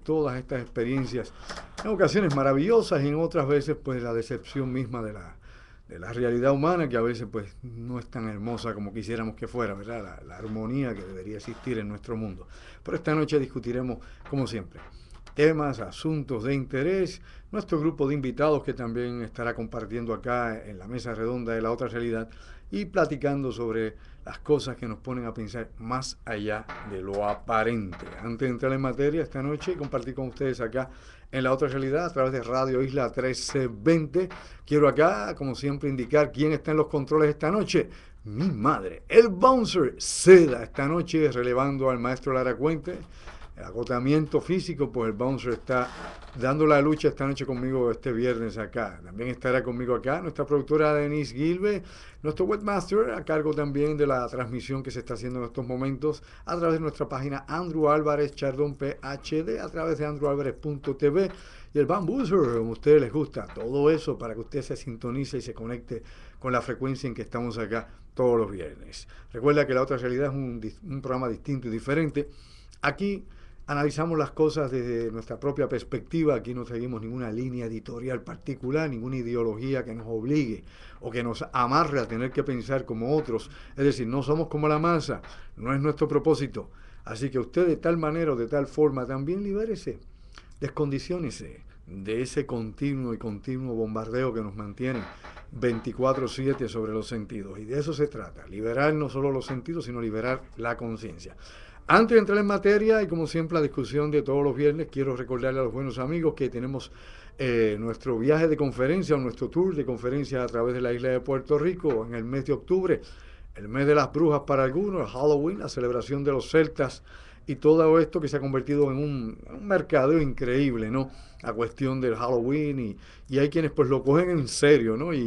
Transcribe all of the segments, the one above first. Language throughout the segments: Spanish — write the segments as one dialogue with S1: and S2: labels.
S1: todas estas experiencias, en ocasiones maravillosas y en otras veces pues la decepción misma de la realidad humana, que a veces pues no es tan hermosa como quisiéramos que fuera, ¿verdad? La armonía que debería existir en nuestro mundo. Pero esta noche discutiremos, como siempre, temas, asuntos de interés, nuestro grupo de invitados que también estará compartiendo acá en la mesa redonda de la otra realidad y platicando sobre las cosas que nos ponen a pensar más allá de lo aparente. Antes de entrar en materia esta noche y compartir con ustedes acá en la otra realidad a través de Radio Isla 1320, quiero acá, como siempre, indicar quién está en los controles esta noche. Mi madre, el bouncer Seda, esta noche relevando al maestro Lara Cuente. El agotamiento físico, pues el bouncer está dando la lucha esta noche conmigo este viernes acá. También estará conmigo acá nuestra productora Denise Gilbe, nuestro webmaster, a cargo también de la transmisión que se está haciendo en estos momentos a través de nuestra página Andrew Álvarez Chardón PhD, a través de andrewalvarez.tv y el bamboozer, como a ustedes les gusta. Todo eso para que usted se sintonice y se conecte con la frecuencia en que estamos acá todos los viernes. Recuerda que La Otra Realidad es un programa distinto y diferente. Aquí analizamos las cosas desde nuestra propia perspectiva. Aquí no seguimos ninguna línea editorial particular, ninguna ideología que nos obligue o que nos amarre a tener que pensar como otros. Es decir, no somos como la masa, no es nuestro propósito. Así que usted de tal manera o de tal forma también libérese, descondiciónese de ese continuo bombardeo que nos mantiene 24/7 sobre los sentidos. Y de eso se trata, liberar no solo los sentidos, sino liberar la conciencia. Antes de entrar en materia, y como siempre la discusión de todos los viernes, quiero recordarle a los buenos amigos que tenemos nuestro viaje de conferencia o nuestro tour de conferencia a través de la isla de Puerto Rico en el mes de octubre, el mes de las brujas para algunos, el Halloween, la celebración de los celtas y todo esto que se ha convertido en un mercadeo increíble, ¿no? La cuestión del Halloween y hay quienes pues lo cogen en serio, ¿no?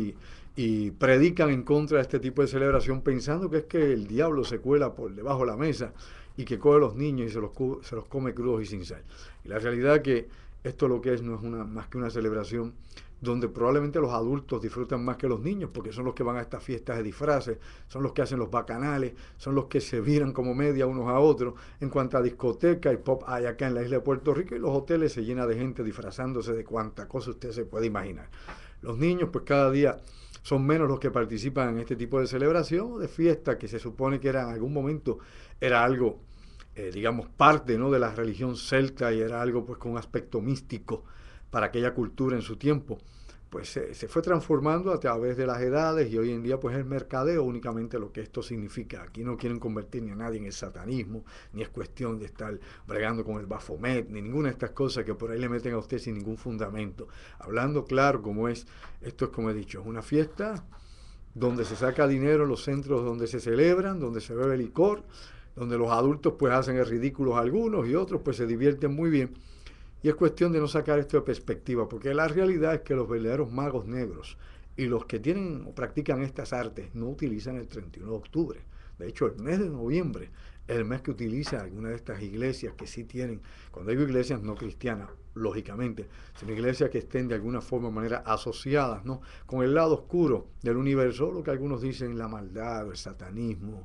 S1: Y predican en contra de este tipo de celebración pensando que es que el diablo se cuela por debajo de la mesa y que coge a los niños y se los come crudos y sin sal. Y la realidad es que esto lo que es no es más que una celebración donde probablemente los adultos disfrutan más que los niños, porque son los que van a estas fiestas de disfraces, son los que hacen los bacanales, son los que se viran como media unos a otros. En cuanto a discoteca y pop hay acá en la isla de Puerto Rico, y los hoteles se llenan de gente disfrazándose de cuanta cosa usted se puede imaginar. Los niños pues cada día son menos los que participan en este tipo de celebración o de fiesta que se supone que era en algún momento era algo, digamos, parte, ¿no?, de la religión celta y era algo pues con un aspecto místico para aquella cultura en su tiempo. Pues se fue transformando a través de las edades y hoy en día pues es mercadeo únicamente lo que esto significa. Aquí no quieren convertir ni a nadie en el satanismo, ni es cuestión de estar bregando con el Baphomet, ni ninguna de estas cosas que por ahí le meten a usted sin ningún fundamento. Hablando claro como es, esto es como he dicho, es una fiesta donde se saca dinero en los centros donde se celebran, donde se bebe licor, donde los adultos pues hacen el ridículo algunos y otros pues se divierten muy bien. Y es cuestión de no sacar esto de perspectiva, porque la realidad es que los verdaderos magos negros y los que tienen o practican estas artes no utilizan el 31 de octubre. De hecho, el mes de noviembre es el mes que utiliza alguna de estas iglesias que sí tienen, cuando digo iglesias no cristianas, lógicamente, sino iglesias que estén de alguna forma o manera asociadas, ¿no?, con el lado oscuro del universo, lo que algunos dicen la maldad o el satanismo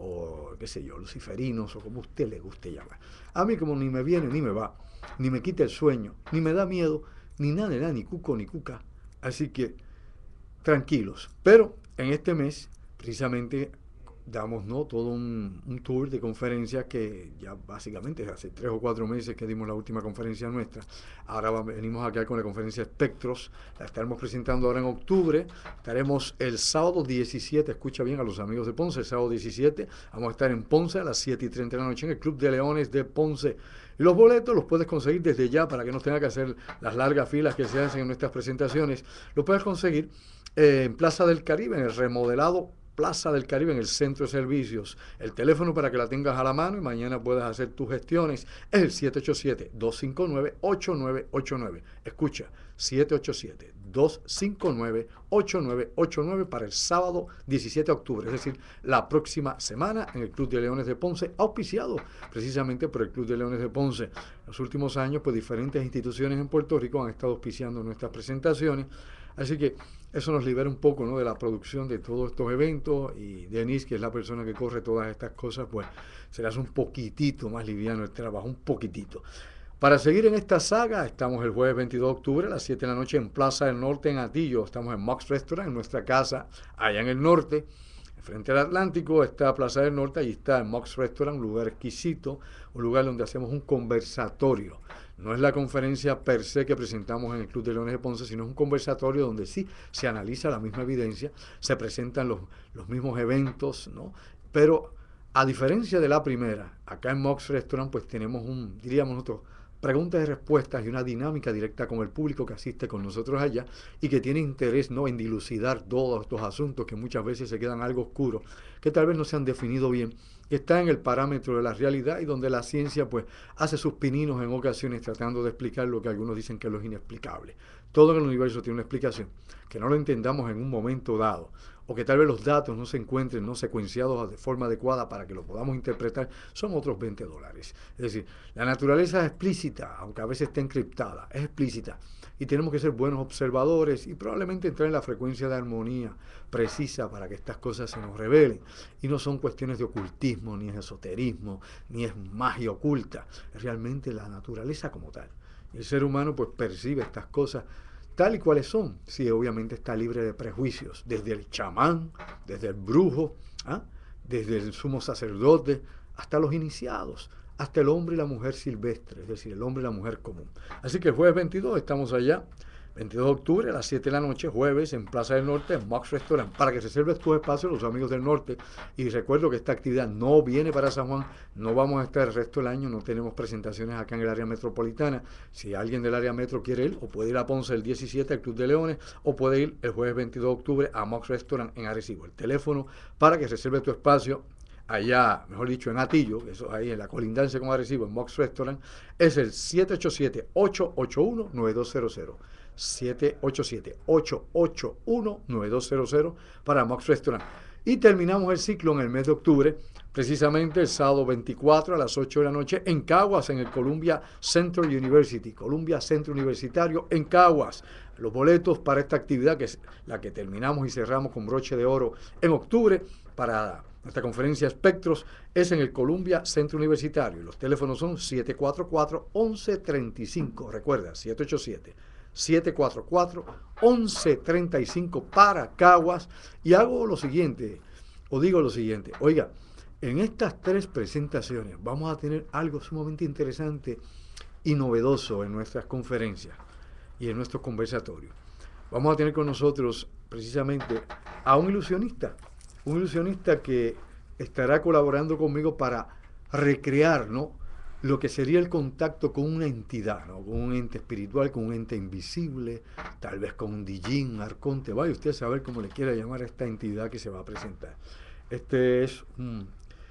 S1: o qué sé yo, luciferinos o como usted le guste llamar. A mí como ni me viene ni me va, ni me quita el sueño, ni me da miedo, ni nada, ni cuco ni cuca. Así que tranquilos. Pero en este mes, precisamente, damos, ¿no?, todo un tour de conferencias que ya básicamente hace 3 o 4 meses que dimos la última conferencia nuestra. Ahora venimos acá con la conferencia Espectros, la estaremos presentando ahora en octubre. Estaremos el sábado 17, escucha bien a los amigos de Ponce, el sábado 17 vamos a estar en Ponce a las 7:30 de la noche en el Club de Leones de Ponce. Y los boletos los puedes conseguir desde ya para que no tenga que hacer las largas filas que se hacen en nuestras presentaciones. Los puedes conseguir en Plaza del Caribe, en el remodelado Plaza del Caribe, en el centro de servicios. El teléfono para que la tengas a la mano y mañana puedas hacer tus gestiones es el 787-259-8989. Escucha, 787-259-8989 para el sábado 17 de octubre, es decir, la próxima semana en el Club de Leones de Ponce, auspiciado precisamente por el Club de Leones de Ponce. En los últimos años, pues diferentes instituciones en Puerto Rico han estado auspiciando nuestras presentaciones. Así que eso nos libera un poco, ¿no?, de la producción de todos estos eventos, y Denise, que es la persona que corre todas estas cosas, pues se le hace un poquitito más liviano el trabajo, un poquitito. Para seguir en esta saga, estamos el jueves 22 de octubre a las 7 de la noche en Plaza del Norte en Atillo. Estamos en Mox Restaurant, en nuestra casa, allá en el norte. Frente al Atlántico está Plaza del Norte, allí está el Mox Restaurant, un lugar exquisito, un lugar donde hacemos un conversatorio. No es la conferencia per se que presentamos en el Club de Leones de Ponce, sino es un conversatorio donde sí se analiza la misma evidencia, se presentan los mismos eventos, ¿no? Pero a diferencia de la primera, acá en Mox Restaurant pues tenemos diríamos nosotros, preguntas y respuestas y una dinámica directa con el público que asiste con nosotros allá y que tiene interés, ¿no?, en dilucidar todos estos asuntos que muchas veces se quedan algo oscuros, que tal vez no se han definido bien, que está en el parámetro de la realidad y donde la ciencia pues hace sus pininos en ocasiones tratando de explicar lo que algunos dicen que es lo inexplicable. Todo en el universo tiene una explicación, que no lo entendamos en un momento dado, o que tal vez los datos no se encuentren no secuenciados de forma adecuada para que lo podamos interpretar, son otros $20. Es decir, la naturaleza es explícita, aunque a veces está encriptada, es explícita. Y tenemos que ser buenos observadores y probablemente entrar en la frecuencia de armonía precisa para que estas cosas se nos revelen. Y no son cuestiones de ocultismo, ni es esoterismo, ni es magia oculta. Es realmente la naturaleza como tal. El ser humano pues percibe estas cosas tal y cuales son. Sí, obviamente está libre de prejuicios, desde el chamán, desde el brujo, ¿ah?, desde el sumo sacerdote, hasta los iniciados, hasta el hombre y la mujer silvestre, es decir, el hombre y la mujer común. Así que el jueves 22 estamos allá, 22 de octubre a las 7 de la noche, jueves, en Plaza del Norte, en Mox Restaurant, para que reserves tu espacio los amigos del norte. Y recuerdo que esta actividad no viene para San Juan, no vamos a estar el resto del año, no tenemos presentaciones acá en el área metropolitana. Si alguien del área metro quiere ir, o puede ir a Ponce el 17 al Club de Leones, o puede ir el jueves 22 de octubre a Mox Restaurant en Arecibo. El teléfono para que reserve tu espacio allá, mejor dicho, en Atillo, eso ahí en la colindancia con Arecibo, en Mox Restaurant, es el 787-881-9200. 787-881-9200 para Mox Restaurant. Y terminamos el ciclo en el mes de octubre, precisamente el sábado 24 a las 8 de la noche en Caguas, en el Columbia Central University, Columbia Centro Universitario en Caguas. Los boletos para esta actividad, que es la que terminamos y cerramos con broche de oro en octubre, para nuestra conferencia Espectros, es en el Columbia Centro Universitario. Los teléfonos son 744-1135. Recuerda, 787-744-1135 para Caguas. Y hago lo siguiente, o digo lo siguiente, oiga, en estas 3 presentaciones vamos a tener algo sumamente interesante y novedoso en nuestras conferencias y en nuestros conversatorios. Vamos a tener con nosotros precisamente a un ilusionista que estará colaborando conmigo para recrear, ¿no?, lo que sería el contacto con una entidad, ¿no?, con un ente espiritual, con un ente invisible, tal vez con un Dijin, arconte, vaya usted a saber cómo le quiera llamar a esta entidad que se va a presentar. Este es un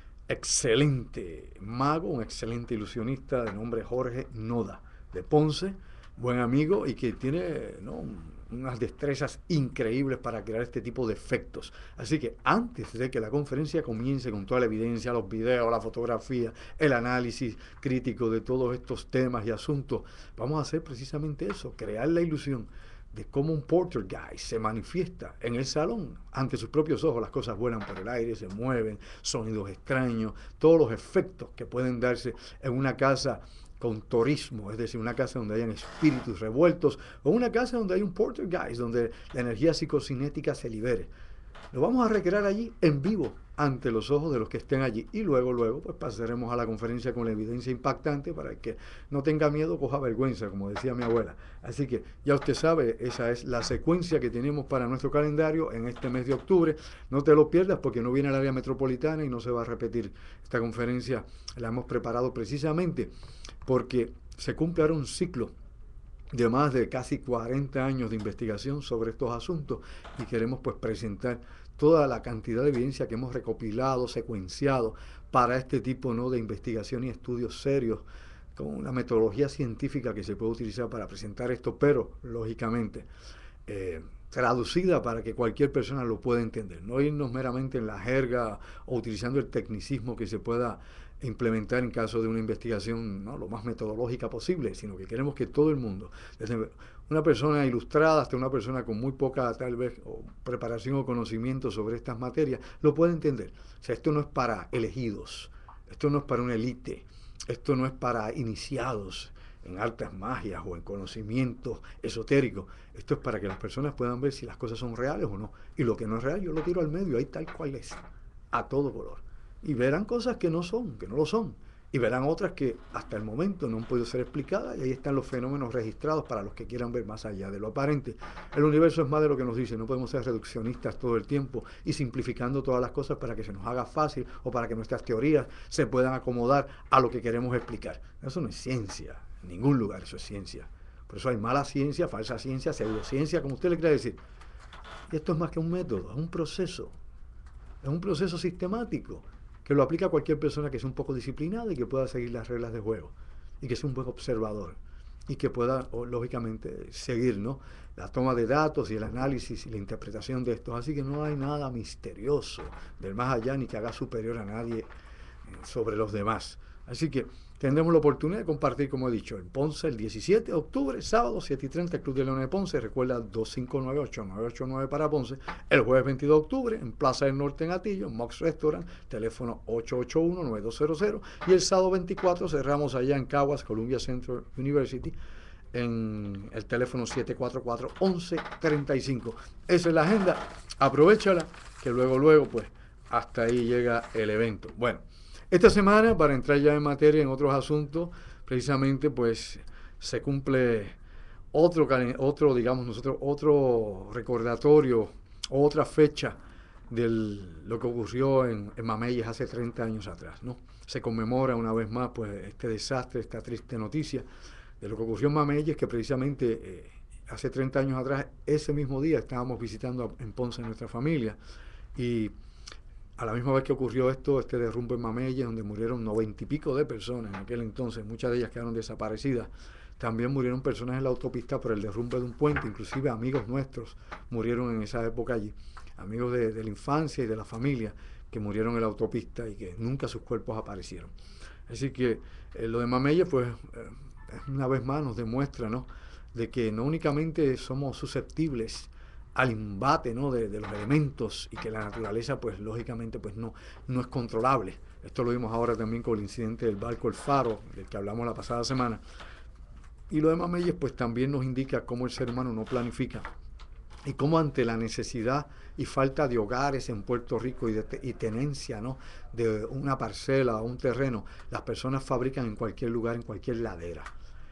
S1: excelente mago, un excelente ilusionista de nombre Jorge Noda, de Ponce, buen amigo y que tiene, ¿no?, unas destrezas increíbles para crear este tipo de efectos. Así que antes de que la conferencia comience con toda la evidencia, los videos, la fotografía, el análisis crítico de todos estos temas y asuntos, vamos a hacer precisamente eso, crear la ilusión de cómo un poltergeist se manifiesta en el salón ante sus propios ojos. Las cosas vuelan por el aire, se mueven, sonidos extraños, todos los efectos que pueden darse en una casa con torismo, es decir, una casa donde hayan espíritus revueltos, o una casa donde hay un poltergeist, donde la energía psicocinética se libere. Lo vamos a recrear allí en vivo, ante los ojos de los que estén allí. Y luego, pues pasaremos a la conferencia con la evidencia impactante para que no tenga miedo, coja vergüenza, como decía mi abuela. Así que ya usted sabe, esa es la secuencia que tenemos para nuestro calendario en este mes de octubre. No te lo pierdas porque no viene al área metropolitana y no se va a repetir. Esta conferencia la hemos preparado precisamente porque se cumple ahora un ciclo de más de casi 40 años de investigación sobre estos asuntos y queremos pues presentar toda la cantidad de evidencia que hemos recopilado, secuenciado para este tipo, ¿no?, de investigación y estudios serios con una metodología científica que se puede utilizar para presentar esto, pero lógicamente traducida para que cualquier persona lo pueda entender, no irnos meramente en la jerga o utilizando el tecnicismo que se pueda implementar en caso de una investigación, ¿no?, lo más metodológica posible, sino que queremos que todo el mundo, desde una persona ilustrada hasta una persona con muy poca tal vez preparación o conocimiento sobre estas materias, lo pueda entender. O sea, esto no es para elegidos, esto no es para una élite, esto no es para iniciados, en artes magias o en conocimientos esotéricos. Esto es para que las personas puedan ver si las cosas son reales o no. Y lo que no es real, yo lo tiro al medio, ahí tal cual es, a todo color. Y verán cosas que no son, que no lo son. Y verán otras que hasta el momento no han podido ser explicadas, y ahí están los fenómenos registrados para los que quieran ver más allá de lo aparente. El universo es más de lo que nos dice, no podemos ser reduccionistas todo el tiempo y simplificando todas las cosas para que se nos haga fácil o para que nuestras teorías se puedan acomodar a lo que queremos explicar. Eso no es ciencia, en ningún lugar eso es ciencia. Por eso hay mala ciencia, falsa ciencia, pseudociencia, como usted le quiera decir. Y esto es más que un método, es un proceso sistemático que lo aplica a cualquier persona que sea un poco disciplinada y que pueda seguir las reglas de juego y que sea un buen observador y que pueda, lógicamente, seguir, ¿no?, la toma de datos y el análisis y la interpretación de estos. Así que no hay nada misterioso del más allá ni que haga superior a nadie sobre los demás. Así que tendremos la oportunidad de compartir, como he dicho, en Ponce el 17 de octubre, sábado 7:30, el Club de Leones de Ponce. Recuerda 2598-989 para Ponce. El jueves 22 de octubre en Plaza del Norte en Atillo, en Mox Restaurant, teléfono 881-9200. Y el sábado 24 cerramos allá en Caguas, Columbia Central University, en el teléfono 744-1135. Esa es la agenda, aprovechala, que luego, pues, hasta ahí llega el evento. Bueno, esta semana, para entrar ya en materia en otros asuntos, precisamente pues se cumple otro recordatorio, otra fecha de lo que ocurrió en Mameyes hace 30 años atrás, ¿no? Se conmemora una vez más pues este desastre, esta triste noticia de lo que ocurrió en Mameyes, que precisamente hace 30 años atrás, ese mismo día, estábamos visitando en Ponce nuestra familia, y a la misma vez que ocurrió este derrumbe en Mameyes, donde murieron 90 y pico de personas en aquel entonces, muchas de ellas quedaron desaparecidas. También murieron personas en la autopista por el derrumbe de un puente, inclusive amigos nuestros murieron en esa época allí, amigos de la infancia y de la familia que murieron en la autopista y que nunca sus cuerpos aparecieron. Así que lo de Mameyes, pues, una vez más nos demuestra, ¿no?, de que no únicamente somos susceptibles al embate, ¿no?, de los elementos, y que la naturaleza, pues lógicamente, pues no es controlable. Esto lo vimos ahora también con el incidente del barco El Faro, del que hablamos la pasada semana. Y lo de Mameyes, pues también nos indica cómo el ser humano no planifica y cómo ante la necesidad y falta de hogares en Puerto Rico y tenencia, ¿no?, de una parcela o un terreno, las personas fabrican en cualquier lugar, en cualquier ladera.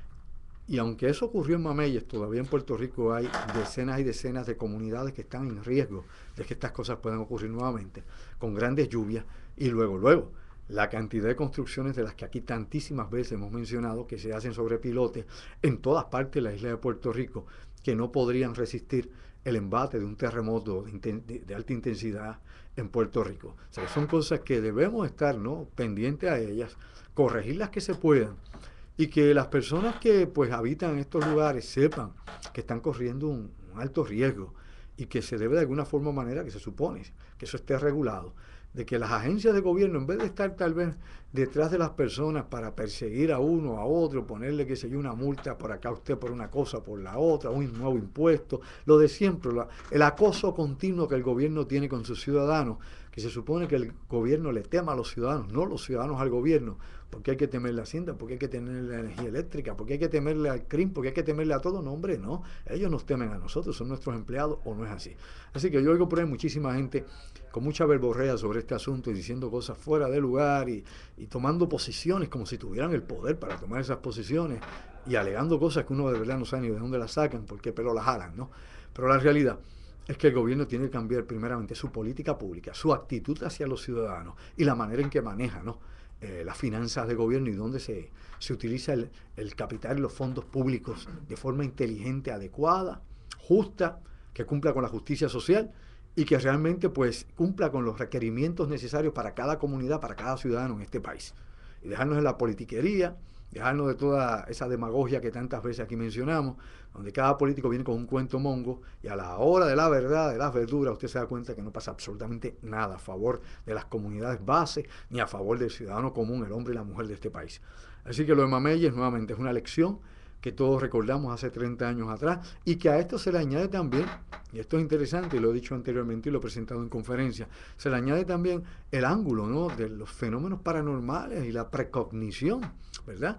S1: Y aunque eso ocurrió en Mameyes, todavía en Puerto Rico hay decenas y decenas de comunidades que están en riesgo de que estas cosas puedan ocurrir nuevamente, con grandes lluvias, y luego, la cantidad de construcciones de las que aquí tantísimas veces hemos mencionado, que se hacen sobre pilotes en todas partes de la isla de Puerto Rico, que no podrían resistir el embate de un terremoto de alta intensidad en Puerto Rico. O sea, son cosas que debemos estar, ¿no?, pendientes a ellas, corregir las que se puedan, y que las personas que pues habitan en estos lugares sepan que están corriendo un alto riesgo y que se debe de alguna forma o manera, que se supone que eso esté regulado, de que las agencias de gobierno, en vez de estar tal vez detrás de las personas para perseguir a uno, a otro, ponerle, qué sé yo, una multa por acá, usted por una cosa, por la otra, un nuevo impuesto, lo de siempre, el acoso continuo que el gobierno tiene con sus ciudadanos, que se supone que el gobierno le tema a los ciudadanos, no los ciudadanos al gobierno, porque hay que temerle a Hacienda, porque hay que temerle la energía eléctrica, porque hay que temerle al crimen, porque hay que temerle a todo. No, hombre, no, ellos nos temen a nosotros, son nuestros empleados, o no es así. Así que yo oigo por ahí muchísima gente con mucha verborrea sobre este asunto y diciendo cosas fuera de lugar y tomando posiciones como si tuvieran el poder para tomar esas posiciones y alegando cosas que uno de verdad no sabe ni de dónde las sacan, por qué pelo las jalan, ¿no? Pero la realidad es que el gobierno tiene que cambiar primeramente su política pública, su actitud hacia los ciudadanos y la manera en que maneja, ¿no?, las finanzas de gobierno, y dónde se utiliza el capital y los fondos públicos de forma inteligente, adecuada, justa, que cumpla con la justicia social y que realmente pues cumpla con los requerimientos necesarios para cada comunidad, para cada ciudadano en este país. Y dejarnos de la politiquería, dejarnos de toda esa demagogia que tantas veces aquí mencionamos, donde cada político viene con un cuento mongo y a la hora de la verdad, de las verduras, usted se da cuenta que no pasa absolutamente nada a favor de las comunidades base ni a favor del ciudadano común, el hombre y la mujer de este país. Así que lo de Mameyes nuevamente es una lección que todos recordamos hace 30 años atrás, y que a esto se le añade también, y esto es interesante, y lo he dicho anteriormente y lo he presentado en conferencia, se le añade también el ángulo, ¿no?, de los fenómenos paranormales y la precognición, ¿verdad?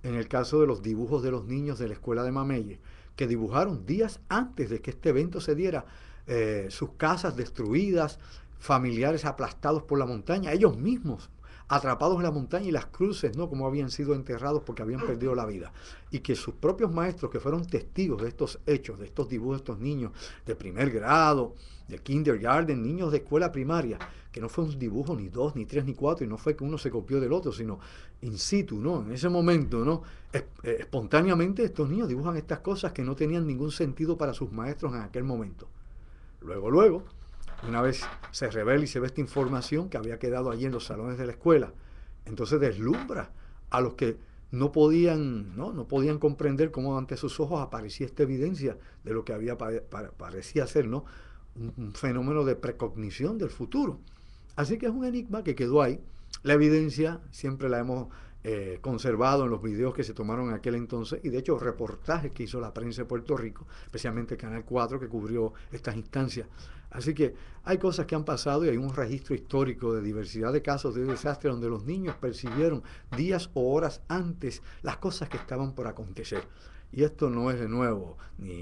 S1: en el caso de los dibujos de los niños de la escuela de Mamelle, que dibujaron días antes de que este evento se diera, sus casas destruidas, familiares aplastados por la montaña, ellos mismos atrapados en la montaña y las cruces, ¿no? Como habían sido enterrados porque habían perdido la vida. Y que sus propios maestros, que fueron testigos de estos hechos, de estos dibujos de estos niños de primer grado, de kindergarten, niños de escuela primaria, que no fue un dibujo ni dos, ni tres, ni cuatro, y no fue que uno se copió del otro, sino in situ, ¿no? En ese momento, ¿no? Espontáneamente estos niños dibujan estas cosas que no tenían ningún sentido para sus maestros en aquel momento. Luego, una vez se revela y se ve esta información que había quedado allí en los salones de la escuela, entonces deslumbra a los que no podían comprender cómo ante sus ojos aparecía esta evidencia de lo que parecía ser, ¿no? Un fenómeno de precognición del futuro. Así que es un enigma que quedó ahí. La evidencia siempre la hemos conservado en los videos que se tomaron en aquel entonces, y de hecho reportajes que hizo la prensa de Puerto Rico, especialmente Canal 4, que cubrió estas instancias. Así que hay cosas que han pasado y hay un registro histórico de diversidad de casos de desastre donde los niños percibieron días o horas antes las cosas que estaban por acontecer. Y esto no es de nuevo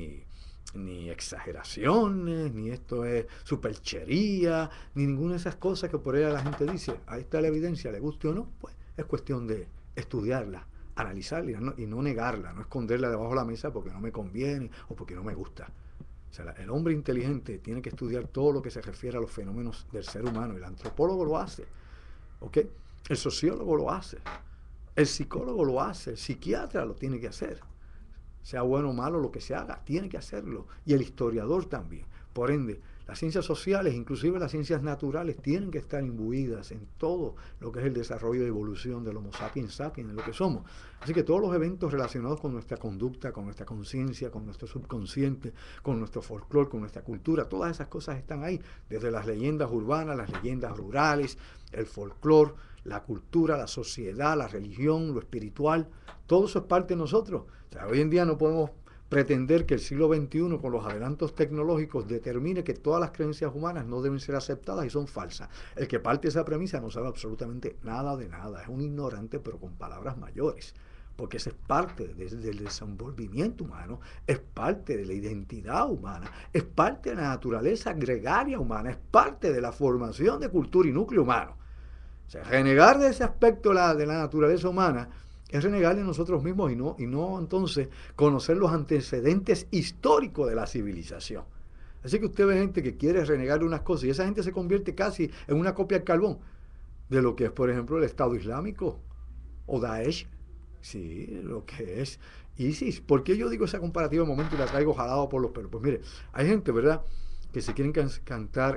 S1: ni exageraciones, ni esto es superchería, ni ninguna de esas cosas que por ahí la gente dice. Ahí está la evidencia, le guste o no, pues es cuestión de estudiarla, analizarla y no negarla, no esconderla debajo de la mesa porque no me conviene o porque no me gusta. O sea, el hombre inteligente tiene que estudiar todo lo que se refiere a los fenómenos del ser humano. El antropólogo lo hace, ¿ok? El sociólogo lo hace, el psicólogo lo hace, el psiquiatra lo tiene que hacer. Sea bueno o malo lo que se haga, tiene que hacerlo. Y el historiador también. Por ende, las ciencias sociales, inclusive las ciencias naturales, tienen que estar imbuidas en todo lo que es el desarrollo y evolución del Homo sapiens sapiens, de lo que somos. Así que todos los eventos relacionados con nuestra conducta, con nuestra conciencia, con nuestro subconsciente, con nuestro folclore, con nuestra cultura, todas esas cosas están ahí. Desde las leyendas urbanas, las leyendas rurales, el folclore, la cultura, la sociedad, la religión, lo espiritual, todo eso es parte de nosotros. O sea, hoy en día no podemos pretender que el siglo XXI, con los adelantos tecnológicos, determine que todas las creencias humanas no deben ser aceptadas y son falsas. El que parte de esa premisa no sabe absolutamente nada de nada, es un ignorante pero con palabras mayores, porque eso es parte del desenvolvimiento humano, es parte de la identidad humana, es parte de la naturaleza gregaria humana, es parte de la formación de cultura y núcleo humano. O sea, renegar de ese aspecto de la naturaleza humana es renegar de nosotros mismos y no entonces conocer los antecedentes históricos de la civilización. Así que usted ve gente que quiere renegar de unas cosas y esa gente se convierte casi en una copia al carbón de lo que es, por ejemplo, el Estado Islámico o Daesh, sí, lo que es ISIS. ¿Por qué yo digo esa comparativa de momento y la traigo jalado por los pelos? Pues mire, hay gente, ¿verdad?, que se quieren cantar,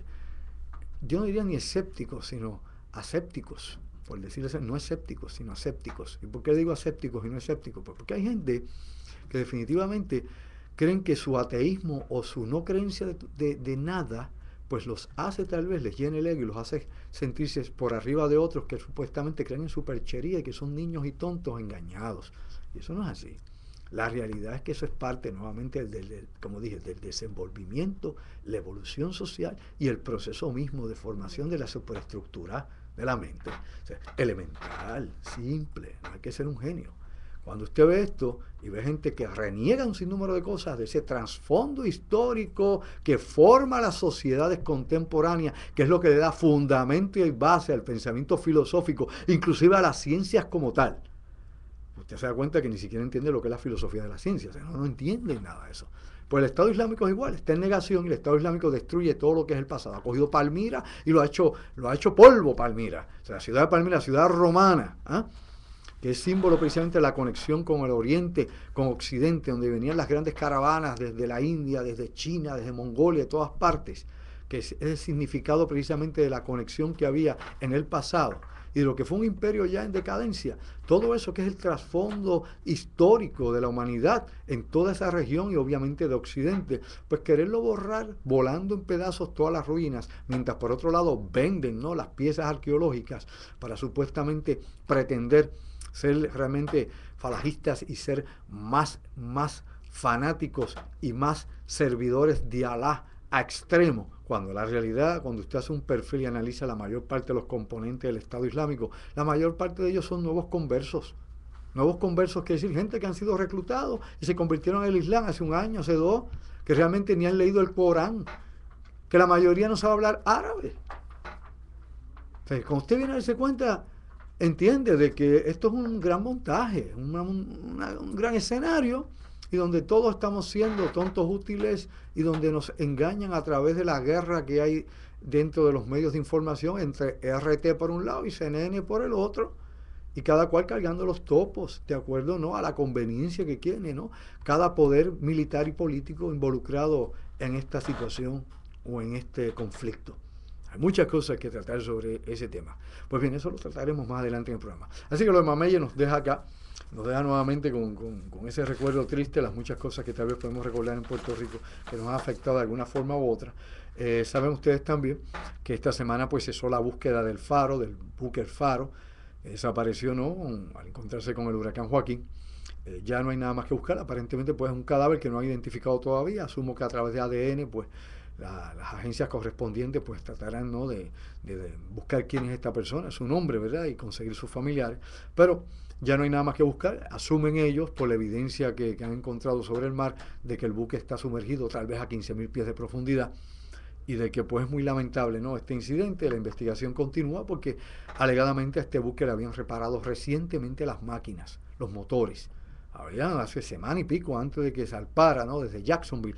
S1: yo no diría ni escépticos, sino asépticos, por decirlo así, no escépticos, sino asépticos. ¿Y por qué digo asépticos y no escépticos? Pues porque hay gente que definitivamente creen que su ateísmo o su no creencia de nada, pues los hace, tal vez les llena el ego y los hace sentirse por arriba de otros que supuestamente creen en superchería y que son niños y tontos engañados. Y eso no es así. La realidad es que eso es parte nuevamente como dije, del desenvolvimiento, la evolución social y el proceso mismo de formación de la superestructura de la mente. O sea, elemental, simple, no hay que ser un genio. Cuando usted ve esto y ve gente que reniega un sinnúmero de cosas de ese trasfondo histórico que forma las sociedades contemporáneas, que es lo que le da fundamento y base al pensamiento filosófico, inclusive a las ciencias como tal, usted se da cuenta que ni siquiera entiende lo que es la filosofía de la ciencia, o sea, no entiende nada de eso. Pues el Estado Islámico es igual, está en negación y el Estado Islámico destruye todo lo que es el pasado. Ha cogido Palmira y lo ha hecho polvo Palmira. O sea, la ciudad de Palmira, la ciudad romana, ¿eh?, que es símbolo precisamente de la conexión con el Oriente, con Occidente, donde venían las grandes caravanas desde la India, desde China, desde Mongolia, de todas partes, que es el significado precisamente de la conexión que había en el pasado y de lo que fue un imperio ya en decadencia. Todo eso que es el trasfondo histórico de la humanidad en toda esa región y obviamente de Occidente, pues quererlo borrar volando en pedazos todas las ruinas, mientras por otro lado venden, ¿no?, las piezas arqueológicas para supuestamente pretender ser realmente falajistas y ser más fanáticos y más servidores de Alá a extremo, cuando la realidad, cuando usted hace un perfil y analiza la mayor parte de los componentes del Estado Islámico, la mayor parte de ellos son nuevos conversos, Nuevos conversos, quiere decir gente que han sido reclutados y se convirtieron en el Islam hace un año, hace dos, que realmente ni han leído el Corán, que la mayoría no sabe hablar árabe. Entonces, cuando usted viene a darse cuenta, entiende de que esto es un gran montaje, un gran escenario, y donde todos estamos siendo tontos útiles y donde nos engañan a través de la guerra que hay dentro de los medios de información entre RT por un lado y CNN por el otro, y cada cual cargando los topos, de acuerdo, ¿no?, a la conveniencia que tiene, ¿no?, cada poder militar y político involucrado en esta situación o en este conflicto. Hay muchas cosas que tratar sobre ese tema. Pues bien, eso lo trataremos más adelante en el programa. Así que lo de Mameye nos deja acá, nos deja nuevamente con ese recuerdo triste, las muchas cosas que tal vez podemos recordar en Puerto Rico que nos han afectado de alguna forma u otra. Saben ustedes también que esta semana pues cesó la búsqueda del Faro, del buque El Faro, que desapareció, ¿no?, al encontrarse con el huracán Joaquín. Ya no hay nada más que buscar, aparentemente pues es un cadáver que no ha identificado todavía. Asumo que a través de ADN pues las agencias correspondientes pues tratarán, ¿no?, de buscar quién es esta persona, su nombre, ¿verdad?, y conseguir sus familiares, pero ya no hay nada más que buscar. Asumen ellos, por la evidencia que han encontrado sobre el mar, de que el buque está sumergido tal vez a 15.000 pies de profundidad, y de que pues es muy lamentable, ¿no?, este incidente. La investigación continúa porque alegadamente a este buque le habían reparado recientemente las máquinas, los motores. Hace semana y pico antes de que zarpara, ¿no?, desde Jacksonville,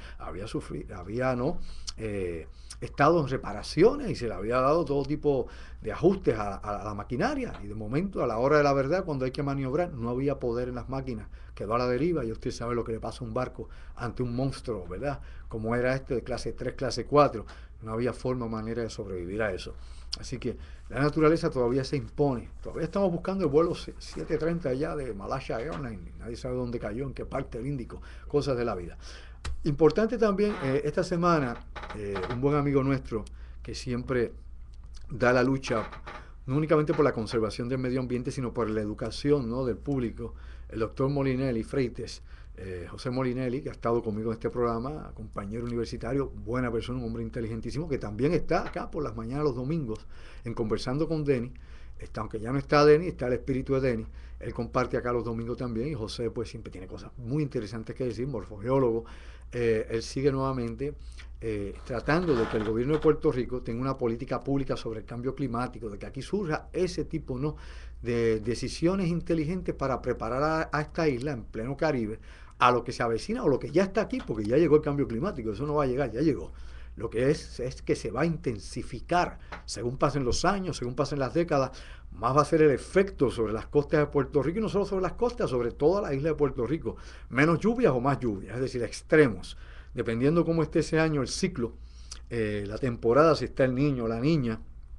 S1: estado en reparaciones y se le había dado todo tipo de ajustes a la maquinaria, y de momento, a la hora de la verdad, cuando hay que maniobrar, no había poder en las máquinas, quedó a la deriva, y usted sabe lo que le pasa a un barco ante un monstruo, ¿verdad?, como era este de clase 3, clase 4, no había forma o manera de sobrevivir a eso. Así que la naturaleza todavía se impone. Todavía estamos buscando el vuelo 730 allá de Malaysia Airlines. Nadie sabe dónde cayó, en qué parte del Índico. Cosas de la vida. Importante también, esta semana, un buen amigo nuestro que siempre da la lucha, no únicamente por la conservación del medio ambiente, sino por la educación, ¿no?, del público, el doctor Molinelli Freites, José Molinelli, que ha estado conmigo en este programa, compañero universitario, buena persona, un hombre inteligentísimo, que también está acá por las mañanas los domingos en Conversando con Denny. Aunque ya no está Denny, está el espíritu de Denny. Él comparte acá los domingos también, y José pues siempre tiene cosas muy interesantes que decir, morfogeólogo. Él sigue nuevamente tratando de que el gobierno de Puerto Rico tenga una política pública sobre el cambio climático, de que aquí surja ese tipo, ¿no?, de decisiones inteligentes para preparar a esta isla en pleno Caribe a lo que se avecina o lo que ya está aquí, porque ya llegó el cambio climático. Eso no va a llegar, ya llegó. Lo que es que se va a intensificar según pasen los años, según pasen las décadas. Más va a ser el efecto sobre las costas de Puerto Rico, y no solo sobre las costas, sobre toda la isla de Puerto Rico. Menos lluvias o más lluvias, es decir, extremos. Dependiendo cómo esté ese año el ciclo, la temporada, si está el niño o la niña,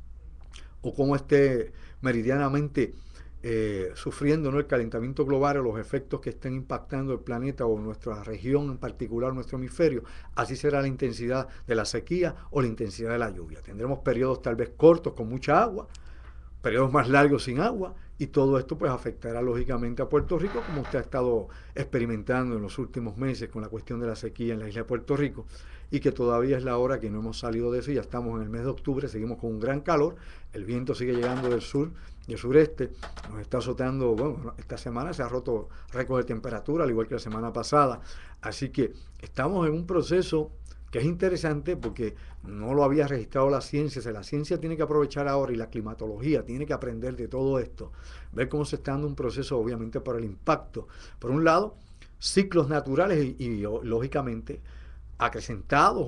S1: o cómo esté meridianamente sufriendo, ¿no?, el calentamiento global o los efectos que estén impactando el planeta o nuestra región, en particular nuestro hemisferio, así será la intensidad de la sequía o la intensidad de la lluvia. Tendremos periodos tal vez cortos con mucha agua, periodos más largos sin agua, y todo esto pues afectará lógicamente a Puerto Rico, como usted ha estado experimentando en los últimos meses con la cuestión de la sequía en la isla de Puerto Rico, y que todavía es la hora que no hemos salido de eso. Ya estamos en el mes de octubre, seguimos con un gran calor, el viento sigue llegando del sur y el sureste, nos está azotando. Bueno, esta semana se ha roto récord de temperatura, al igual que la semana pasada, así que estamos en un proceso que es interesante porque no lo había registrado la ciencia. O sea, la ciencia tiene que aprovechar ahora, y la climatología tiene que aprender de todo esto, ver cómo se está dando un proceso, obviamente, por el impacto, por un lado, ciclos naturales y lógicamente acrecentados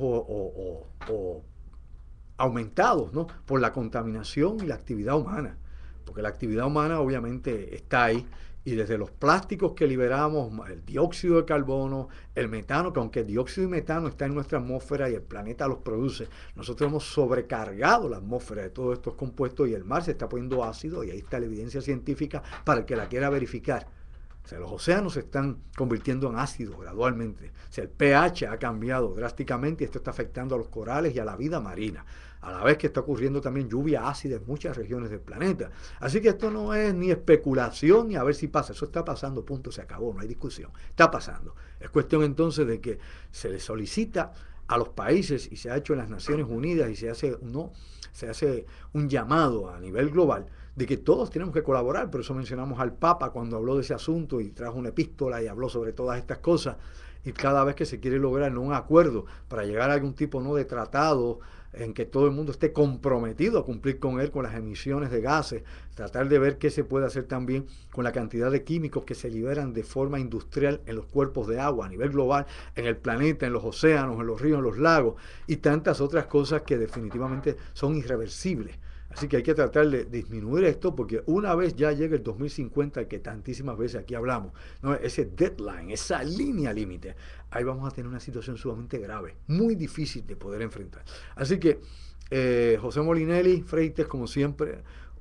S1: o aumentados, ¿no?, por la contaminación y la actividad humana, porque la actividad humana obviamente está ahí, y desde los plásticos que liberamos, el dióxido de carbono, el metano, que aunque el dióxido y metano está en nuestra atmósfera y el planeta los produce, nosotros hemos sobrecargado la atmósfera de todos estos compuestos, y el mar se está poniendo ácido, y ahí está la evidencia científica para el que la quiera verificar. O sea, los océanos se están convirtiendo en ácidos gradualmente. O sea, el pH ha cambiado drásticamente, y esto está afectando a los corales y a la vida marina, a la vez que está ocurriendo también lluvia ácida en muchas regiones del planeta. Así que esto no es ni especulación ni a ver si pasa, eso está pasando, punto, se acabó, no hay discusión, está pasando. Es cuestión entonces de que se le solicita a los países, y se ha hecho en las Naciones Unidas, y se hace un llamado a nivel global, de que todos tenemos que colaborar. Por eso mencionamos al Papa cuando habló de ese asunto y trajo una epístola y habló sobre todas estas cosas. Y cada vez que se quiere lograr ¿no? un acuerdo para llegar a algún tipo ¿no? de tratado en que todo el mundo esté comprometido a cumplir con él, con las emisiones de gases, tratar de ver qué se puede hacer también con la cantidad de químicos que se liberan de forma industrial en los cuerpos de agua a nivel global, en el planeta, en los océanos, en los ríos, en los lagos y tantas otras cosas que definitivamente son irreversibles. Así que hay que tratar de disminuir esto porque una vez ya llegue el 2050, que tantísimas veces aquí hablamos, ¿no? Ese deadline, esa línea límite, ahí vamos a tener una situación sumamente grave, muy difícil de poder enfrentar. Así que José Molinelli Freites, como siempre,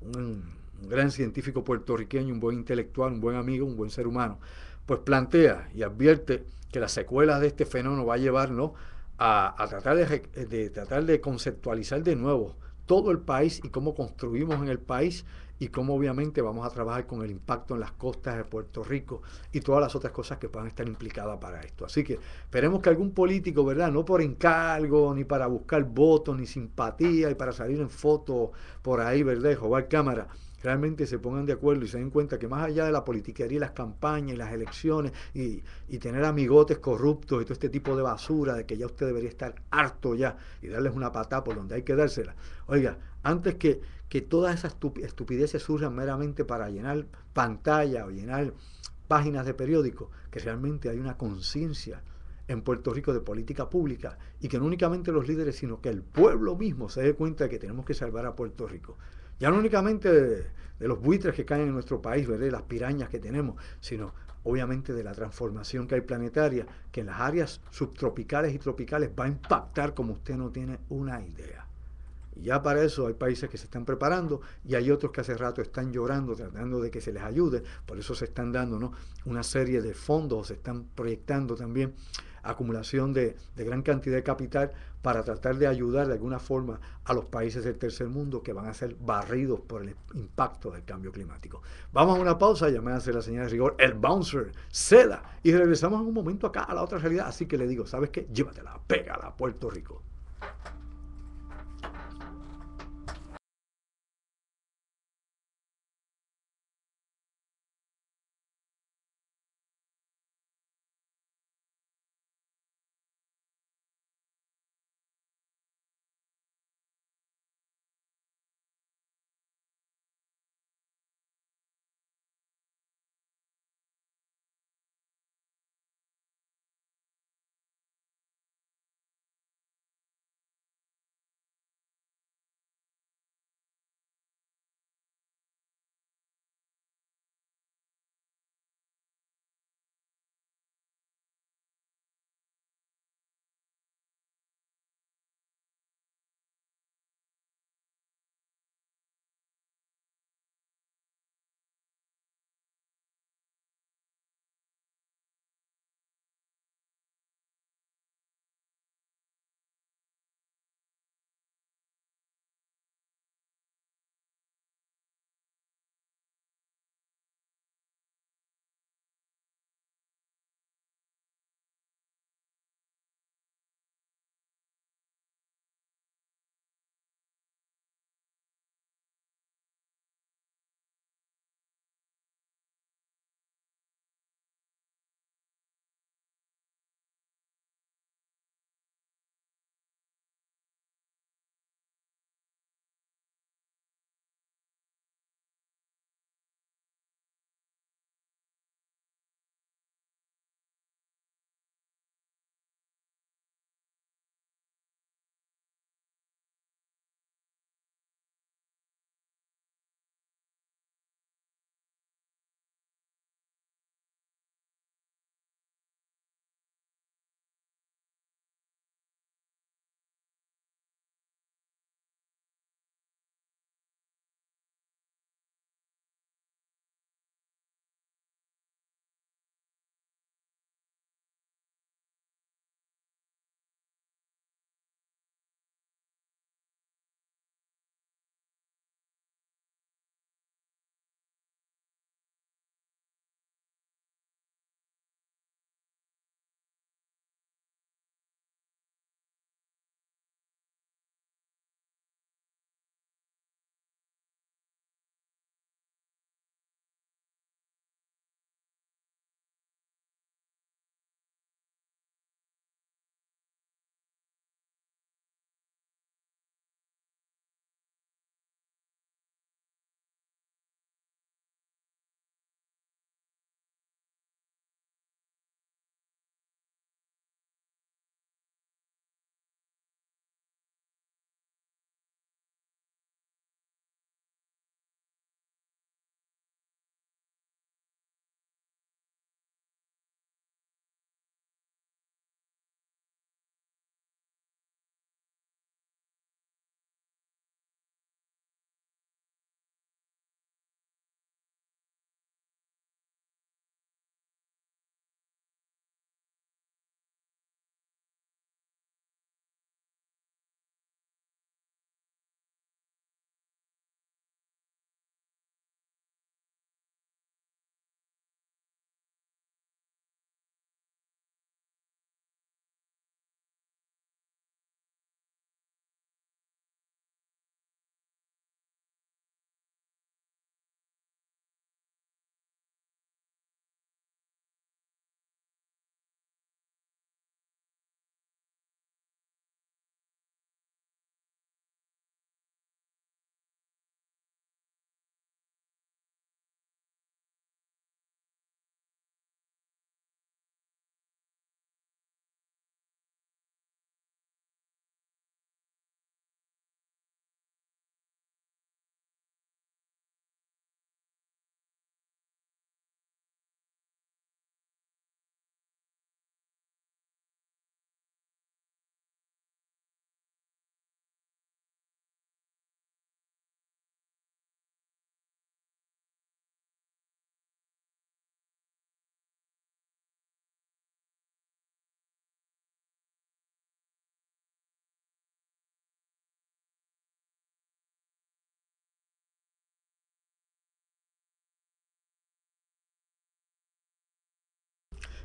S1: un gran científico puertorriqueño, un buen intelectual, un buen amigo, un buen ser humano, pues plantea y advierte que las secuelas de este fenómeno va a llevarnos a tratar tratar de conceptualizar de nuevo todo el país y cómo construimos en el país y cómo obviamente vamos a trabajar con el impacto en las costas de Puerto Rico y todas las otras cosas que puedan estar implicadas para esto. Así que esperemos que algún político, ¿verdad? No por encargo, ni para buscar votos, ni simpatía, y para salir en fotos por ahí, ¿verdad? Y robar cámara, realmente se pongan de acuerdo y se den cuenta que más allá de la politiquería y las campañas y las elecciones y tener amigotes corruptos y todo este tipo de basura, de que ya usted debería estar harto ya y darles una patada por donde hay que dársela. Oiga, antes que todas esas estupideces surjan meramente para llenar pantalla o llenar páginas de periódico, que realmente hay una conciencia en Puerto Rico de política pública y que no únicamente los líderes, sino que el pueblo mismo se dé cuenta de que tenemos que salvar a Puerto Rico. Ya no únicamente de los buitres que caen en nuestro país, ¿verdad? Las pirañas que tenemos, sino obviamente de la transformación que hay planetaria, que en las áreas subtropicales y tropicales va a impactar como usted no tiene una idea. Y ya para eso hay países que se están preparando y hay otros que hace rato están llorando, tratando de que se les ayude. Por eso se están dando ¿no? una serie de fondos, se están proyectando también acumulación de gran cantidad de capital para tratar de ayudar de alguna forma a los países del tercer mundo que van a ser barridos por el impacto del cambio climático. Vamos a una pausa, ya me hace la señal de rigor, el bouncer, ceda, y regresamos en un momento acá a la otra realidad. Así que le digo, ¿sabes qué? Llévatela, pégala a Puerto Rico.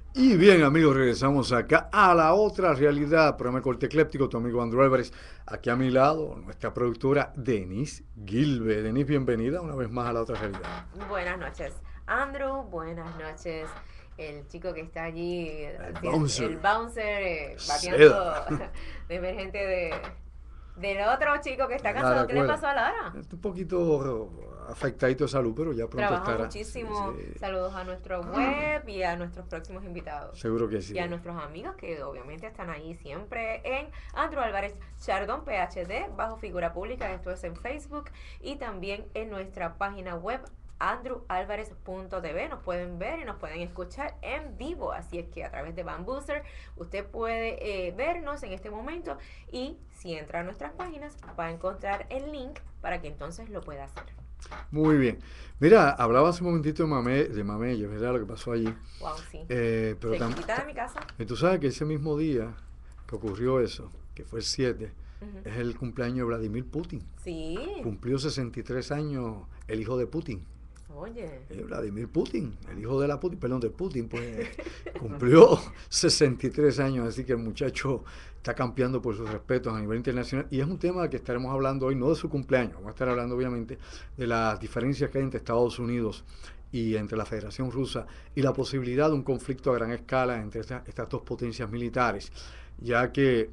S1: Y bien, amigos, regresamos acá a la otra realidad. Programa Corte Ecléptico, tu amigo Andrew Álvarez. Aquí a mi lado, nuestra productora Denise Gilbe. Denise, bienvenida una vez más a la otra realidad.
S2: Buenas noches, Andrew. Buenas noches, el chico que está allí,
S1: El
S2: el
S1: bouncer.
S2: bouncer,
S1: Seda.
S2: bateando de emergente del otro chico que está
S1: Lara
S2: casado. ¿Qué le
S1: Cuela.
S2: pasó a Lara?
S1: Está un poquito afectadito de salud, pero ya pronto
S2: Trabaja
S1: estará. Sí,
S2: muchísimo.
S1: sí.
S2: Saludos a nuestro web y a nuestros próximos invitados.
S1: Seguro que
S2: Y a
S1: sí.
S2: nuestros amigos que obviamente están ahí siempre en Andrew Álvarez Chardón PhD, bajo figura pública. Esto es en Facebook y también en nuestra página web andrewalvarez.tv. Nos pueden ver y nos pueden escuchar en vivo. Así es que a través de Bambooster usted puede vernos en este momento. Y si entra a nuestras páginas, va a encontrar el link para que entonces lo pueda hacer.
S1: Muy bien. Mira, hablaba hace un momentito de Mamelle, ¿verdad? Lo que pasó allí.
S2: Wow, sí.
S1: Pero
S2: Cerquita de mi casa.
S1: tú sabes que ese mismo día que ocurrió eso, que fue el 7,
S2: Ujú.
S1: es el cumpleaños de Vladimir Putin.
S2: Sí.
S1: Cumplió 63 años el hijo de Putin.
S2: Oye.
S1: Vladimir Putin, el hijo de la Putin, perdón, de Putin, pues cumplió 63 años, así que el muchacho está campeando por sus respetos a nivel internacional. Y es un tema que estaremos hablando hoy, no de su cumpleaños, vamos a estar hablando obviamente de las diferencias que hay entre Estados Unidos y entre la Federación Rusa y la posibilidad de un conflicto a gran escala entre estas dos potencias militares, ya que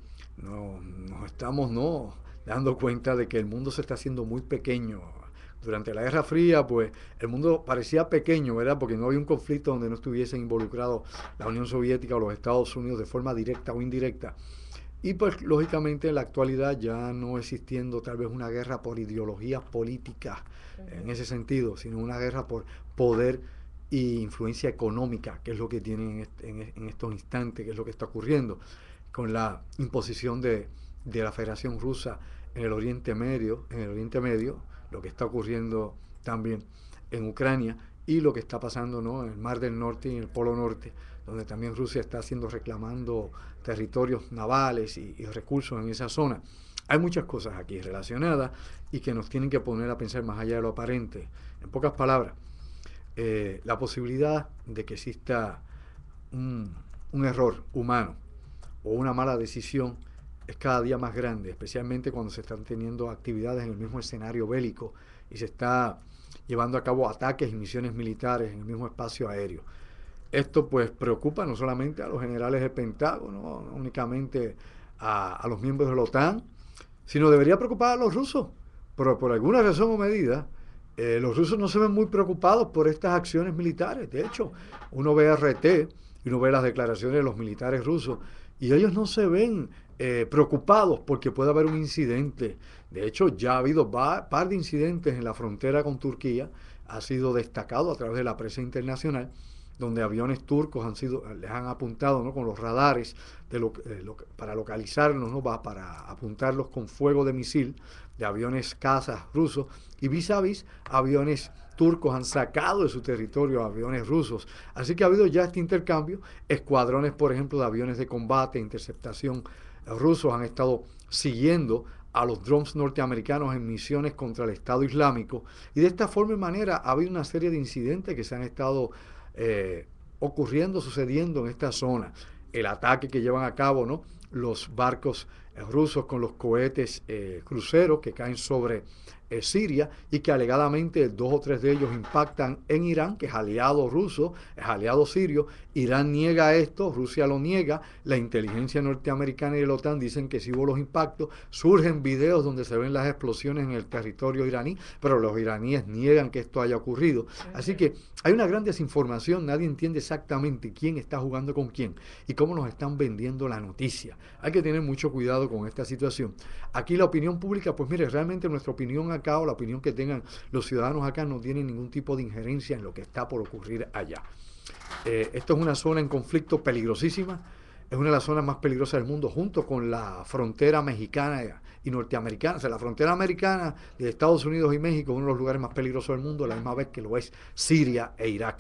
S1: nos estamos dando cuenta de que el mundo se está haciendo muy pequeño. Durante la Guerra Fría, pues el mundo parecía pequeño, ¿verdad? Porque no había un conflicto donde no estuviesen involucrados la Unión Soviética o los Estados Unidos de forma directa o indirecta. Y pues lógicamente en la actualidad ya no existiendo tal vez una guerra por ideologías políticas en ese sentido, sino una guerra por poder e influencia económica, que es lo que tienen en estos instantes, que es lo que está ocurriendo con la imposición de la Federación Rusa en el Oriente Medio, lo que está ocurriendo también en Ucrania y lo que está pasando, ¿no?, en el Mar del Norte y en el Polo Norte, donde también Rusia está haciendo reclamando territorios navales y recursos en esa zona. Hay muchas cosas aquí relacionadas y que nos tienen que poner a pensar más allá de lo aparente. En pocas palabras, la posibilidad de que exista un error humano o una mala decisión es cada día más grande, especialmente cuando se están teniendo actividades en el mismo escenario bélico y se está llevando a cabo ataques y misiones militares en el mismo espacio aéreo. Esto pues preocupa no solamente a los generales del Pentágono, no únicamente a los miembros de la OTAN, sino debería preocupar a los rusos. Pero por alguna razón o medida, los rusos no se ven muy preocupados por estas acciones militares. De hecho, uno ve RT y uno ve las declaraciones de los militares rusos y ellos no se ven preocupados porque pueda haber un incidente. De hecho, ya ha habido par de incidentes en la frontera con Turquía, ha sido destacado a través de la prensa internacional, donde aviones turcos les han apuntado, ¿no?, con los radares para localizarlos, ¿no?, para apuntarlos con fuego de misil de aviones cazas rusos, y vis a vis aviones turcos han sacado de su territorio aviones rusos. Así que ha habido ya este intercambio. Escuadrones, por ejemplo, de aviones de combate, interceptación rusos han estado siguiendo a los drones norteamericanos en misiones contra el Estado Islámico, y de esta forma y manera ha habido una serie de incidentes que se han estado sucediendo en esta zona. El ataque que llevan a cabo, ¿no?, los barcos rusos con los cohetes cruceros que caen sobre Siria y que alegadamente 2 o 3 de ellos impactan en Irán, que es aliado ruso, es aliado sirio. Irán niega esto, Rusia lo niega, la inteligencia norteamericana y de la OTAN dicen que sí hubo los impactos, surgen videos donde se ven las explosiones en el territorio iraní, pero los iraníes niegan que esto haya ocurrido. Así que hay una gran desinformación, nadie entiende exactamente quién está jugando con quién y cómo nos están vendiendo la noticia. Hay que tener mucho cuidado con esta situación. Aquí la opinión pública, pues mire, realmente nuestra opinión acá o la opinión que tengan los ciudadanos acá no tiene ningún tipo de injerencia en lo que está por ocurrir allá. Esto es una zona en conflicto peligrosísima, es una de las zonas más peligrosas del mundo, junto con la frontera mexicana y norteamericana. O sea, la frontera americana de Estados Unidos y México es uno de los lugares más peligrosos del mundo, a la misma vez que lo es Siria e Irak.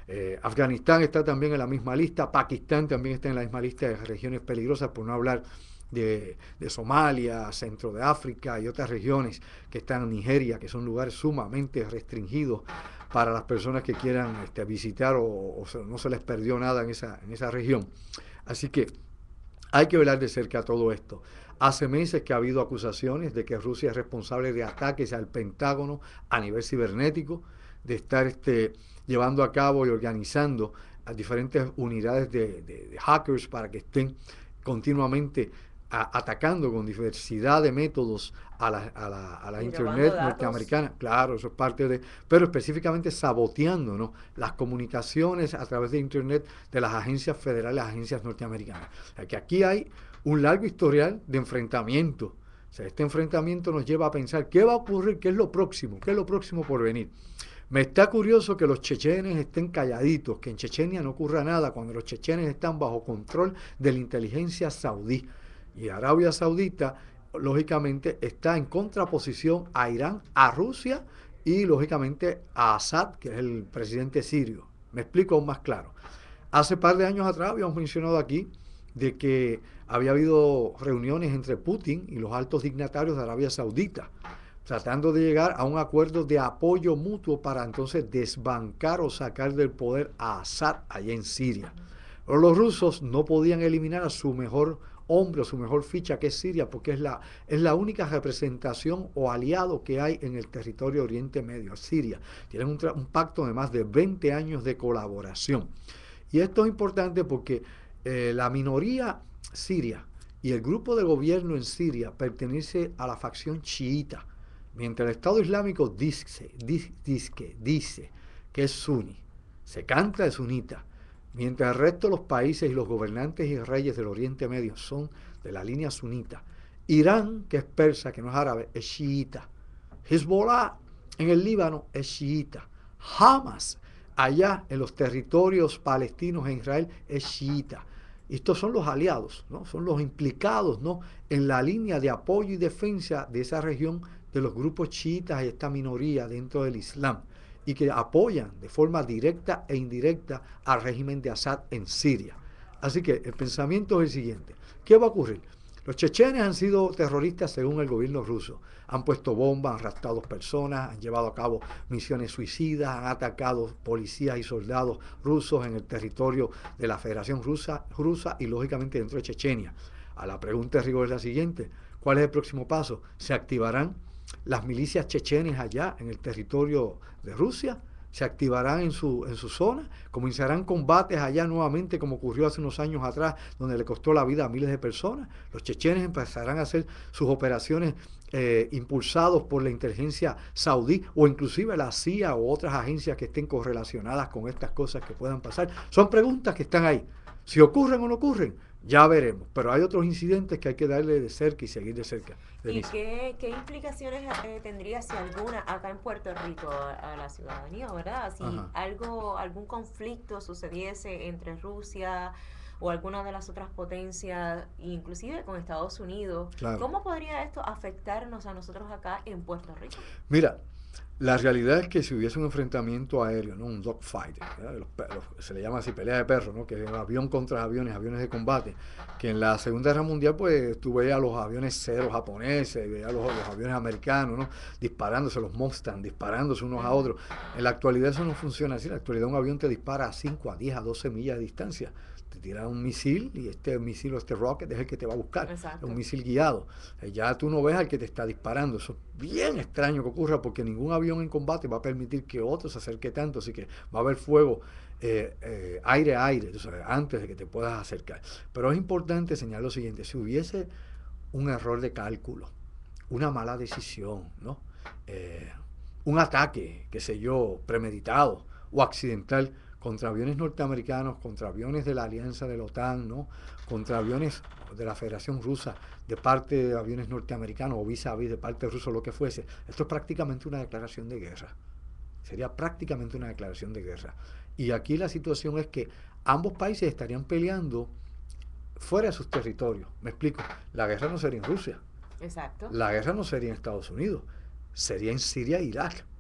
S1: Afganistán está también en la misma lista, Pakistán también está en la misma lista de regiones peligrosas, por no hablar de Somalia, centro de África y otras regiones que están en Nigeria, que son lugares sumamente restringidos para las personas que quieran visitar o no se les perdió nada en esa región. Así que hay que velar de cerca todo esto. Hace meses que ha habido acusaciones de que Rusia es responsable de ataques al Pentágono a nivel cibernético, de estar llevando a cabo y organizando a diferentes unidades de hackers para que estén continuamente atacando con diversidad de métodos a la Internet norteamericana. Claro, eso es parte de... Pero específicamente saboteando, ¿no?, las comunicaciones a través de Internet de las agencias federales, las agencias norteamericanas. O sea, que aquí hay un largo historial de enfrentamiento. O sea, este enfrentamiento nos lleva a pensar qué va a ocurrir, qué es lo próximo por venir. Me está curioso que los chechenes estén calladitos, que en Chechenia no ocurra nada cuando los chechenes están bajo control de la inteligencia saudí. Y Arabia Saudita, lógicamente, está en contraposición a Irán, a Rusia y, lógicamente, a Assad, que es el presidente sirio. Me explico aún más claro. Hace par de años atrás habíamos mencionado aquí de que había habido reuniones entre Putin y los altos dignatarios de Arabia Saudita, tratando de llegar a un acuerdo de apoyo mutuo para entonces desbancar o sacar del poder a Assad allá en Siria. Pero los rusos no podían eliminar a su mejor hombre o su mejor ficha, que es Siria, porque es la única representación o aliado que hay en el territorio Oriente Medio, Siria. Tienen un pacto de más de 20 años de colaboración. Y esto es importante porque la minoría siria y el grupo de gobierno en Siria pertenece a la facción chiita, mientras el Estado Islámico dice que es suní, se canta de sunita, mientras el resto de los países y los gobernantes y reyes del Oriente Medio son de la línea sunita. Irán, que es persa, que no es árabe, es chiita. Hezbollah en el Líbano es chiita. Hamas allá en los territorios palestinos en Israel es chiita. Estos son los aliados, ¿no? Son los implicados, ¿no?, en la línea de apoyo y defensa de esa región de los grupos chiitas y esta minoría dentro del Islam, y que apoyan de forma directa e indirecta al régimen de Assad en Siria. Así que el pensamiento es el siguiente. ¿Qué va a ocurrir? Los chechenes han sido terroristas según el gobierno ruso. Han puesto bombas, han raptado personas, han llevado a cabo misiones suicidas, han atacado policías y soldados rusos en el territorio de la Federación Rusa y lógicamente dentro de Chechenia. A la pregunta de rigor es la siguiente. ¿Cuál es el próximo paso? ¿Se activarán las milicias chechenes allá en el territorio de Rusia? ¿Se activarán en su zona? ¿Comenzarán combates allá nuevamente como ocurrió hace unos años atrás, donde le costó la vida a miles de personas? ¿Los chechenes empezarán a hacer sus operaciones impulsados por la inteligencia saudí o inclusive la CIA o otras agencias que estén correlacionadas con estas cosas que puedan pasar? Son preguntas que están ahí. Si ocurren o no ocurren, ya veremos. Pero hay otros incidentes que hay que darle de cerca y seguir de cerca.
S2: ¿Y qué implicaciones tendría, si alguna, acá en Puerto Rico a la ciudadanía, verdad? Si algún conflicto sucediese entre Rusia o alguna de las otras potencias, inclusive con Estados Unidos, claro, ¿cómo podría esto afectarnos a nosotros acá en Puerto Rico?
S1: Mira, la realidad es que si hubiese un enfrentamiento aéreo, ¿no?, un dogfight, se le llama así, pelea de perros, ¿no?, que es avión contra aviones de combate, que en la Segunda Guerra Mundial pues tú veías a los aviones cero japoneses, veías a los aviones americanos, ¿no?, disparándose, los Mustang, disparándose unos a otros. En la actualidad eso no funciona así. En la actualidad un avión te dispara a 5, a 10, a 12 millas de distancia. Te tira un misil y este misil o este rocket es el que te va a buscar. Exacto. Es un misil guiado. Ya tú no ves al que te está disparando. Eso es bien extraño que ocurra, porque ningún avión en combate va a permitir que otro se acerque tanto. Así que va a haber fuego aire a aire, antes de que te puedas acercar. Pero es importante señalar lo siguiente: si hubiese un error de cálculo, una mala decisión, ¿no?, un ataque, qué sé yo, premeditado o accidental contra aviones norteamericanos, contra aviones de la alianza de la OTAN, ¿no?, contra aviones de la Federación Rusa, de parte de aviones norteamericanos o vis a vis de parte ruso, lo que fuese, esto es prácticamente una declaración de guerra. Sería prácticamente una declaración de guerra. Y aquí la situación es que ambos países estarían peleando fuera de sus territorios. Me explico. La guerra no sería en Rusia.
S2: Exacto.
S1: La guerra no sería en Estados Unidos. Sería en Siria e Irak.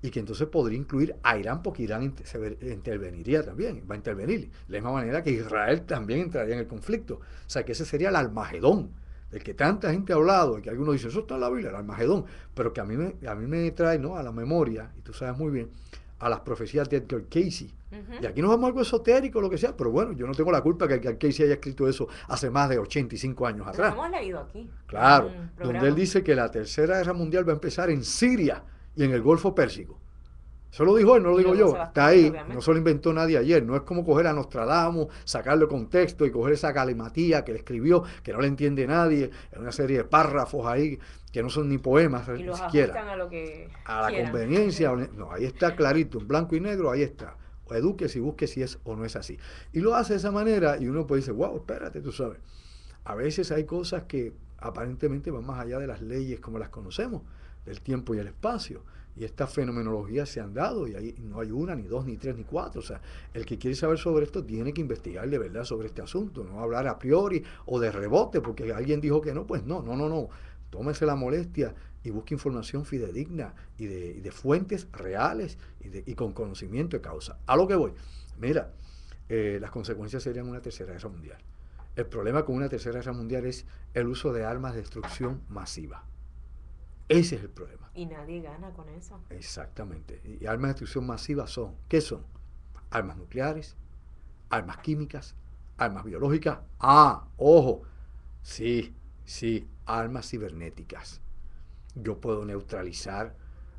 S1: y que entonces podría incluir a Irán, porque Irán interveniría también, va a intervenir, de la misma manera que Israel también entraría en el conflicto. O sea, que ese sería el Armagedón, del que tanta gente ha hablado, y que algunos dicen, eso está en la Biblia, el Armagedón, pero que a mí me trae, ¿no?, a la memoria, y tú sabes muy bien, a las profecías de Edgar Cayce. Y aquí nos vamos a algo esotérico, lo que sea, pero bueno, yo no tengo la culpa que Edgar Cayce haya escrito eso hace más de 85 años atrás.
S2: Lo hemos leído aquí.
S1: Claro, donde él dice que la Tercera Guerra Mundial va a empezar en Siria y en el Golfo Pérsico. Eso lo dijo él, no lo digo yo. Está ahí, no se lo inventó nadie ayer. No es como coger a Nostradamus, sacarle contexto y coger esa galimatía que él escribió, que no le entiende nadie, en una serie de párrafos ahí que no son ni poemas
S2: y
S1: ni siquiera.
S2: A lo que
S1: a la conveniencia. No, ahí está clarito, en blanco y negro, ahí está. O eduque y busque si es o no es así. Y lo hace de esa manera y uno puede decir, wow, espérate, tú sabes. A veces hay cosas que aparentemente van más allá de las leyes como las conocemos, del tiempo y el espacio. Y estas fenomenologías se han dado, y ahí no hay una, ni dos, ni tres, ni cuatro. O sea, el que quiere saber sobre esto tiene que investigar de verdad sobre este asunto, no hablar a priori o de rebote, porque alguien dijo que no, pues no. Tómese la molestia y busque información fidedigna y de fuentes reales y con conocimiento de causa. A lo que voy. Mira, las consecuencias serían una tercera guerra mundial. El problema con una tercera guerra mundial es el uso de armas de destrucción masiva. Ese es el problema.
S2: Y nadie gana con eso.
S1: Exactamente. Y armas de destrucción masiva son, ¿qué son? Armas nucleares, armas químicas, armas biológicas. Ojo, sí, armas cibernéticas. Yo puedo neutralizar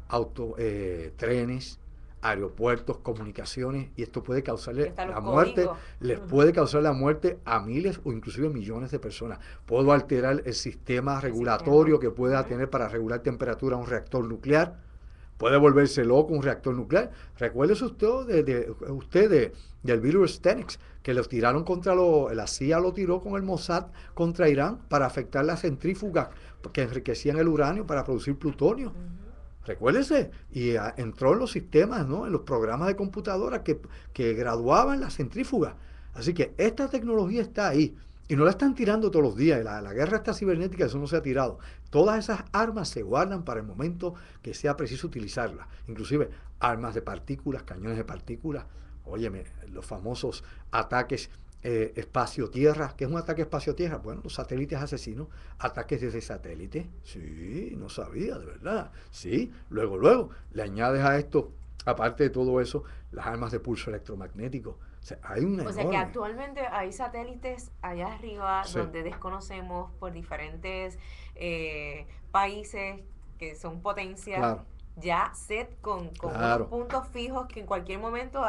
S1: trenes, aeropuertos, comunicaciones, y esto puede causarle la muerte, les puede causar la muerte a miles o inclusive millones de personas. Puedo alterar el sistema regulatorio que pueda tener para regular temperatura un reactor nuclear. Puede volverse loco un reactor nuclear. Recuérdese usted del virus Stenix, que lo tiraron contra la CIA lo tiró con el Mossad contra Irán para afectar las centrífugas que enriquecían el uranio para producir plutonio. Recuérdese, y entró en los sistemas, ¿no?, en los programas de computadora que graduaban las centrífugas. Así que esta tecnología está ahí y no la están tirando todos los días. La guerra esta cibernética, eso no se ha tirado. Todas esas armas se guardan para el momento que sea preciso utilizarlas. Inclusive armas de partículas, cañones de partículas. Óyeme, los famosos ataques espacio-tierra. ¿Qué es un ataque espacio-tierra? Bueno, los satélites asesinos, ataques desde satélite. Sí, no sabía, de verdad. Sí, luego, le añades a esto, aparte de todo eso, las armas de pulso electromagnético. O sea, hay una
S2: sea que actualmente hay satélites allá arriba donde desconocemos por diferentes países que son potencias. Ya set con unos puntos fijos que en cualquier momento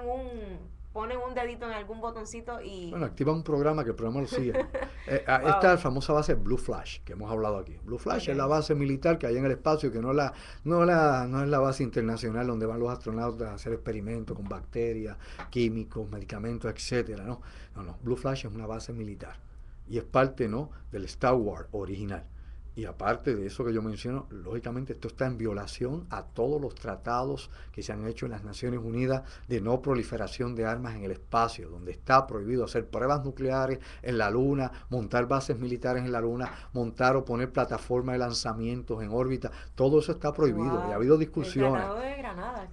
S2: ponen un dedito en algún botoncito y...
S1: Bueno, activa un programa que el programa lo sigue. Esta es la famosa base Blue Flash, que hemos hablado aquí. Blue Flash es la base militar que hay en el espacio, que no es la base internacional donde van los astronautas a hacer experimentos con bacterias, químicos, medicamentos, etcétera. No. Blue Flash es una base militar y es parte, ¿no?, del Star Wars original. Y aparte de eso que yo menciono, lógicamente esto está en violación a todos los tratados que se han hecho en las Naciones Unidas de no proliferación de armas en el espacio, donde está prohibido hacer pruebas nucleares en la Luna, montar bases militares en la Luna, montar o poner plataformas de lanzamientos en órbita. Todo eso está prohibido y ha habido discusiones.
S2: El Tratado de Granada,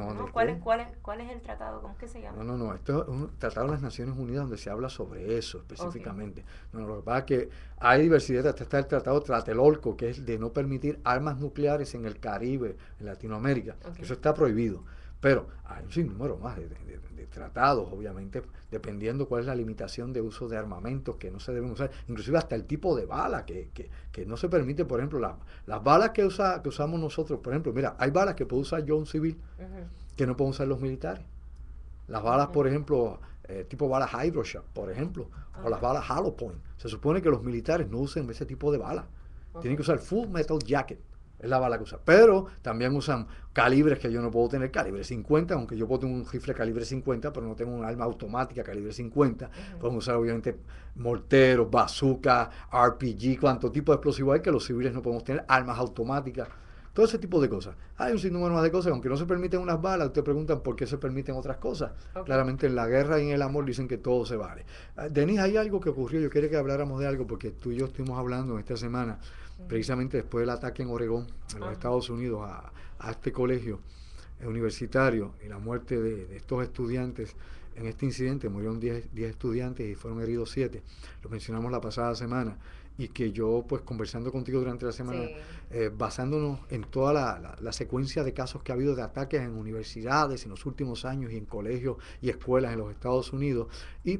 S2: ¿Cuál es el tratado? ¿Cómo es que se llama?
S1: No, esto es un tratado de las Naciones Unidas donde se habla sobre eso específicamente. Lo que pasa es que hay diversidad. Está el tratado Tlatelolco, que es de no permitir armas nucleares en el Caribe, en Latinoamérica. Eso está prohibido. Pero hay un sinnúmero más de tratados, obviamente, dependiendo cuál es la limitación de uso de armamentos que no se deben usar, inclusive hasta el tipo de bala que no se permite. Por ejemplo, las balas que usamos nosotros, por ejemplo, mira, hay balas que puede usar yo un civil que no pueden usar los militares. Las balas, por ejemplo, tipo balas Hydroshock, por ejemplo, o las balas Hollow Point. Se supone que los militares no usen ese tipo de balas. Tienen que usar Full Metal Jacket, es la bala que usan. Pero también usan calibres que yo no puedo tener, calibre 50, aunque yo puedo tener un rifle calibre 50, pero no tengo un arma automática calibre 50. Pueden usar obviamente morteros, bazooka, RPG, cuánto tipo de explosivos hay que los civiles no podemos tener, armas automáticas. Todo ese tipo de cosas. Hay un sinnúmero más de cosas, aunque no se permiten unas balas, ustedes preguntan por qué se permiten otras cosas. Claramente en la guerra y en el amor dicen que todo se vale. Denise, hay algo que ocurrió, yo quería que habláramos de algo, porque tú y yo estuvimos hablando en esta semana, precisamente después del ataque en Oregón, en los Estados Unidos, a este colegio. universitario y la muerte de estos estudiantes. En este incidente murieron 10 estudiantes y fueron heridos 7. Lo mencionamos la pasada semana. Y que yo, pues, conversando contigo durante la semana,
S2: Sí.
S1: basándonos en toda la secuencia de casos que ha habido de ataques en universidades en los últimos años y en colegios y escuelas en los Estados Unidos, y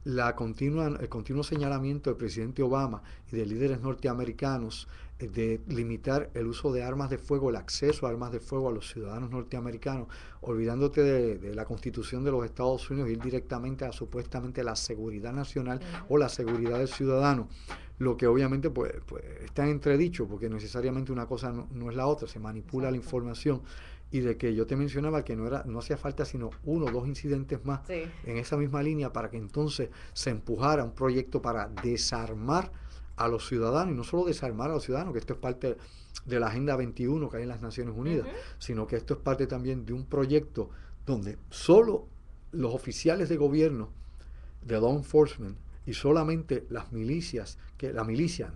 S1: el continuo señalamiento del presidente Obama y de líderes norteamericanos de limitar el uso de armas de fuego, el acceso a armas de fuego a los ciudadanos norteamericanos, olvidándote de la Constitución de los Estados Unidos, ir directamente a supuestamente la seguridad nacional o la seguridad del ciudadano, lo que obviamente pues está en entredicho, porque necesariamente una cosa no es la otra, se manipula la información. Y de que yo te mencionaba que no hacía falta sino 1 o 2 incidentes más en esa misma línea para que entonces se empujara un proyecto para desarmar a los ciudadanos, y no solo desarmar a los ciudadanos, que esto es parte de la Agenda 21 que hay en las Naciones Unidas, sino que esto es parte también de un proyecto donde solo los oficiales de gobierno, de law enforcement, y solamente las milicias, la milicia,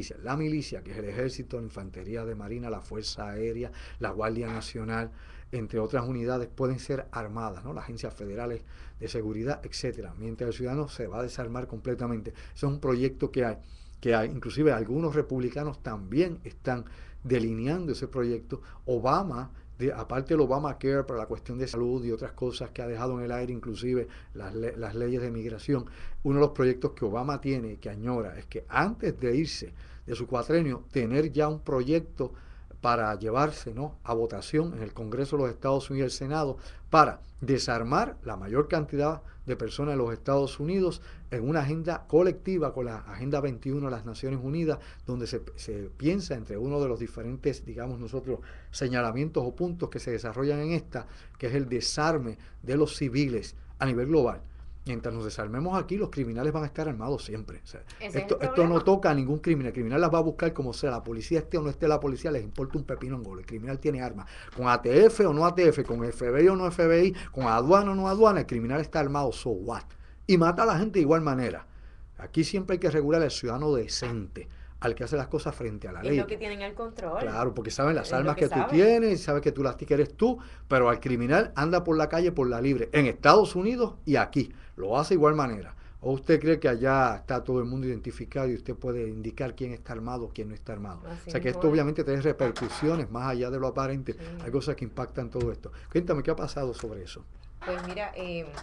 S1: que es el ejército, la infantería de marina, la fuerza aérea, la Guardia Nacional, entre otras unidades, pueden ser armadas, ¿no? Las agencias federales de seguridad, etcétera, mientras el ciudadano se va a desarmar completamente. Eso es un proyecto que hay, inclusive algunos republicanos también están delineando ese proyecto. Obama, aparte del Obamacare para la cuestión de salud y otras cosas que ha dejado en el aire, inclusive las leyes de migración, uno de los proyectos que Obama tiene y que añora es que antes de irse de su cuatrenio, tener ya un proyecto para llevarse, ¿no?, a votación en el Congreso de los Estados Unidos y el Senado para desarmar la mayor cantidad de personas en los Estados Unidos en una agenda colectiva con la Agenda 21 de las Naciones Unidas, donde se piensa entre uno de los diferentes, digamos nosotros, señalamientos o puntos que se desarrollan en esta, que es el desarme de los civiles a nivel global. Mientras nos desarmemos aquí, los criminales van a estar armados siempre. O sea, esto no toca a ningún criminal. El criminal las va a buscar como sea. La policía esté o no esté la policía, les importa un pepino en gol. El criminal tiene armas. Con ATF o no ATF, con FBI o no FBI, con aduana o no aduana, el criminal está armado. So what? Y mata a la gente de igual manera. Aquí siempre hay que regular al ciudadano decente, al que hace las cosas frente a la ley.
S2: Es lo que tienen el control.
S1: Claro, porque saben las armas que tú tienes, sabes que tú las que eres tú, pero al criminal anda por la calle por la libre, en Estados Unidos y aquí. Lo hace de igual manera. ¿O usted cree que allá está todo el mundo identificado y usted puede indicar quién está armado o quién no está armado? Así, o sea que esto obviamente tiene repercusiones más allá de lo aparente. Sí. Hay cosas que impactan todo esto. Cuéntame, ¿qué ha pasado sobre eso?
S2: Pues mira,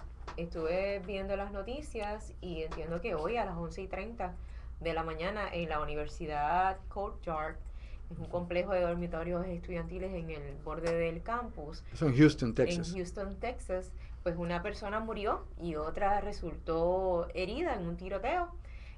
S2: estuve viendo las noticias y entiendo que hoy a las 11:30 de la mañana en la Universidad Courtyard, es un complejo de dormitorios estudiantiles en el borde del campus.
S1: Eso en Houston, Texas.
S2: En Houston, Texas, pues una persona murió y otra resultó herida en un tiroteo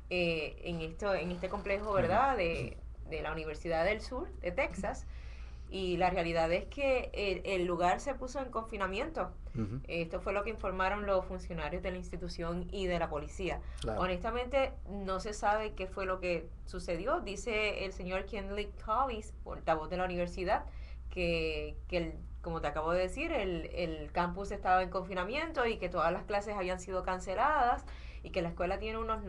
S2: en este complejo, ¿verdad?, de la Universidad del Sur de Texas. Y la realidad es que el lugar se puso en confinamiento. Esto fue lo que informaron los funcionarios de la institución y de la policía. Claro. Honestamente, no se sabe qué fue lo que sucedió. Dice el señor Kenley Collis, portavoz de la universidad, que como te acabo de decir, el campus estaba en confinamiento y que todas las clases habían sido canceladas y que la escuela tiene unos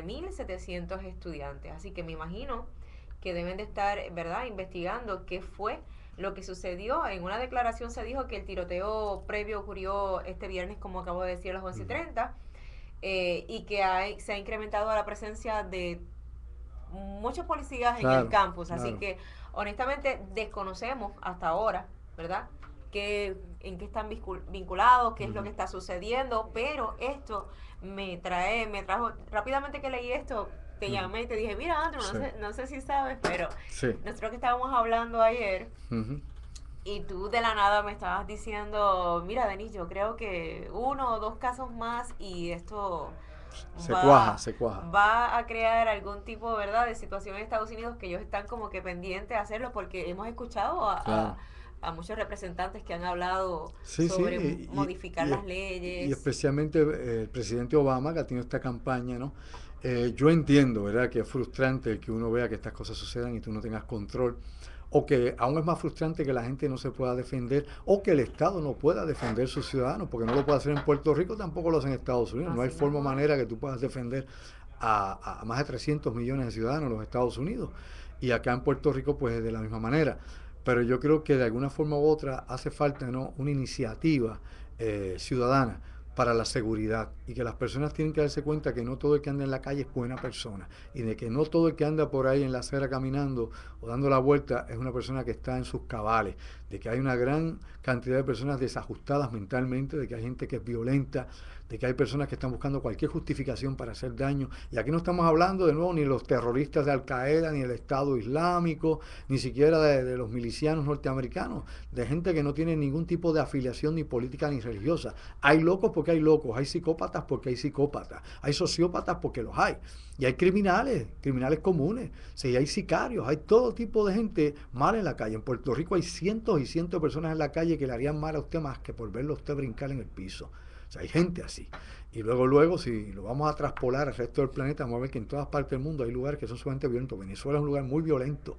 S2: 9.700 estudiantes. Así que me imagino que deben de estar, ¿verdad?, investigando qué fue lo que sucedió. En una declaración se dijo que el tiroteo previo ocurrió este viernes, como acabo de decir, a las 11:30, y que se ha incrementado la presencia de muchos policías en el campus. Así que, honestamente, desconocemos hasta ahora, ¿verdad?, en qué están vinculados, qué es lo que está sucediendo, pero esto me trajo, rápidamente que leí esto, te llamé y te dije, mira, Andrew, no sé si sabes, pero nosotros que estábamos hablando ayer, y tú de la nada me estabas diciendo, mira, Denise, yo creo que 1 o 2 casos más y esto
S1: se cuaja.
S2: Va a crear algún tipo, ¿verdad?, de situación en Estados Unidos que ellos están como que pendientes a hacerlo, porque hemos escuchado a muchos representantes que han hablado sobre modificar las leyes.
S1: Y especialmente el presidente Obama, que ha tenido esta campaña, ¿no? Yo entiendo, ¿verdad?, que es frustrante el que uno vea que estas cosas sucedan y tú no tengas control, o que aún es más frustrante que la gente no se pueda defender, o que el Estado no pueda defender a sus ciudadanos, porque no lo puede hacer en Puerto Rico, tampoco lo hace en Estados Unidos. No hay forma o manera que tú puedas defender a más de 300 millones de ciudadanos en los Estados Unidos, y acá en Puerto Rico pues de la misma manera. pero yo creo que de alguna forma u otra hace falta, ¿no?, una iniciativa ciudadana para la seguridad, y que las personas tienen que darse cuenta que no todo el que anda en la calle es buena persona, y de que no todo el que anda por ahí en la acera caminando o dando la vuelta es una persona que está en sus cabales, de que hay una gran cantidad de personas desajustadas mentalmente, de que hay gente que es violenta, de que hay personas que están buscando cualquier justificación para hacer daño. Y aquí no estamos hablando de nuevo ni de los terroristas de Al Qaeda, ni del Estado Islámico, ni siquiera de los milicianos norteamericanos, de gente que no tiene ningún tipo de afiliación ni política ni religiosa. Hay locos porque hay locos, hay psicópatas porque hay psicópatas, hay sociópatas porque los hay, y hay criminales, criminales comunes, sí, hay sicarios, hay todo tipo de gente mala en la calle. En Puerto Rico hay cientos y cientos de personas en la calle que le harían mal a usted más que por verlo a usted brincar en el piso. O sea, hay gente así. Y luego, si lo vamos a traspolar al resto del planeta, vamos a ver que en todas partes del mundo hay lugares que son sumamente violentos. Venezuela es un lugar muy violento.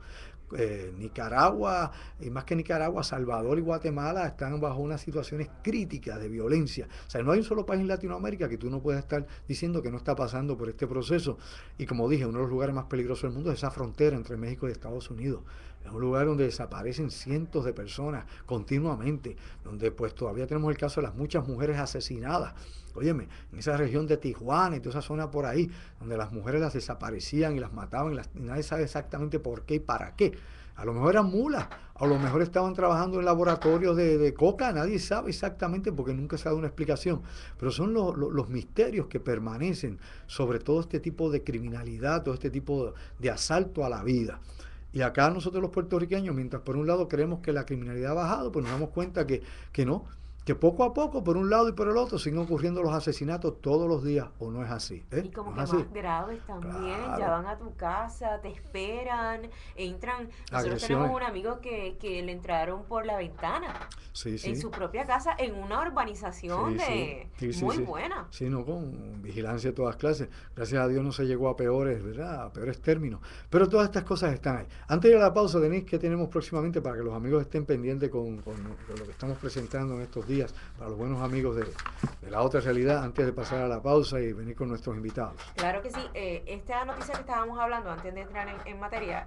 S1: Nicaragua, y más que Nicaragua, Salvador y Guatemala están bajo unas situaciones críticas de violencia. O sea, no hay un solo país en Latinoamérica que tú no puedas estar diciendo que no está pasando por este proceso. Y como dije, uno de los lugares más peligrosos del mundo es esa frontera entre México y Estados Unidos. Es un lugar donde desaparecen cientos de personas continuamente, donde pues todavía tenemos el caso de las muchas mujeres asesinadas. Óyeme, en esa región de Tijuana y toda esa zona por ahí, donde las mujeres las desaparecían y las mataban, y nadie sabe exactamente por qué y para qué. A lo mejor eran mulas, a lo mejor estaban trabajando en laboratorios de coca, nadie sabe exactamente porque nunca se ha dado una explicación. Pero son los misterios que permanecen sobre todo este tipo de criminalidad, todo este tipo de asalto a la vida. Y acá nosotros los puertorriqueños, mientras por un lado creemos que la criminalidad ha bajado, pues nos damos cuenta que no, que poco a poco, por un lado y por el otro, siguen ocurriendo los asesinatos todos los días, o no es así.
S2: Y como
S1: ¿No
S2: que
S1: es así?
S2: más graves también, ya
S1: Claro.
S2: van a tu casa, te esperan, entran. Nosotros tenemos
S1: Agresiones.
S2: un amigo que le entraron por la ventana
S1: Sí,
S2: en
S1: sí.
S2: su propia casa, en una urbanización
S1: Sí, sí,
S2: de
S1: sí, sí,
S2: muy
S1: sí.
S2: buena.
S1: Sí, no, con vigilancia de todas clases. Gracias a Dios no se llegó a peores, ¿verdad? A peores términos. Pero todas estas cosas están ahí. Antes de ir a la pausa, Denise, ¿qué tenemos próximamente para que los amigos estén pendientes con lo que estamos presentando en estos días? Para los buenos amigos de la otra realidad, antes de pasar a la pausa y venir con nuestros invitados.
S2: Claro que sí. Esta noticia que estábamos hablando antes de entrar en materia,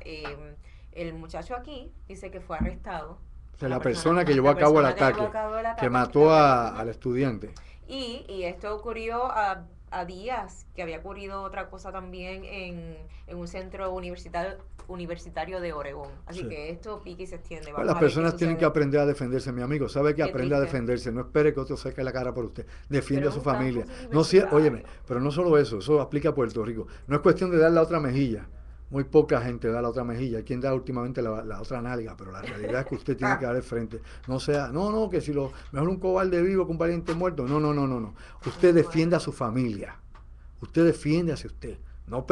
S2: el muchacho aquí dice que fue arrestado.
S1: O sea, la persona que llevó a cabo el ataque, que mató al estudiante.
S2: Y esto ocurrió a días que había ocurrido otra cosa también en un centro universitario de Oregón. Así
S1: Sí.
S2: que esto pique y se extiende.
S1: Pues
S2: Vamos
S1: las
S2: a ver qué
S1: personas tienen que
S2: sucede.
S1: aprender a defenderse, mi amigo. Sabe que
S2: Qué
S1: aprenda a
S2: triste.
S1: defenderse. No espere que otro saque la cara por usted. Defiende
S2: Pero
S1: a
S2: es
S1: su
S2: un
S1: familia.
S2: campus
S1: No, sí, óyeme,
S2: universitario.
S1: pero no solo eso aplica a Puerto Rico. No es cuestión de dar la otra mejilla. Muy poca gente da la otra mejilla. Hay quien da últimamente la otra nalga, pero la realidad es que usted tiene que dar el frente. No sea, no, que si lo mejor un cobarde vivo que un pariente muerto. No. Usted defienda a su familia. Usted defiende hacia usted. No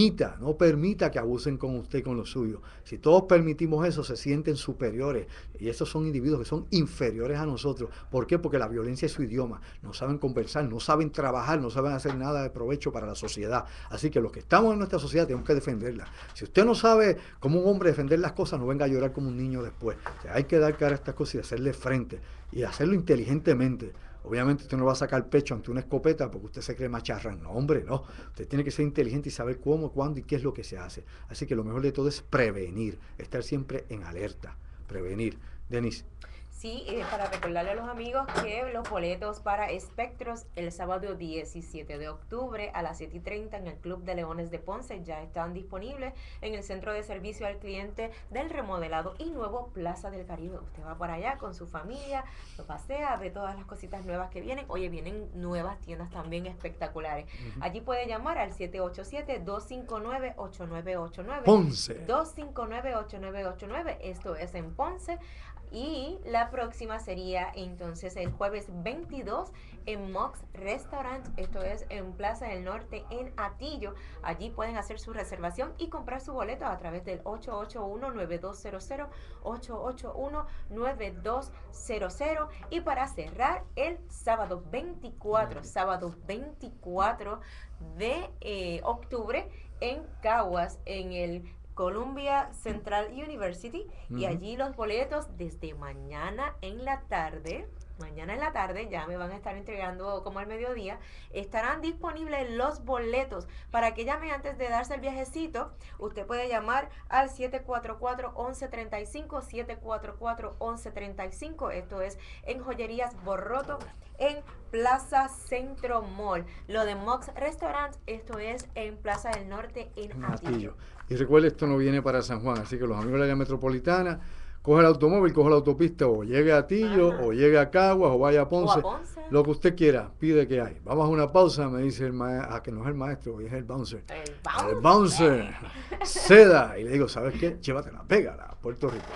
S1: permita que abusen con usted y con lo suyo. Si todos permitimos eso, se sienten superiores. Y esos son individuos que son inferiores a nosotros. ¿Por qué? Porque la violencia es su idioma. No saben conversar, no saben trabajar, no saben hacer nada de provecho para la sociedad. Así que los que estamos en nuestra sociedad tenemos que defenderla. Si usted no sabe como un hombre defender las cosas, no venga a llorar como un niño después. O sea, hay que dar cara a estas cosas y hacerle frente. Y hacerlo inteligentemente. Obviamente usted no va a sacar pecho ante una escopeta porque usted se cree macharrán. No, hombre, no. Usted tiene que ser inteligente y saber cómo, cuándo y qué es lo que se hace. Así que lo mejor de todo es prevenir, estar siempre en alerta. Prevenir. Denise.
S2: Sí, para recordarle a los amigos que los boletos para Espectros el sábado 17 de octubre a las 7:30 en el Club de Leones de Ponce ya están disponibles en el Centro de Servicio al Cliente del remodelado y nuevo Plaza del Caribe. Usted va por allá con su familia, lo pasea, ve todas las cositas nuevas que vienen. Oye, vienen nuevas tiendas también espectaculares. Allí puede llamar al 787-259-8989.
S1: Ponce.
S2: 259-8989. Esto es en Ponce. Y la próxima sería entonces el jueves 22 en Mox Restaurant, esto es en Plaza del Norte en Atillo. Allí pueden hacer su reservación y comprar su boleto a través del 881-9200, 881-9200. Y para cerrar, el sábado 24 de octubre en Caguas, en el Columbia Central University, y allí los boletos desde mañana en la tarde mañana en la tarde, ya me van a estar entregando como al mediodía, estarán disponibles los boletos para que llame antes de darse el viajecito. Usted puede llamar al 744-1135, 744-1135, esto es en Joyerías Borroto, en Plaza Centro Mall. Lo de Mox Restaurant, esto es en Plaza del Norte, en Atillo.
S1: Y recuerde, esto no viene para San Juan, así que los amigos de la área metropolitana, coge el automóvil, coge la autopista, o llegue a Atillo,
S2: Ajá.
S1: o llegue a Caguas, o vaya a
S2: O
S1: Ponce,
S2: a Ponce.
S1: lo que usted quiera, pide que hay. Vamos a una pausa, me dice el maestro, que no es el maestro, es el bouncer.
S2: El
S1: El bouncer, ceda, y le digo, ¿sabes qué? Llévatela, pégala a Puerto Rico.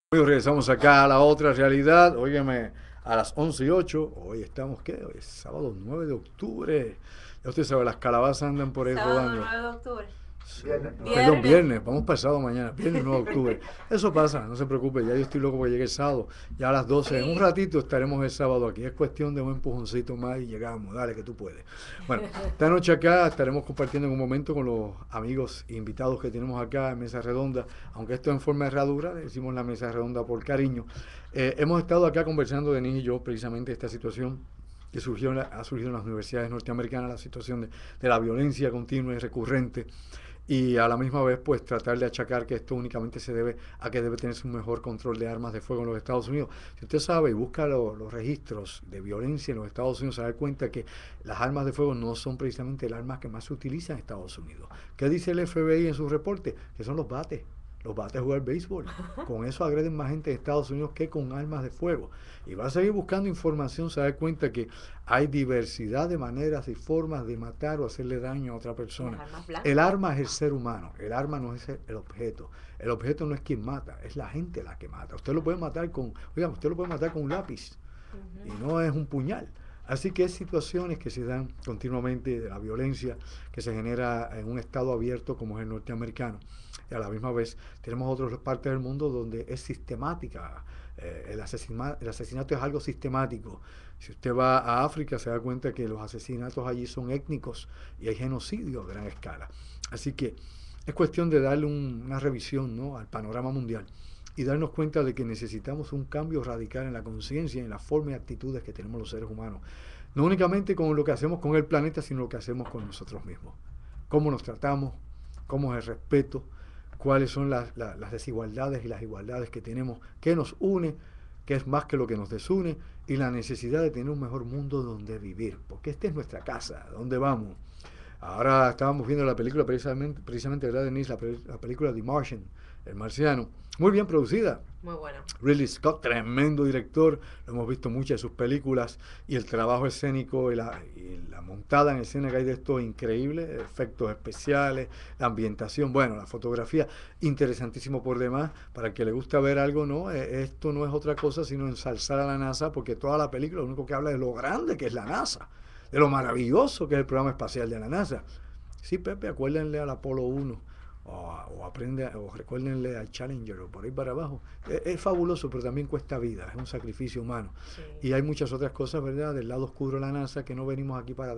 S1: Hoy regresamos acá a la otra realidad. Óigame, a las 11:08. Hoy estamos, ¿qué? Hoy es sábado 9 de octubre. Ya usted sabe, las calabazas andan por ahí
S2: Sábado
S1: rodando.
S2: 9 de octubre.
S1: Sí.
S3: Viernes.
S1: Perdón, viernes, vamos para el sábado mañana, viernes 9 de octubre. Eso pasa, no se preocupe, ya yo estoy loco porque llegue el sábado. Ya a las 12, en un ratito estaremos el sábado aquí. Es cuestión de un empujoncito más y llegamos, dale que tú puedes. Bueno, esta noche acá estaremos compartiendo en un momento con los amigos e invitados que tenemos acá en Mesa Redonda, aunque esto en forma de herradura, decimos la Mesa Redonda por cariño. Hemos estado acá conversando, Denise y yo, precisamente esta situación que ha surgido en las universidades norteamericanas, la situación de la violencia continua y recurrente, y a la misma vez pues tratar de achacar que esto únicamente se debe a que debe tenerse un mejor control de armas de fuego en los Estados Unidos. Si usted sabe y busca los registros de violencia en los Estados Unidos, se da cuenta que las armas de fuego no son precisamente las armas que más se utilizan en Estados Unidos. ¿Qué dice el FBI en su reporte? Que son los bates de jugar béisbol. Con eso agreden más gente en Estados Unidos que con armas de fuego. Y va a seguir buscando información, se da cuenta que hay diversidad de maneras y formas de matar o hacerle daño a otra persona. El arma es el ser humano, el arma no es el objeto. El objeto no es quien mata, es la gente la que mata. Usted lo puede matar con un lápiz y no es un puñal. Así que hay situaciones que se dan continuamente de la violencia que se genera en un estado abierto como es el norteamericano. Y a la misma vez tenemos otras partes del mundo donde es sistemática. El asesinato es algo sistemático. Si usted va a África se da cuenta que los asesinatos allí son étnicos y hay genocidio a gran escala. Así que es cuestión de darle una revisión, ¿no?, al panorama mundial y darnos cuenta de que necesitamos un cambio radical en la conciencia y en la forma y actitudes que tenemos los seres humanos. No únicamente con lo que hacemos con el planeta, sino lo que hacemos con nosotros mismos. Cómo nos tratamos, cómo es el respeto, cuáles son las desigualdades y las igualdades que tenemos, qué nos une, qué es más que lo que nos desune, y la necesidad de tener un mejor mundo donde vivir, porque esta es nuestra casa, ¿dónde vamos? Ahora estábamos viendo la película precisamente ¿verdad, Denise? La película The Martian, El Marciano, muy bien producida.
S2: Muy buena.
S1: Ridley Scott, tremendo director, lo hemos visto muchas de sus películas, y el trabajo escénico y la montada en escena que hay de esto increíble, efectos especiales, la ambientación, bueno, la fotografía, interesantísimo por demás. Para el que le gusta ver algo, no, esto no es otra cosa sino ensalzar a la NASA, porque toda la película lo único que habla es de lo grande que es la NASA, de lo maravilloso que es el programa espacial de la NASA. Sí, Pepe, acuérdenle al Apolo 1, o recuérdenle al Challenger, o por ahí para abajo. Es fabuloso, pero también cuesta vida, es un sacrificio humano. Sí. Y hay muchas otras cosas, ¿verdad?, del lado oscuro de la NASA, que no venimos aquí para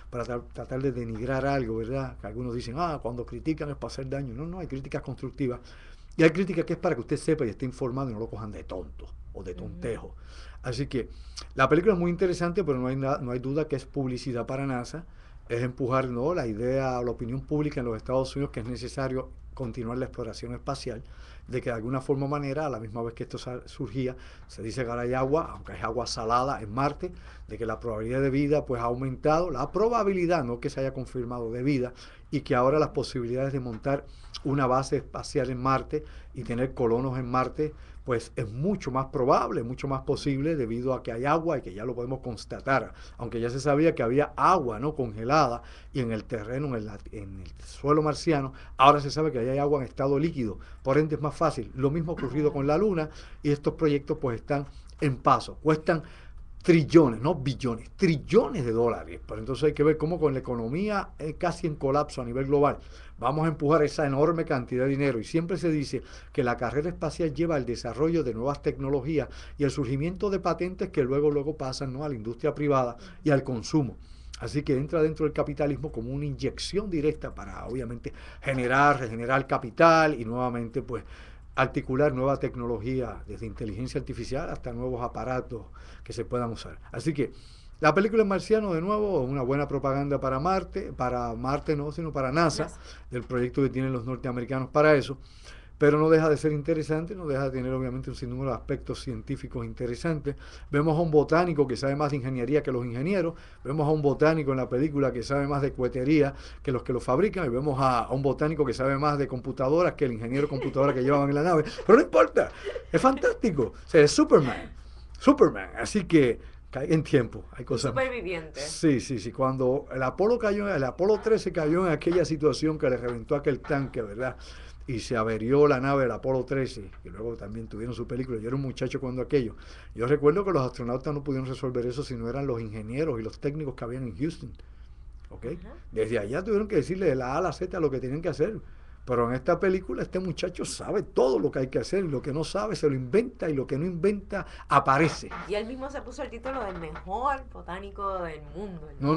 S1: tratar de denigrar algo, ¿verdad? Que algunos dicen, cuando critican es para hacer daño. No, hay críticas constructivas. Y hay críticas que es para que usted sepa y esté informado y no lo cojan de tonto o de tontejo. Así que la película es muy interesante, pero no hay duda que es publicidad para NASA. Es empujar, ¿no?, la idea, la opinión pública en los Estados Unidos que es necesario continuar la exploración espacial, de que de alguna forma o manera, a la misma vez que esto surgía, se dice que ahora hay agua, aunque hay agua salada en Marte, de que la probabilidad de vida pues ha aumentado, la probabilidad, no que se haya confirmado, de vida, y que ahora las posibilidades de montar una base espacial en Marte y tener colonos en Marte pues es mucho más probable, mucho más posible, debido a que hay agua y que ya lo podemos constatar, aunque ya se sabía que había agua, ¿no?, congelada, y en el terreno, en el suelo marciano, ahora se sabe que hay agua en estado líquido, por ende es más fácil. Lo mismo ha ocurrido con la Luna, y estos proyectos pues están en paso, cuestan trillones, no billones, trillones de dólares, pero entonces hay que ver cómo con la economía casi en colapso a nivel global, vamos a empujar esa enorme cantidad de dinero. Y siempre se dice que la carrera espacial lleva al desarrollo de nuevas tecnologías y el surgimiento de patentes que luego pasan, ¿no?, a la industria privada y al consumo. Así que entra dentro del capitalismo como una inyección directa para, obviamente, regenerar capital y nuevamente, pues, articular nueva tecnología, desde inteligencia artificial hasta nuevos aparatos que se puedan usar. Así que la película El Marciano, de nuevo, una buena propaganda para Marte no, sino para NASA, del proyecto que tienen los norteamericanos para eso, pero no deja de ser interesante, no deja de tener obviamente un sinnúmero de aspectos científicos interesantes. Vemos a un botánico que sabe más de ingeniería que los ingenieros, vemos a un botánico en la película que sabe más de cohetería que los que lo fabrican, y vemos a un botánico que sabe más de computadoras que el ingeniero de computadora que llevaban en la nave, pero no importa, es fantástico, o sea, es Superman, así que caiga en tiempo. Hay cosas.
S2: Superviviente.
S1: Sí, sí, sí. Cuando el Apolo 13 cayó en aquella situación que le reventó aquel tanque, ¿verdad? Y se averió la nave del Apolo 13, y luego también tuvieron su película. Yo era un muchacho cuando aquello. Yo recuerdo que los astronautas no pudieron resolver eso si no eran los ingenieros y los técnicos que habían en Houston. ¿Ok? Desde allá tuvieron que decirle de la A a la Z lo que tenían que hacer. Pero en esta película este muchacho sabe todo lo que hay que hacer, lo que no sabe se lo inventa y lo que no inventa aparece.
S2: Y él mismo se puso el título del mejor botánico del mundo.
S1: No.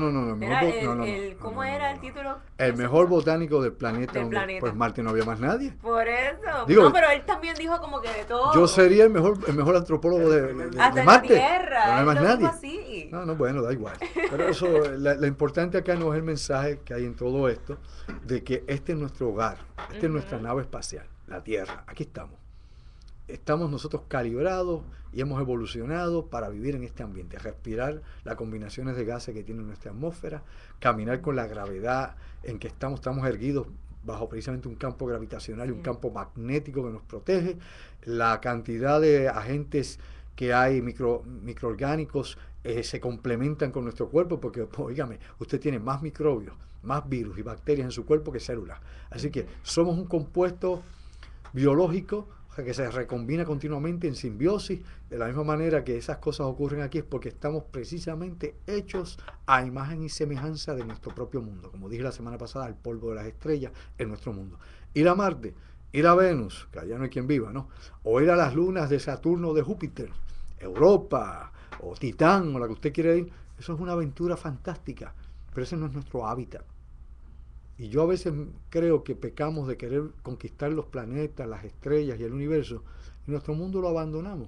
S2: ¿Cómo era el título?
S1: El mejor botánico del planeta.
S2: Del planeta.
S1: Pues Marte no había más nadie.
S2: Por eso.
S1: Digo,
S2: no, pero él también dijo como que de todo.
S1: Yo sería el mejor antropólogo de
S2: hasta
S1: Marte.
S2: La Tierra.
S1: No hay más nadie.
S2: Así.
S1: No, bueno, da igual. Pero eso, lo importante acá no es el mensaje que hay en todo esto, de que este es nuestro hogar, esta es nuestra nave espacial, la Tierra. Aquí estamos. Estamos nosotros calibrados y hemos evolucionado para vivir en este ambiente, respirar las combinaciones de gases que tiene nuestra atmósfera, caminar con la gravedad en que estamos erguidos bajo precisamente un campo gravitacional y un campo magnético que nos protege, la cantidad de agentes que hay microorgánicos se complementan con nuestro cuerpo porque, oígame, usted tiene más microbios, más virus y bacterias en su cuerpo que células. Así que somos un compuesto biológico que se recombina continuamente en simbiosis. De la misma manera que esas cosas ocurren aquí es porque estamos precisamente hechos a imagen y semejanza de nuestro propio mundo. Como dije la semana pasada, el polvo de las estrellas en nuestro mundo. Ir a Marte, ir a Venus, que allá no hay quien viva, ¿no? O ir a las lunas de Saturno o de Júpiter, Europa o Titán o la que usted quiera ir, eso es una aventura fantástica, pero ese no es nuestro hábitat. Y yo a veces creo que pecamos de querer conquistar los planetas, las estrellas y el universo, y nuestro mundo lo abandonamos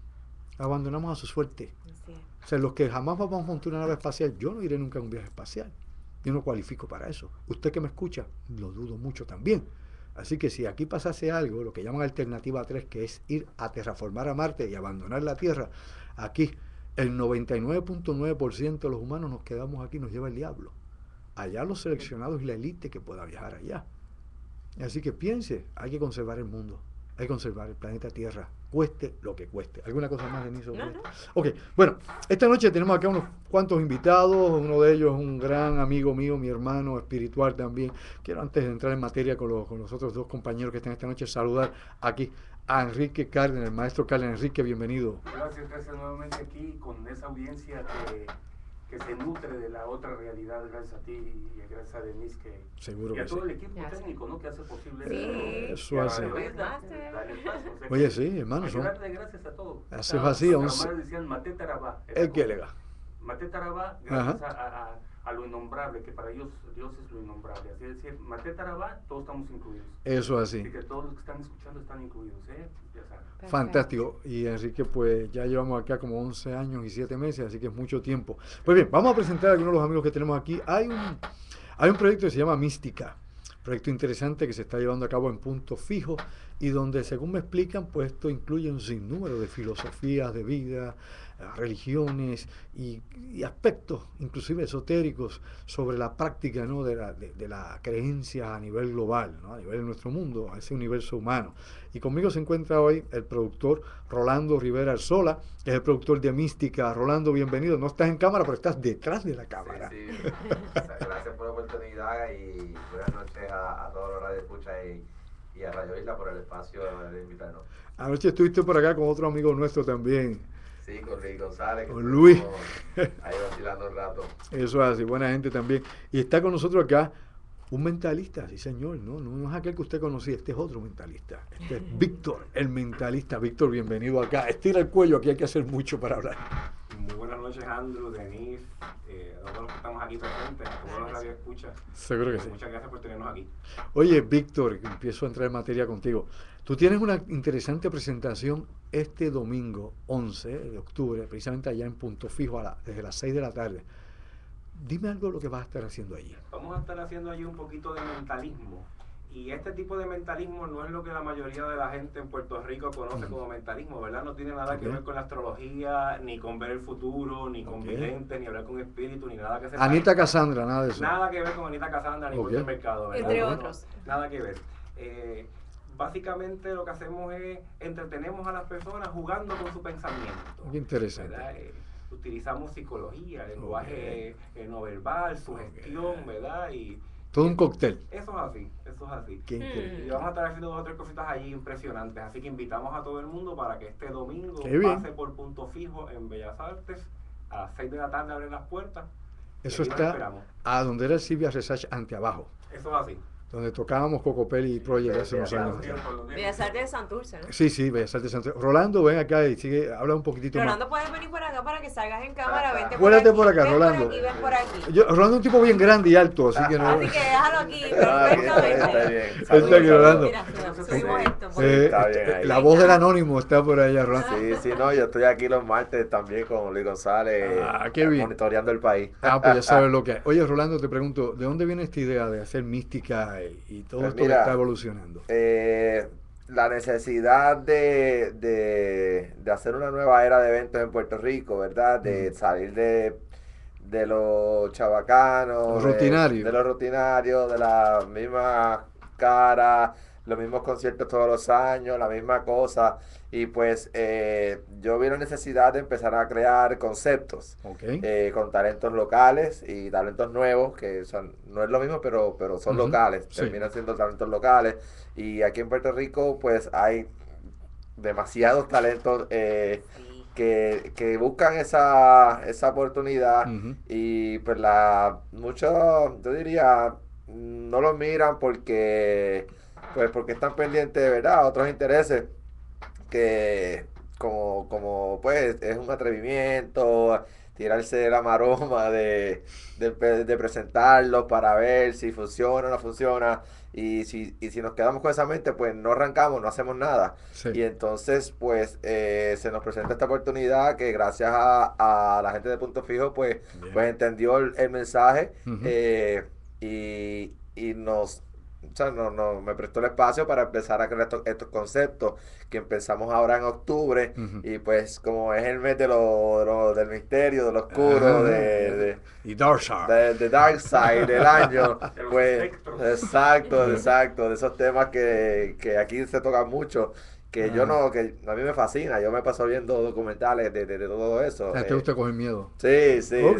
S1: a su suerte.
S2: Sí.
S1: O sea, los que jamás vamos a montar una nave espacial, yo no iré nunca a un viaje espacial, yo no cualifico para eso. Usted que me escucha, lo dudo mucho también. Así que si aquí pasase algo, lo que llaman alternativa 3, que es ir a terraformar a Marte y abandonar la Tierra, aquí el 99.9% de los humanos nos quedamos aquí, nos lleva el diablo. Allá los seleccionados y la élite que pueda viajar allá. Así que piense, hay que conservar el mundo, hay que conservar el planeta Tierra, cueste lo que cueste. ¿Alguna cosa más, Denise?
S2: No.
S1: Ok, bueno, esta noche tenemos acá unos cuantos invitados, uno de ellos es un gran amigo mío, mi hermano espiritual también. Quiero, antes de entrar en materia con los otros dos compañeros que están esta noche, saludar aquí a Enrique Cárdenas, el maestro Cárdenas. Enrique, bienvenido.
S3: Gracias nuevamente aquí con esa audiencia que se nutre de la otra realidad, gracias a ti y gracias a Denise
S1: seguro
S3: y a
S1: que
S3: todo
S1: sí.
S3: el equipo técnico, ¿no?, que hace posible
S1: eso hace.
S3: Oye,
S1: sí, hermano,
S3: gracias a todos.
S1: Así es así.
S3: Los hermanos decían Mate Tarabá. Mate Tarabá, gracias a lo innombrable, que para ellos Dios es lo innombrable. Así es decir, Mate Tarabá, todos estamos incluidos.
S1: Eso así.
S3: Así que todos los que están escuchando están incluidos, ya saben.
S1: Fantástico. Y Enrique, pues ya llevamos acá como 11 años y 7 meses, así que es mucho tiempo. Pues bien, vamos a presentar a algunos de los amigos que tenemos aquí. Hay un proyecto que se llama Mística, proyecto interesante que se está llevando a cabo en Punto Fijo y donde, según me explican, pues esto incluye un sinnúmero de filosofías de vida, religiones y aspectos, inclusive esotéricos, sobre la práctica, ¿no?, de la creencia a nivel global, ¿no?, a nivel de nuestro mundo, a ese universo humano. Y conmigo se encuentra hoy el productor Rolando Rivera Arzola, que es el productor de Mística. Rolando, bienvenido. No estás en cámara, pero estás detrás de la cámara.
S4: Sí. Gracias por la oportunidad y buenas noches a todos los radioescuchas y a Radio Isla por el espacio de invitarnos.
S1: Anoche estuviste por acá con otro amigo nuestro también.
S4: Sí, con Luis González.
S1: Con Luis.
S4: Ahí vacilando un rato.
S1: Eso es así, buena gente también. Y está con nosotros acá un mentalista, sí señor, no es aquel que usted conocía, este es otro mentalista. Este es Víctor, el mentalista. Víctor, bienvenido acá. Estira el cuello, aquí hay que hacer mucho para hablar.
S3: Muy buenas noches, Andrew, Denise, a todos los que estamos aquí presentes, a todos los radioescuchas.
S1: Seguro que sí.
S3: Muchas gracias por tenernos aquí.
S1: Oye, Víctor, empiezo a entrar en materia contigo. Tú tienes una interesante presentación este domingo 11 de octubre, precisamente allá en Punto Fijo, desde las 6 de la tarde. Dime algo de lo que vas a estar haciendo allí.
S3: Vamos a estar haciendo allí un poquito de mentalismo. Y este tipo de mentalismo no es lo que la mayoría de la gente en Puerto Rico conoce como mentalismo, ¿verdad? No tiene nada que ver con la astrología, ni con ver el futuro, ni con videntes, ni hablar con espíritus, ni nada que se
S1: Anita Cassandra, nada de eso.
S3: Nada que ver con Anita Cassandra, ni con el mercado, ¿verdad?
S2: Entre otros.
S3: Nada que ver. Básicamente lo que hacemos es entretenemos a las personas jugando con su pensamiento.
S1: Qué interesante.
S3: utilizamos psicología, lenguaje no verbal, sugestión, ¿verdad? Y
S1: todo un cóctel.
S3: Eso es así, eso es así.
S1: Qué increíble.
S3: Y vamos a estar haciendo 2 o 3 cositas allí impresionantes, así que invitamos a todo el mundo para que este domingo pase por Punto Fijo en Bellas Artes, a las 6 de la tarde abren las puertas.
S1: Eso está a donde era el Silvia Research ante abajo.
S3: Eso es así.
S1: Donde tocábamos Cocopelli y Project hace unos años.
S2: Bellas Artes de Santurce, ¿no?
S1: Sí, Bellas Artes de Santurce. Rolando, ven acá y sigue, habla un poquitito
S2: Rolando,
S1: más.
S2: puedes venir por acá para que salgas en cámara, vente
S1: Cuélate
S2: por aquí.
S1: por acá, Rolando.
S2: Ven por aquí.
S1: Rolando es un tipo bien grande y alto, así que no.
S2: Así que déjalo aquí, perfectamente.
S4: Está bien.
S1: Está aquí, Rolando.
S2: Mira, subimos esto.
S4: Está bien ahí.
S1: La voz del anónimo está por allá, Rolando.
S4: Sí, no, yo estoy aquí los martes también con Luis González,
S1: qué bien.
S4: monitoreando el país.
S1: Pues ya sabes lo que hay. Oye, Rolando, te pregunto, ¿de dónde viene esta idea de hacer mística y todo
S4: Pues
S1: esto
S4: mira,
S1: que está evolucionando?
S4: La necesidad de hacer una nueva era de eventos en Puerto Rico, ¿verdad? De salir de los chavacanos,
S1: Rutinario.
S4: de los rutinarios, de la misma cara, los mismos conciertos todos los años, la misma cosa. Y pues yo vi la necesidad de empezar a crear conceptos con talentos locales y talentos nuevos, que son, no es lo mismo, pero son locales, terminan siendo talentos locales. Y aquí en Puerto Rico pues hay demasiados talentos que buscan esa oportunidad y pues muchos, yo diría, no lo miran porque están pendientes de verdad a otros intereses que como pues es un atrevimiento tirarse la maroma de presentarlo para ver si funciona o no funciona. Y si nos quedamos con esa mente, pues no arrancamos, no hacemos nada. Y entonces, pues, se nos presenta esta oportunidad que gracias a la gente de Punto Fijo, pues entendió el mensaje y nos... O sea, me prestó el espacio para empezar a crear estos conceptos que empezamos ahora en octubre y pues como es el mes del misterio, de lo oscuro,
S1: y dark side.
S4: de dark side del año, pues exacto, de esos temas que aquí se tocan mucho. Que yo que a mí me fascina, yo me paso viendo documentales de todo eso.
S1: ¿Te gusta coger miedo?
S4: Sí,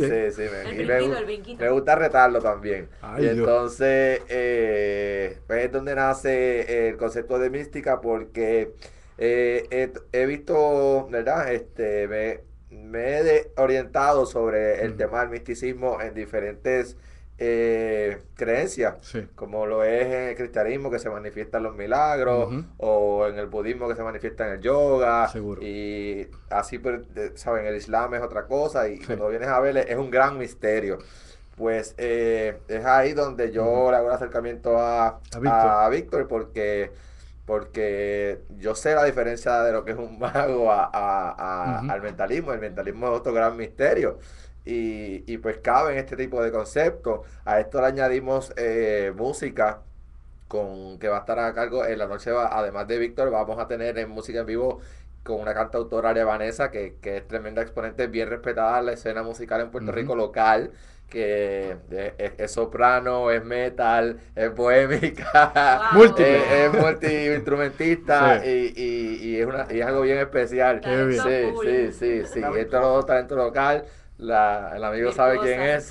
S2: El
S4: me gusta retarlo también.
S1: Ay,
S4: y entonces, pues es donde nace el concepto de mística, porque he visto, ¿verdad? Me he orientado sobre el tema del misticismo en diferentes creencias, como lo es en el cristianismo, que se manifiestan los milagros, o en el budismo, que se manifiesta en el yoga.
S1: Seguro.
S4: Y así, pues, ¿saben? El islam es otra cosa, y cuando vienes a ver, es un gran misterio. Pues es ahí donde yo le hago el acercamiento a Víctor, porque yo sé la diferencia de lo que es un mago al mentalismo. El mentalismo es otro gran misterio. Y pues cabe en este tipo de conceptos. A esto le añadimos música que va a estar a cargo en la noche. Además de Víctor, vamos a tener en música en vivo con una cantautora, Aria Vanessa, que es tremenda exponente, bien respetada en la escena musical en Puerto Rico local, que es soprano, es metal, es bohémica, es multi-instrumentista y es algo bien especial. Sí. Esto es todo talento local. El amigo sabe quién es,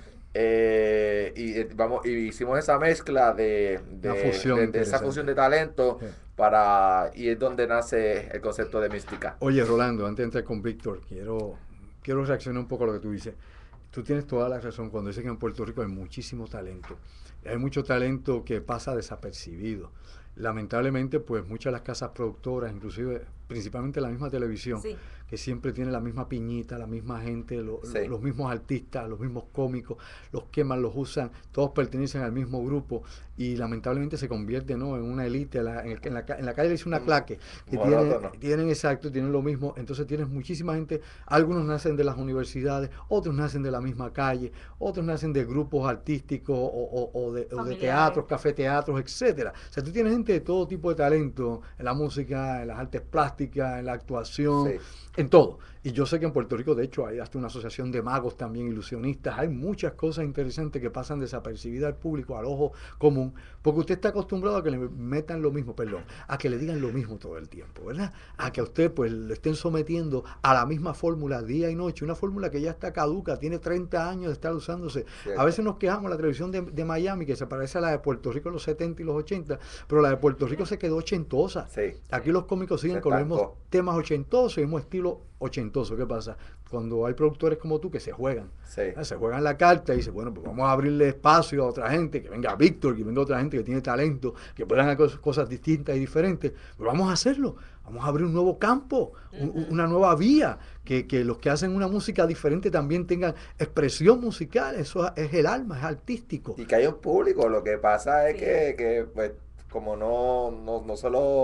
S4: y hicimos esa mezcla de esa fusión de talento y es donde nace el concepto de mística.
S1: Oye, Rolando, antes de entrar con Víctor, quiero reaccionar un poco a lo que tú dices. Tú tienes toda la razón cuando dices que en Puerto Rico hay muchísimo talento. Hay mucho talento que pasa desapercibido. Lamentablemente, pues muchas de las casas productoras, inclusive principalmente la misma televisión, que siempre tiene la misma piñita, la misma gente, los mismos artistas, los mismos cómicos, los queman, los usan, todos pertenecen al mismo grupo y lamentablemente se convierte en una élite. En la calle le dice una claque, que tienen lo mismo. Entonces tienes muchísima gente, algunos nacen de las universidades, otros nacen de la misma calle, otros nacen de grupos artísticos o de teatros, cafeteatros, etcétera. O sea, tú tienes gente gente de todo tipo de talento, en la música, en las artes plásticas, en la actuación,
S4: Sí.
S1: en todo. Y yo sé que en Puerto Rico, de hecho, hay hasta una asociación de magos también, ilusionistas. Hay muchas cosas interesantes que pasan desapercibidas al público, al ojo común, porque usted está acostumbrado a que le metan lo mismo, perdón, a que le digan lo mismo todo el tiempo, ¿verdad? A que a usted pues le estén sometiendo a la misma fórmula día y noche, una fórmula que ya está caduca, tiene 30 años de estar usándose.
S4: Cierto.
S1: A veces nos quejamos de la televisión de Miami, que se parece a la de Puerto Rico en los 70 y los 80, pero la de Puerto Rico se quedó ochentosa.
S4: Sí.
S1: Aquí los cómicos siguen
S4: Se
S1: con los mismos
S4: estancó.
S1: temas ochentosos y el mismo estilo ochentoso. ¿Qué pasa? Cuando hay productores como tú que se juegan,
S4: Sí.
S1: se juegan la carta y dicen, bueno, pues vamos a abrirle espacio a otra gente, que venga Víctor, que venga otra gente que tiene talento, que puedan hacer cosas distintas y diferentes, pero vamos a hacerlo, vamos a abrir un nuevo campo, una nueva vía, que los que hacen una música diferente también tengan expresión musical, eso es el alma, es artístico.
S4: Y que hay un público, lo que pasa es
S2: Sí.
S4: que pues, como no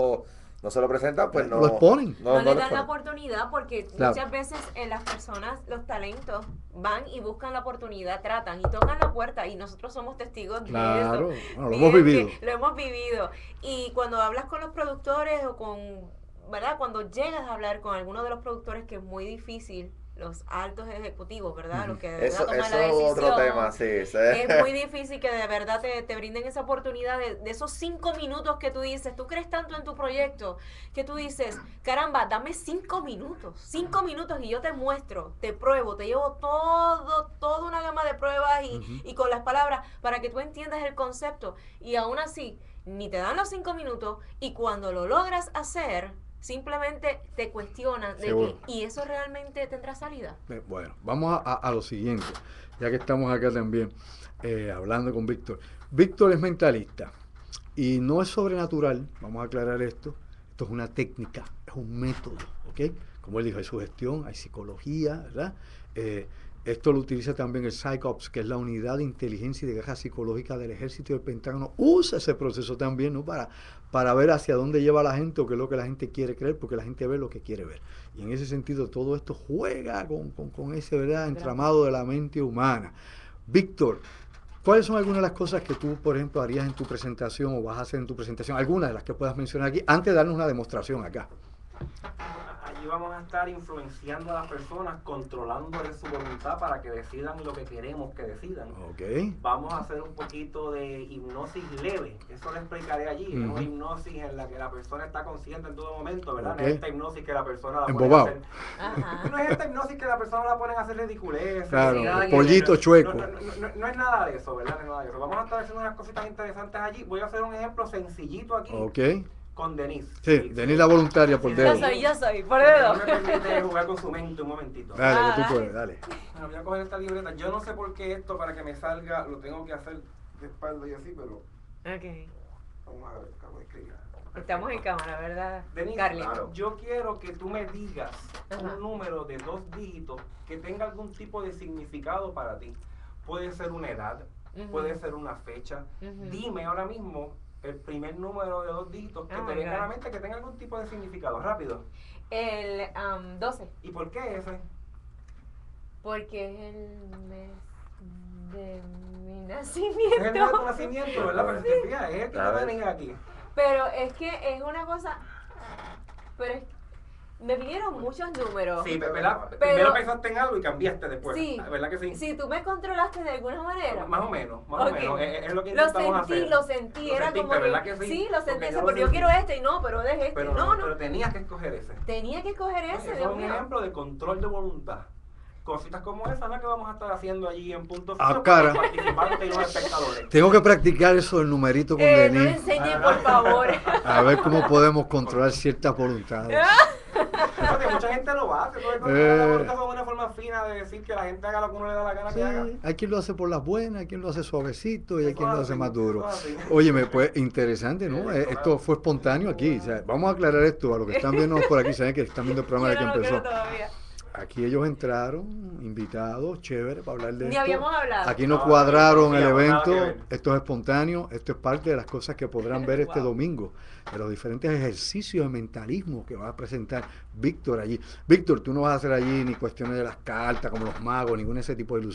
S4: se lo presentan, pues no
S1: Lo exponen.
S2: No le
S4: lo
S2: dan la
S4: exponen.
S2: oportunidad porque
S1: Claro.
S2: muchas veces las personas, los talentos, van y buscan la oportunidad, tratan y tocan la puerta y nosotros somos testigos de
S1: Claro,
S2: eso.
S1: bueno, lo
S2: Bien,
S1: hemos vivido.
S2: que lo hemos vivido. Y cuando hablas con los productores o con, ¿verdad? Cuando llegas a hablar con alguno de los productores, que es muy difícil, los altos ejecutivos, ¿verdad? Los que de verdad
S4: Eso
S2: toman
S4: es
S2: la decisión.
S4: otro tema, sí. Sí.
S2: Es muy difícil que de verdad te brinden esa oportunidad de esos 5 minutos que tú dices. Tú crees tanto en tu proyecto que tú dices, caramba, dame 5 minutos. 5 minutos y yo te muestro, te pruebo, te llevo toda una gama de pruebas y con las palabras para que tú entiendas el concepto. Y aún así, ni te dan los 5 minutos y cuando lo logras hacer, simplemente te cuestionan de
S1: Seguro.
S2: que, ¿y eso realmente tendrá salida?
S1: Bueno, vamos a lo siguiente, ya que estamos acá también hablando con Víctor. Víctor es mentalista y no es sobrenatural, vamos a aclarar esto es una técnica, es un método, ¿ok? Como él dijo, hay sugestión, hay psicología, ¿verdad? Esto lo utiliza también el PsyOps, que es la unidad de inteligencia y de guerra psicológica del ejército del Pentágono. Usa ese proceso también, ¿no? Para ver hacia dónde lleva la gente o qué es lo que la gente quiere creer, porque la gente ve lo que quiere ver. Y en ese sentido, todo esto juega con ese, ¿verdad?, entramado de la mente humana. Víctor, ¿cuáles son algunas de las cosas que tú, por ejemplo, harías en tu presentación o vas a hacer en tu presentación? Algunas de las que puedas mencionar aquí, antes de darnos una demostración acá.
S3: Allí vamos a estar influenciando a las personas, controlándoles su voluntad para que decidan lo que queremos que decidan.
S1: Ok.
S3: Vamos a hacer un poquito de hipnosis leve, eso lo explicaré allí. Es una hipnosis en la que la persona está consciente en todo momento, ¿verdad?
S1: Ok.
S3: No es esta hipnosis que la persona la pone a
S1: Embobado.
S3: hacer.
S2: Ajá.
S3: No es esta hipnosis que la persona la ponen a hacer ridiculeces.
S1: Claro,
S3: ni nada que-
S1: pollito chueco.
S3: No es nada de eso, ¿verdad? No es nada de eso. Vamos a estar haciendo unas cositas interesantes allí. Voy a hacer un ejemplo sencillito aquí
S1: Ok.
S3: con Denise.
S1: Sí, Denise la voluntaria por
S3: Sí,
S1: dedo.
S2: Yo soy, por
S3: Si
S2: dedo.
S3: me permite jugar con su mente un momentito.
S1: Dale, que tú puedes, dale.
S3: Bueno, voy a coger esta libreta. Yo no sé por qué esto para que me salga lo tengo que hacer de espalda y así, pero
S2: Ok.
S3: vamos a ver, acabo de escribir.
S2: Estamos en cámara, ¿verdad,
S3: Denise,
S2: Carlito?
S3: yo quiero que tú me digas
S2: Ajá.
S3: un número de 2 dígitos que tenga algún tipo de significado para ti. Puede ser una edad,
S2: Ujú.
S3: puede ser una fecha.
S2: Ujú.
S3: Dime ahora mismo el primer número de 2 dígitos que
S2: Oh
S3: te
S2: my
S3: venga a la
S2: God.
S3: mente que tenga algún tipo de significado. Rápido.
S2: El 12,
S3: ¿Y por qué ese?
S2: porque es el mes de mi
S3: Es el día de tu
S2: nacimiento.
S3: nacimiento, ¿verdad? Pero es que fíjate, es el que
S4: Claro.
S3: te venga aquí.
S2: Pero es que es una cosa. Pero me vinieron muchos números.
S3: Sí, ¿verdad?
S2: Pero-
S3: Primero pensaste en algo y cambiaste después.
S2: Sí.
S3: ¿Verdad que sí?
S2: Si tú me controlaste de alguna manera.
S3: Más o menos, más
S2: Ok.
S3: o menos. Es lo que
S2: Lo
S3: intentamos
S2: sentí,
S3: hacer.
S2: lo sentí.
S3: Lo
S2: Era
S3: sentiste,
S2: como
S3: ¿verdad
S2: que.
S3: que sí?
S2: Sí, lo sentí.
S3: Porque
S2: Ese,
S3: yo lo
S2: pero yo
S3: sentí.
S2: quiero este y no, pero deje este.
S3: Pero,
S2: no.
S3: pero tenías que escoger ese.
S2: Tenía que escoger ese,
S3: Eso es
S2: Dios
S3: un
S2: mío.
S3: ejemplo de control de voluntad. Cositas como esa, ¿no? Que vamos a estar haciendo allí en punto
S1: Ah,
S3: fijo
S1: cara.
S3: para los participantes y los espectadores.
S1: Tengo que practicar eso del numerito con
S2: No le
S1: Denise,
S2: enseñe, por favor.
S1: a ver cómo podemos controlar ciertas voluntades.
S3: Porque mucha gente lo hace. La voluntad es una forma fina de decir que la gente haga lo que uno le da la gana
S1: Sí,
S3: que haga.
S1: hay quien lo hace por las buenas, hay quien lo hace suavecito y hay
S3: Eso
S1: quien lo hace
S3: así,
S1: más duro.
S3: eso así.
S1: Óyeme, pues interesante, ¿no?
S3: Sí,
S1: Esto
S3: claro.
S1: fue espontáneo aquí. O sea, vamos a aclarar esto a los que están viendo por aquí, saben que están viendo el programa
S2: Yo
S1: de
S2: no
S1: que
S2: lo creo
S1: empezó.
S2: todavía.
S1: Aquí ellos entraron, invitados, chévere, para hablar de
S2: Ni
S1: esto.
S2: habíamos hablado.
S1: Aquí nos
S3: No,
S1: cuadraron
S3: no,
S1: el
S3: no, nada
S1: evento,
S3: que ver.
S1: esto es espontáneo, esto es parte de las cosas que podrán ver este
S2: Wow.
S1: domingo, de los diferentes ejercicios de mentalismo que va a presentar Víctor allí. Víctor, tú no vas a hacer allí ni cuestiones de las cartas como los magos, ningún ese tipo de ilusiones.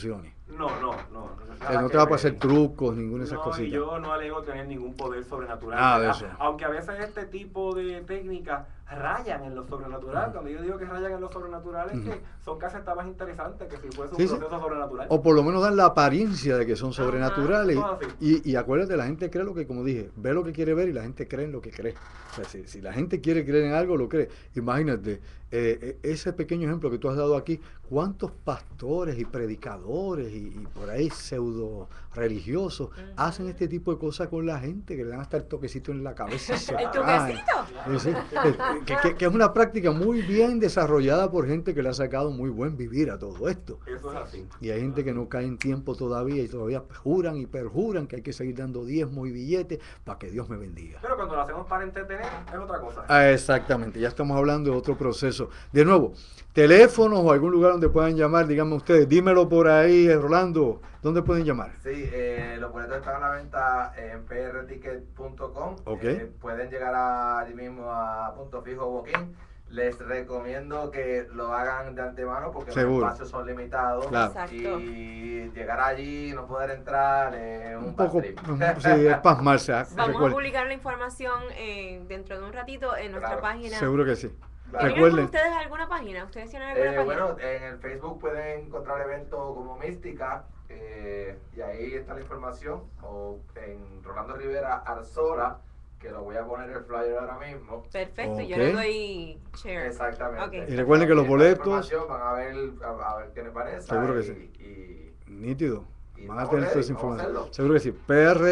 S1: No te va a pasar trucos, ninguna de esas
S3: No, y
S1: cositas.
S3: yo no alego tener ningún poder sobrenatural.
S1: Nada de
S3: ¿verdad?
S1: eso.
S3: Aunque a veces este tipo de técnicas rayan en lo sobrenatural. Cuando yo digo que rayan en lo sobrenatural es que son casi hasta más interesantes que si fuese un
S1: Sí, sí.
S3: proceso sobrenatural.
S1: O por lo menos dan la apariencia de que son sobrenaturales.
S3: eso es así.
S1: Y acuérdate, la gente cree lo que, como dije, ve lo que quiere ver y la gente cree en lo que cree. O sea, si la gente quiere creer en algo, lo cree. Imagínate, ese pequeño ejemplo que tú has dado aquí, ¿cuántos pastores y predicadores y por ahí pseudo religiosos hacen este tipo de cosas con la gente, que le dan hasta el toquecito en la cabeza? Y se
S2: ¿El
S1: caen?
S2: toquecito?
S1: Que es una práctica muy bien desarrollada por gente que le ha sacado muy buen vivir a todo esto.
S3: Eso es así.
S1: Y hay gente que no cae en tiempo todavía y todavía juran y perjuran que hay que seguir dando diezmos y billetes para que Dios me bendiga.
S3: Pero cuando lo hacemos para entretener es otra cosa.
S1: Exactamente, ya estamos hablando de otro proceso. De nuevo, teléfonos o algún lugar donde puedan llamar, díganme ustedes, dímelo por ahí, Rolando, ¿dónde pueden llamar?
S4: Sí, los boletos están a la venta en prticket.com.
S1: Ok.
S4: Pueden llegar allí mismo a Punto Fijo Booking. Les recomiendo que lo hagan de antemano porque
S1: Seguro.
S4: los espacios son limitados.
S1: Claro.
S2: Exacto.
S4: Y llegar allí y no poder entrar es
S1: Un
S4: un
S1: poco,
S4: bad trip.
S1: sí, es pasmarse.
S2: Vamos a
S1: Recuerden,
S2: publicar la información dentro de un ratito en nuestra
S4: Claro.
S2: página.
S1: seguro que sí.
S4: Claro.
S2: ¿Tienen
S1: Recuerden,
S2: ustedes alguna página? ¿Ustedes tienen alguna página?
S4: Bueno, en el Facebook pueden encontrar eventos como Mística y ahí está la información. O en Rolando Rivera Arzola, que lo voy a poner el flyer ahora mismo.
S2: Perfecto, yo
S1: Ok.
S2: le doy share.
S4: Exactamente.
S2: Ok.
S1: Y recuerden que los
S4: Ahí está la
S1: boletos-
S4: información, van a ver qué les parece.
S1: Seguro que sí. nítido,
S4: y
S1: van a
S4: vamos
S1: tener
S4: a
S1: toda
S4: ver,
S1: esa
S4: vamos a
S1: información.
S4: hacerlo.
S1: Seguro que sí.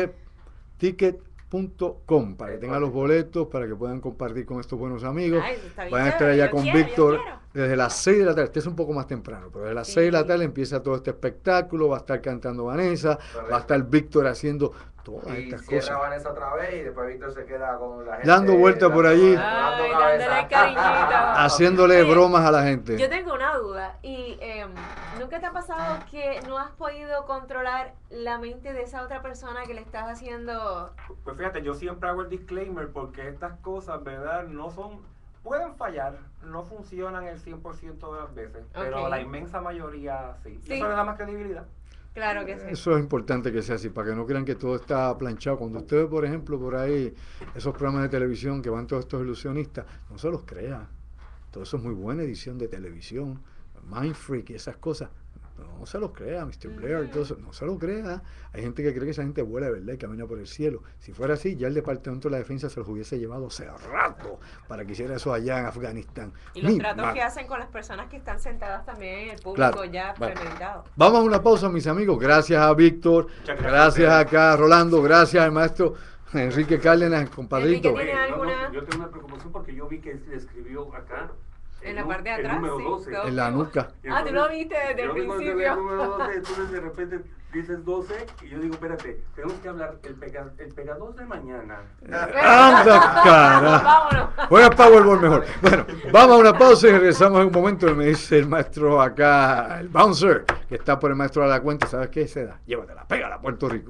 S1: prticket.com para que
S4: Es
S1: tengan los
S4: correcto.
S1: boletos, para que puedan compartir con estos buenos amigos.
S2: Ay, eso está bien
S1: Van a estar
S2: chévere,
S1: allá
S2: yo
S1: con
S2: quiero, yo
S1: Víctor
S2: quiero.
S1: desde las 6 de la tarde. Este es un poco más temprano, pero desde las
S2: Sí.
S1: 6 de la tarde empieza todo este espectáculo. Va a estar cantando Vanessa,
S4: Correcto.
S1: va a estar Víctor haciendo todas
S4: Y
S1: estas
S4: cierra
S1: cosas.
S4: Vanessa otra vez y después Víctor se queda con la gente.
S1: Dando vueltas por allí.
S2: Ay, dándole cariñito.
S1: Haciéndole
S2: Oye,
S1: bromas a la gente.
S2: Yo tengo una duda y ¿nunca te ha pasado que no has podido controlar la mente de esa otra persona que le estás haciendo?
S3: Pues fíjate, yo siempre hago el disclaimer porque estas cosas, ¿verdad? Pueden fallar, no funcionan el 100% de las veces, pero
S2: Ok.
S3: la inmensa mayoría sí.
S2: Sí.
S3: Y eso le da más credibilidad.
S2: Claro que sí.
S1: Eso es importante que sea así, para que no crean que todo está planchado. Cuando usted ve, por ejemplo, por ahí esos programas de televisión que van todos estos ilusionistas, no se los crea. Todo eso es muy buena edición de televisión, Mind Freak y esas cosas. No se los crea, Mr. Blair, todo eso, no se lo crea. Hay gente que cree que esa gente vuela de verdad y camina por el cielo. Si fuera así, ya el Departamento de la Defensa se los hubiese llevado hace rato para que hiciera eso allá en Afganistán.
S2: Y los
S1: Ni
S2: tratos
S1: más.
S2: que hacen con las personas que están sentadas también en el público
S1: Claro.
S2: ya
S1: Bueno.
S2: premeditado.
S1: Vamos a una pausa, mis amigos. Gracias a Víctor,
S3: Muchas gracias
S1: gracias
S3: a
S1: acá a Rolando, gracias al maestro Enrique Cárdenas, compadrito.
S2: Enrique, ¿tiene alguna?
S5: Yo tengo una preocupación porque yo vi que le escribió acá.
S2: En la
S5: el
S2: parte de
S5: el
S2: atrás,
S5: número
S2: sí,
S5: 12.
S2: todo
S1: En la
S2: vivo.
S1: nuca.
S2: Ah, tú lo viste desde el
S5: Yo digo,
S2: principio.
S5: el número 12, entonces de repente dices 12 y yo digo, espérate, tenemos que hablar el pega 2 de mañana.
S1: ¡Anda, cara!
S2: Vámonos.
S1: Juega Powerball mejor. Bueno, vamos a una pausa y regresamos en un momento. Me dice el maestro acá, el bouncer, que está por el maestro a la cuenta. ¿Sabes qué? Seda, llévatela, pégala a Puerto Rico.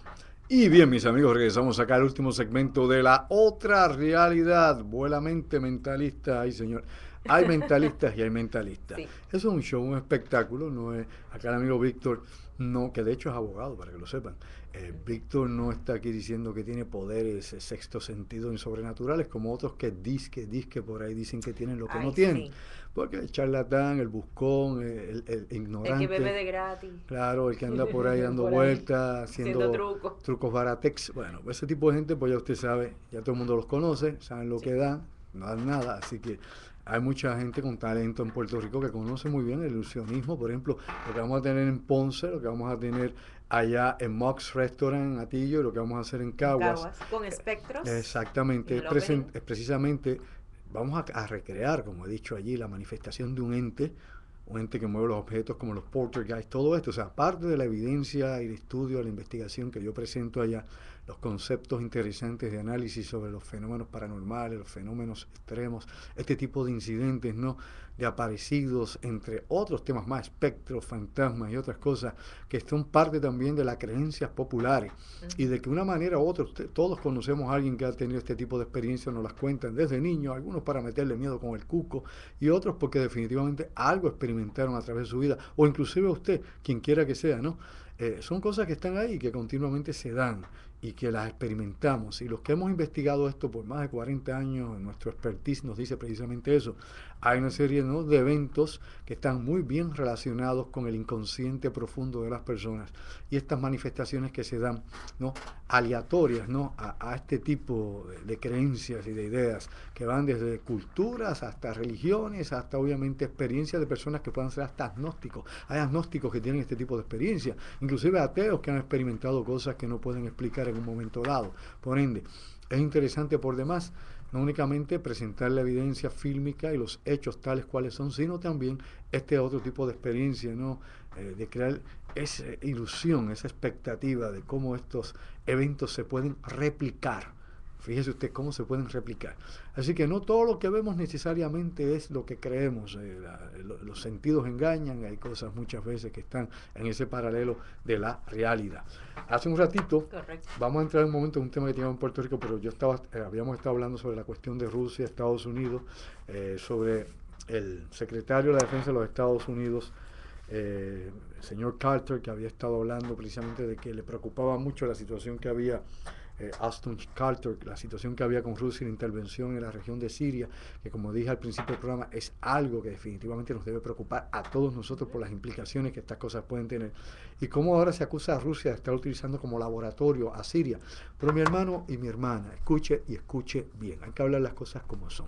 S1: Y bien, mis amigos, regresamos acá al último segmento de la otra realidad. Vuela mente mentalista. Ay, señor. Hay mentalistas y hay mentalistas.
S2: Sí.
S1: Eso es un show, un espectáculo. No es, acá el amigo Víctor, no, que de hecho es abogado, para que lo sepan. Víctor no está aquí diciendo que tiene poderes, sexto sentido sobrenaturales, como otros que disque por ahí dicen que tienen lo que
S2: Ay,
S1: no tienen.
S2: sí.
S1: Porque el charlatán, el buscón, el ignorante.
S2: El que bebe de gratis.
S1: Claro, el que anda por ahí dando
S2: Por ahí,
S1: vueltas,
S2: haciendo
S1: haciendo
S2: trucos.
S1: baratex. Bueno, ese tipo de gente, pues ya usted sabe, ya todo el mundo los conoce, saben lo
S2: Sí.
S1: que dan, no dan nada. Así que hay mucha gente con talento en Puerto Rico que conoce muy bien el ilusionismo. Por ejemplo, lo que vamos a tener en Ponce, lo que vamos a tener allá en Mox Restaurant en Atillo y lo que vamos a hacer en Caguas.
S2: Con espectros.
S1: Exactamente,
S2: en el opening.
S1: es precisamente, vamos a recrear, como he dicho allí, la manifestación de un ente que mueve los objetos como los poltergeist, todo esto. O sea, parte de la evidencia y el estudio, de la investigación que yo presento allá, los conceptos interesantes de análisis sobre los fenómenos paranormales, los fenómenos extremos, este tipo de incidentes, ¿no? De aparecidos, entre otros temas más, espectros, fantasmas y otras cosas, que son parte también de las creencias populares. Y de que una manera u otra, todos conocemos a alguien que ha tenido este tipo de experiencias, nos las cuentan desde niños, algunos para meterle miedo con el cuco, y otros porque definitivamente algo experimentaron a través de su vida, o inclusive usted, quien quiera que sea, ¿no? Son cosas que están ahí, que continuamente se dan y que las experimentamos. Y los que hemos investigado esto por más de 40 años, nuestro expertise nos dice precisamente eso. Hay una serie, ¿no?, de eventos que están muy bien relacionados con el inconsciente profundo de las personas. Y estas manifestaciones que se dan, ¿no?, aleatorias, ¿no?, a este tipo de creencias y de ideas, que van desde culturas hasta religiones, hasta obviamente experiencias de personas que puedan ser hasta agnósticos. Hay agnósticos que tienen este tipo de experiencia, inclusive ateos que han experimentado cosas que no pueden explicar en un momento dado. Por ende, es interesante por demás no únicamente presentar la evidencia fílmica y los hechos tales cuales son, sino también este otro tipo de experiencia, ¿no? De crear esa ilusión, esa expectativa de cómo estos eventos se pueden replicar. Fíjese usted cómo se pueden replicar. Así que no todo lo que vemos necesariamente es lo que creemos. Los sentidos engañan, hay cosas muchas veces que están en ese paralelo de la realidad. Hace un ratito,
S2: Correcto.
S1: vamos a entrar en un momento en un tema que teníamos en Puerto Rico, pero habíamos estado hablando sobre la cuestión de Rusia, Estados Unidos, sobre el secretario de la Defensa de los Estados Unidos, el señor Carter, que había estado hablando precisamente de que le preocupaba mucho la situación que había, Ashton Carter, la situación que había con Rusia y la intervención en la región de Siria, que como dije al principio del programa, es algo que definitivamente nos debe preocupar a todos nosotros por las implicaciones que estas cosas pueden tener. Y cómo ahora se acusa a Rusia de estar utilizando como laboratorio a Siria. Pero mi hermano y mi hermana, escuche y escuche bien, hay que hablar las cosas como son.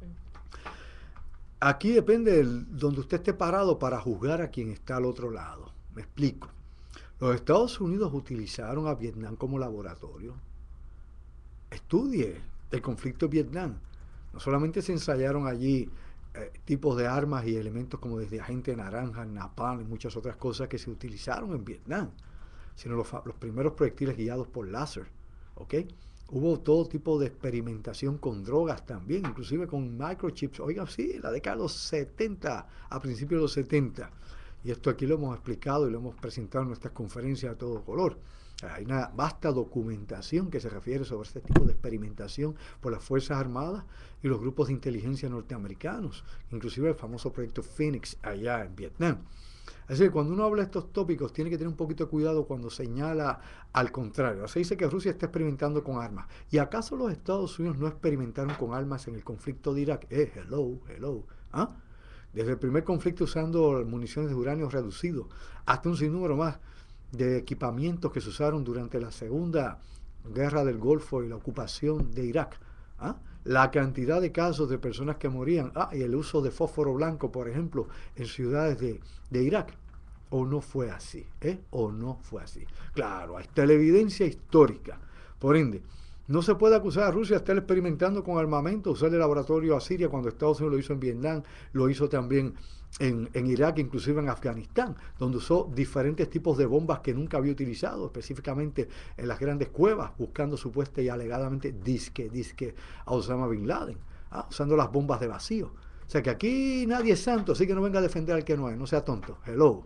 S1: Aquí depende de donde usted esté parado para juzgar a quien está al otro lado. Me explico. Los Estados Unidos utilizaron a Vietnam como laboratorio. Estudie el conflicto de Vietnam. No solamente se ensayaron allí tipos de armas y elementos como desde agente naranja, napalm y muchas otras cosas que se utilizaron en Vietnam, sino los primeros proyectiles guiados por láser, ¿ok? Hubo todo tipo de experimentación con drogas también, inclusive con microchips. Oigan, sí, la década de los 70, a principios de los 70. Y esto aquí lo hemos explicado y lo hemos presentado en nuestras conferencias a todo color. Hay una vasta documentación que se refiere sobre este tipo de experimentación por las Fuerzas Armadas y los grupos de inteligencia norteamericanos, inclusive el famoso proyecto Phoenix allá en Vietnam. Así que cuando uno habla de estos tópicos tiene que tener un poquito de cuidado cuando señala al contrario. Se dice que Rusia está experimentando con armas. ¿Y acaso los Estados Unidos no experimentaron con armas en el conflicto de Irak? Hello. ¿Ah? Desde el primer conflicto usando municiones de uranio reducido hasta un sinnúmero más de equipamientos que se usaron durante la Segunda Guerra del Golfo y la ocupación de Irak. ¿Ah? La cantidad de casos de personas que morían, y el uso de fósforo blanco, por ejemplo, en ciudades de Irak. ¿O no fue así? ¿O no fue así? Claro, ahí está la evidencia histórica. Por ende, no se puede acusar a Rusia de estar experimentando con armamento, usar el laboratorio a Siria cuando Estados Unidos lo hizo en Vietnam, lo hizo también en Irak, inclusive en Afganistán, donde usó diferentes tipos de bombas que nunca había utilizado, específicamente en las grandes cuevas, buscando supuesta y alegadamente disque a Osama Bin Laden, usando las bombas de vacío. O sea que aquí nadie es santo, así que no venga a defender al que no es, no sea tonto. Hello.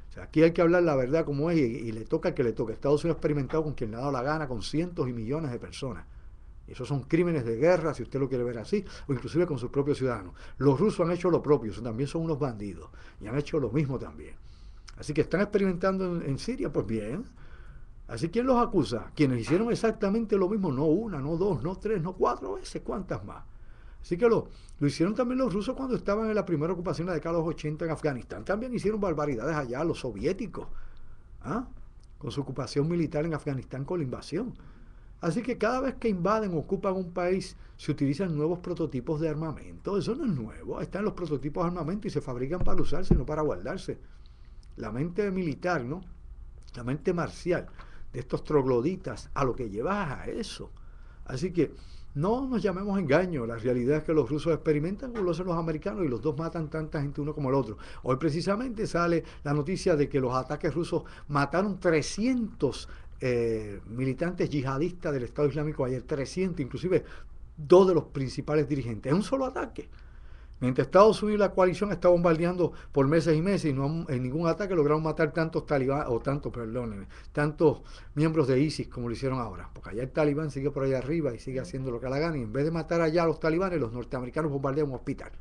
S1: O sea, aquí hay que hablar la verdad como es y le toca al que le toca. Estados Unidos ha experimentado con quien le ha dado la gana, con cientos y millones de personas. Y esos son crímenes de guerra, si usted lo quiere ver así, o inclusive con sus propios ciudadanos. Los rusos han hecho lo propio, también son unos bandidos, y han hecho lo mismo también. Así que están experimentando en Siria, pues bien. Así, ¿quién los acusa? Quienes hicieron exactamente lo mismo, no una, no dos, no tres, no cuatro veces, ¿cuántas más? Así que lo hicieron también los rusos cuando estaban en la primera ocupación de la década de los 80 en Afganistán. También hicieron barbaridades allá, los soviéticos, con su ocupación militar en Afganistán, con la invasión. Así que cada vez que invaden o ocupan un país, se utilizan nuevos prototipos de armamento. Eso no es nuevo. Están los prototipos de armamento y se fabrican para usarse, no para guardarse. La mente militar, ¿no? La mente marcial de estos trogloditas, a lo que lleva a eso. Así que no nos llamemos engaño. La realidad es que los rusos experimentan como lo hacen los americanos y los dos matan tanta gente uno como el otro. Hoy precisamente sale la noticia de que los ataques rusos mataron 300 militantes yihadistas del Estado Islámico ayer, 300, inclusive 2 de los principales dirigentes. Es un solo ataque. Mientras Estados Unidos y la coalición está bombardeando por meses y meses y no en ningún ataque lograron matar tantos tantos miembros de ISIS como lo hicieron ahora. Porque allá el talibán sigue por allá arriba y sigue haciendo lo que le gana. Y en vez de matar allá a los talibanes, los norteamericanos bombardean un hospital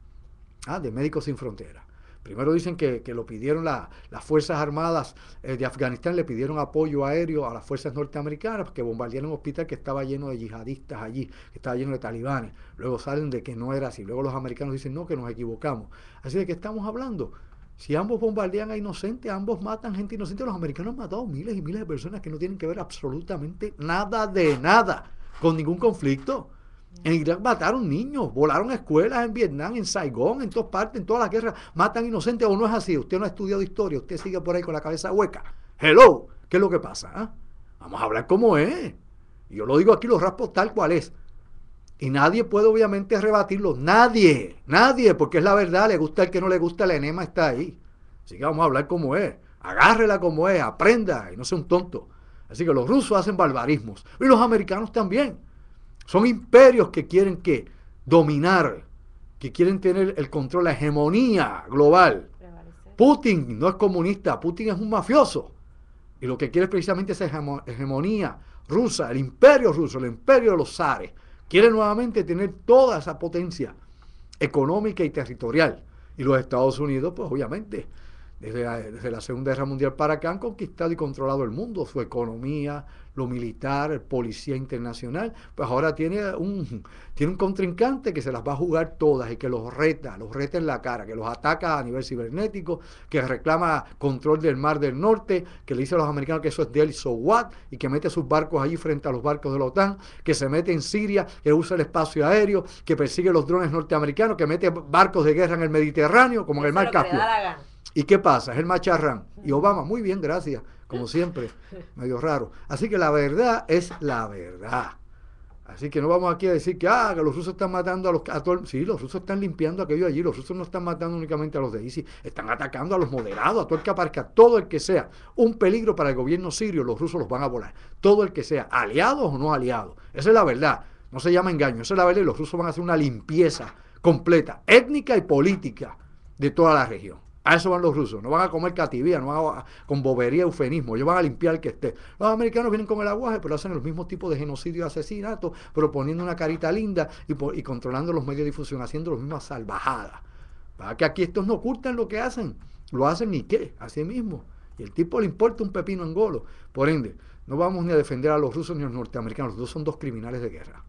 S1: de Médicos Sin Fronteras. Primero dicen que lo pidieron las Fuerzas Armadas de Afganistán, le pidieron apoyo aéreo a las fuerzas norteamericanas que bombardearon un hospital que estaba lleno de yihadistas allí, que estaba lleno de talibanes. Luego salen de que no era así. Luego los americanos dicen no, que nos equivocamos. Así de que estamos hablando. Si ambos bombardean a inocentes, ambos matan gente inocente. Los americanos han matado miles y miles de personas que no tienen que ver absolutamente nada de nada con ningún conflicto. En Irak mataron niños, volaron escuelas en Vietnam, en Saigón, en todas partes, en todas las guerras, matan inocentes. ¿O no es así? Usted no ha estudiado historia, usted sigue por ahí con la cabeza hueca. Hello, ¿qué es lo que pasa? Vamos a hablar como es. Y yo lo digo aquí, lo raspo tal cual es. Y nadie puede obviamente rebatirlo, nadie, porque es la verdad, le gusta el que no le gusta, el enema está ahí. Así que vamos a hablar como es, agárrela como es, aprenda y no sea un tonto. Así que los rusos hacen barbarismos y los americanos también. Son imperios que quieren dominar, que quieren tener el control, la hegemonía global. Putin no es comunista, Putin es un mafioso. Y lo que quiere es precisamente esa hegemonía rusa, el imperio ruso, el imperio de los zares. Quiere nuevamente tener toda esa potencia económica y territorial. Y los Estados Unidos, pues obviamente, desde la Segunda Guerra Mundial para acá han conquistado y controlado el mundo, su economía, lo militar, policía internacional, pues ahora tiene un contrincante que se las va a jugar todas y que los reta en la cara, que los ataca a nivel cibernético, que reclama control del Mar del Norte, que le dice a los americanos que eso es del so what, y que mete sus barcos allí frente a los barcos de la OTAN, que se mete en Siria, que usa el espacio aéreo, que persigue los drones norteamericanos, que mete barcos de guerra en el Mediterráneo, como en el Mar Caspio. ¿Y qué pasa? Es el macharrán. Y Obama, muy bien, gracias, como siempre, medio raro. Así que la verdad es la verdad. Así que no vamos aquí a decir que los rusos están matando a todos. Sí, los rusos están limpiando aquello allí. Los rusos no están matando únicamente a los de ISIS, están atacando a los moderados, a todo el que aparezca, todo el que sea un peligro para el gobierno sirio, los rusos los van a volar. Todo el que sea, aliados o no aliados. Esa es la verdad. No se llama engaño, esa es la verdad y los rusos van a hacer una limpieza completa, étnica y política de toda la región. A eso van los rusos, no van a comer cativía, no van a, con bobería, eufemismo, ellos van a limpiar el que esté. Los americanos vienen con el aguaje, pero hacen los mismos tipos de genocidio y asesinato, pero poniendo una carita linda y controlando los medios de difusión, haciendo las mismas salvajadas. Para que aquí estos no ocultan lo que hacen, lo hacen ni qué, así mismo. Y el tipo le importa un pepino angolo. Por ende, no vamos ni a defender a los rusos ni a los norteamericanos, los dos son dos criminales de guerra.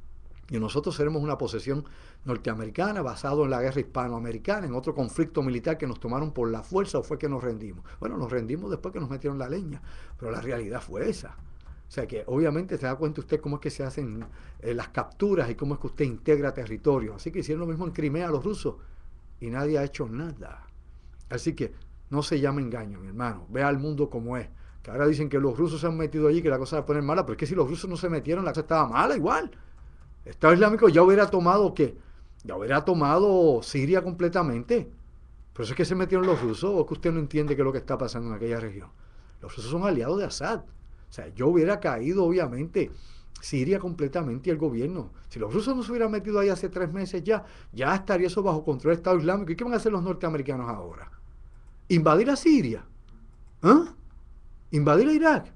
S1: Y nosotros seremos una posesión norteamericana basado en la guerra hispanoamericana, en otro conflicto militar que nos tomaron por la fuerza o fue que nos rendimos. Bueno, nos rendimos después que nos metieron la leña, pero la realidad fue esa. O sea que obviamente se da cuenta usted cómo es que se hacen las capturas y cómo es que usted integra territorio. Así que hicieron lo mismo en Crimea los rusos y nadie ha hecho nada. Así que no se llama engaño, mi hermano. Vea al mundo como es. Que ahora dicen que los rusos se han metido allí, que la cosa va a poner mala, pero es que si los rusos no se metieron, la cosa estaba mala igual. El Estado Islámico ya hubiera tomado, ¿qué? Ya hubiera tomado Siria completamente. Por eso es que se metieron los rusos, o que usted no entiende qué es lo que está pasando en aquella región. Los rusos son aliados de Assad. O sea, yo hubiera caído, obviamente, Siria completamente y el gobierno. Si los rusos no se hubieran metido ahí hace 3 meses ya estaría eso bajo control del Estado Islámico. ¿Y qué van a hacer los norteamericanos ahora? ¿Invadir a Siria? ¿Ah? Invadir a Irak.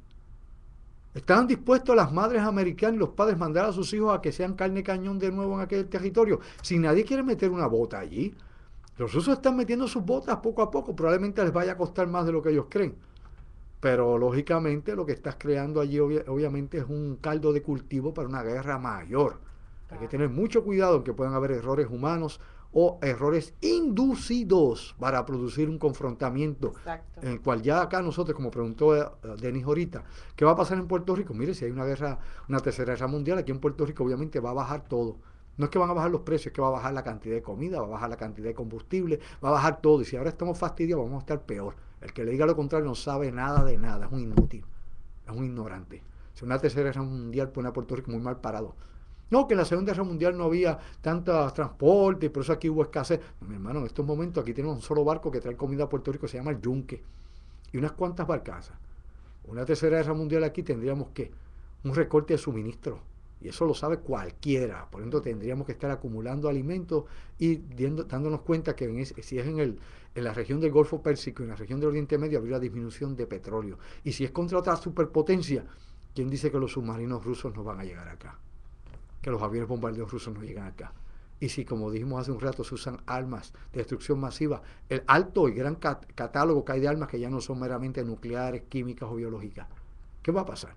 S1: ¿Están dispuestos las madres americanas y los padres mandar a sus hijos a que sean carne cañón de nuevo en aquel territorio? Si nadie quiere meter una bota allí, los rusos están metiendo sus botas poco a poco, probablemente les vaya a costar más de lo que ellos creen. Pero lógicamente lo que estás creando allí obviamente es un caldo de cultivo para una guerra mayor. Hay que tener mucho cuidado en que puedan haber errores humanos o errores inducidos para producir un confrontamiento.
S2: Exacto.
S1: En el cual ya acá nosotros, como preguntó Denis ahorita, ¿qué va a pasar en Puerto Rico? Mire, si hay una guerra, una tercera guerra mundial, aquí en Puerto Rico obviamente va a bajar todo. No es que van a bajar los precios, es que va a bajar la cantidad de comida, va a bajar la cantidad de combustible, va a bajar todo. Y si ahora estamos fastidiados, vamos a estar peor. El que le diga lo contrario no sabe nada de nada, es un inútil, es un ignorante. Si una tercera guerra mundial pone a Puerto Rico muy mal parado. No, que en la Segunda Guerra Mundial no había tantos transportes, y por eso aquí hubo escasez. No, mi hermano, en estos momentos aquí tenemos un solo barco que trae comida a Puerto Rico, se llama el Yunque, y unas cuantas barcazas. Una tercera guerra mundial aquí tendríamos que un recorte de suministro, y eso lo sabe cualquiera. Por ejemplo, tendríamos que estar acumulando alimentos y dándonos cuenta que si es en la región del Golfo Pérsico y en la región del Oriente Medio habría una disminución de petróleo. Y si es contra otra superpotencia, ¿quién dice que los submarinos rusos no van a llegar acá? Que los aviones bombarderos rusos no llegan acá. Y si, como dijimos hace un rato, se usan armas de destrucción masiva, el alto y gran catálogo que hay de armas que ya no son meramente nucleares, químicas o biológicas, ¿qué va a pasar?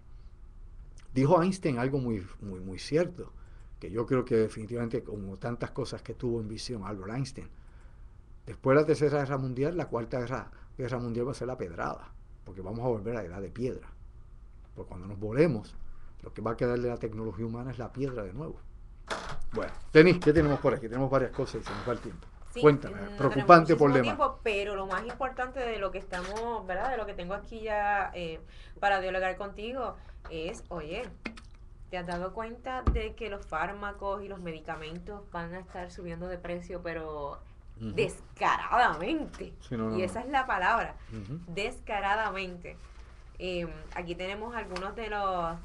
S1: Dijo Einstein algo muy cierto, que yo creo que definitivamente, como tantas cosas que tuvo en visión Albert Einstein, después de la tercera guerra mundial, la cuarta guerra mundial va a ser la pedrada, porque vamos a volver a la edad de piedra. Porque cuando nos volemos, lo que va a quedar de la tecnología humana es la piedra de nuevo. Bueno, Denis, ¿qué tenemos por aquí? Tenemos varias cosas y se nos va el tiempo.
S2: Sí,
S1: Cuéntame,
S2: no
S1: preocupante
S2: tenemos
S1: problema.
S2: tiempo, pero lo más importante de lo que estamos, ¿verdad? De lo que tengo aquí ya para dialogar contigo es, oye, ¿te has dado cuenta de que los fármacos y los medicamentos van a estar subiendo de precio, pero descaradamente?
S1: Sí, no,
S2: y esa es la palabra,
S1: Uh-huh.
S2: descaradamente. Aquí tenemos algunos de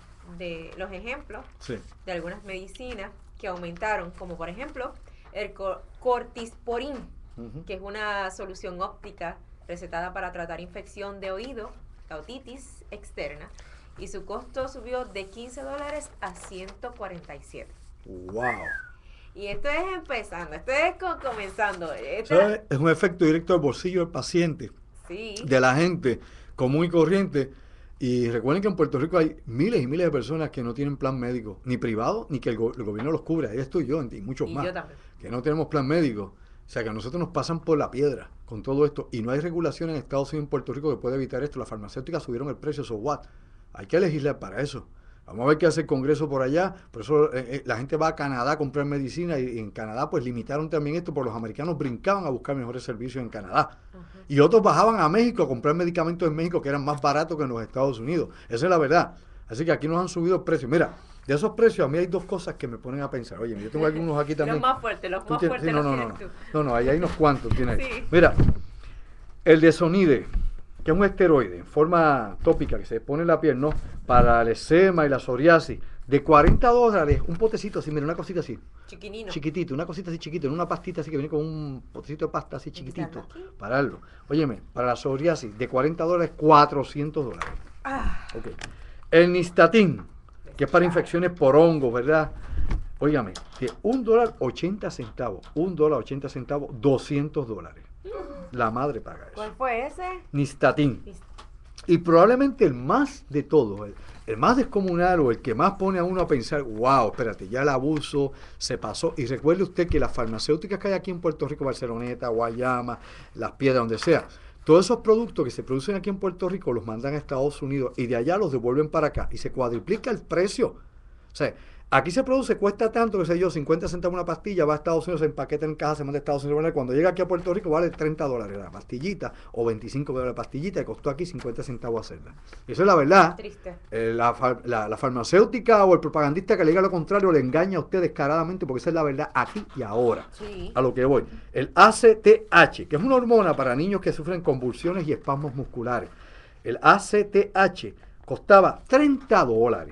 S2: los ejemplos
S1: Sí.
S2: de algunas medicinas que aumentaron, como por ejemplo el cortisporin,
S1: Uh-huh.
S2: que es una solución óptica recetada para tratar infección de oído, la otitis externa, y su costo subió de $15 a $147.
S1: Wow.
S2: Y esto es empezando, esto es comenzando.
S1: ¿Sabes? Es un efecto directo al bolsillo del paciente,
S2: Sí,
S1: de la gente común y corriente. Y recuerden que en Puerto Rico hay miles y miles de personas que no tienen plan médico, ni privado, ni que el gobierno los cubra. Ahí estoy yo y muchos
S2: y
S1: más,
S2: yo también.
S1: que no tenemos plan médico. O sea, que a nosotros nos pasan por la piedra con todo esto. Y no hay regulación en Estados Unidos y en Puerto Rico que pueda evitar esto. Las farmacéuticas subieron el precio, so what? Hay que legislar para eso. Vamos a ver qué hace el Congreso por allá. Por eso la gente va a Canadá a comprar medicina y en Canadá pues limitaron también esto porque los americanos brincaban a buscar mejores servicios en Canadá. Y otros bajaban a México a comprar medicamentos en México que eran más baratos que en los Estados Unidos. Esa es la verdad. Así que aquí nos han subido el precio. Mira, de esos precios a mí hay dos cosas que me ponen a pensar. Oye, yo tengo algunos aquí también.
S2: Los más fuertes, los más fuertes
S1: Sí,
S2: los
S1: no,
S2: tienes tú.
S1: no, ahí hay unos cuantos. Tiene ahí.
S2: Sí.
S1: Mira, el Desonide, que es un esteroide en forma tópica que se pone en la piel, ¿no? Para el eczema y la psoriasis, de $40, un potecito así, mira, una cosita así,
S2: Chiquinino.
S1: chiquitito, una cosita así chiquito, en una pastita así que viene con un potecito de pasta así chiquitito,
S2: aquí?
S1: para darlo. Óyeme, para la psoriasis, de $40, $400.
S2: Ah,
S1: Ok. El Nistatin, que es para infecciones por hongos, ¿verdad? Óigame, de $1.80, $1.80, $200. La madre paga eso.
S2: ¿cuál fue ese?
S1: Nistatin. Y probablemente el más de todo, el más descomunal o el que más pone a uno a pensar, wow, espérate, ya el abuso se pasó. Y recuerde usted que las farmacéuticas que hay aquí en Puerto Rico, Barceloneta, Guayama, Las Piedras, donde sea, todos esos productos que se producen aquí en Puerto Rico los mandan a Estados Unidos y de allá los devuelven para acá y se cuadriplica el precio. O sea, aquí se produce, cuesta tanto, que sé yo, 50 centavos una pastilla, va a Estados Unidos, se empaqueta en caja, se manda a Estados Unidos. Cuando llega aquí a Puerto Rico vale $30 la pastillita o $25 la pastillita y costó aquí 50 centavos hacerla. Eso es la verdad.
S2: Triste.
S1: La farmacéutica o el propagandista que le diga lo contrario le engaña a usted descaradamente porque esa es la verdad aquí y ahora.
S2: Sí.
S1: A lo que voy. El ACTH, que es una hormona para niños que sufren convulsiones y espasmos musculares. El ACTH costaba $30.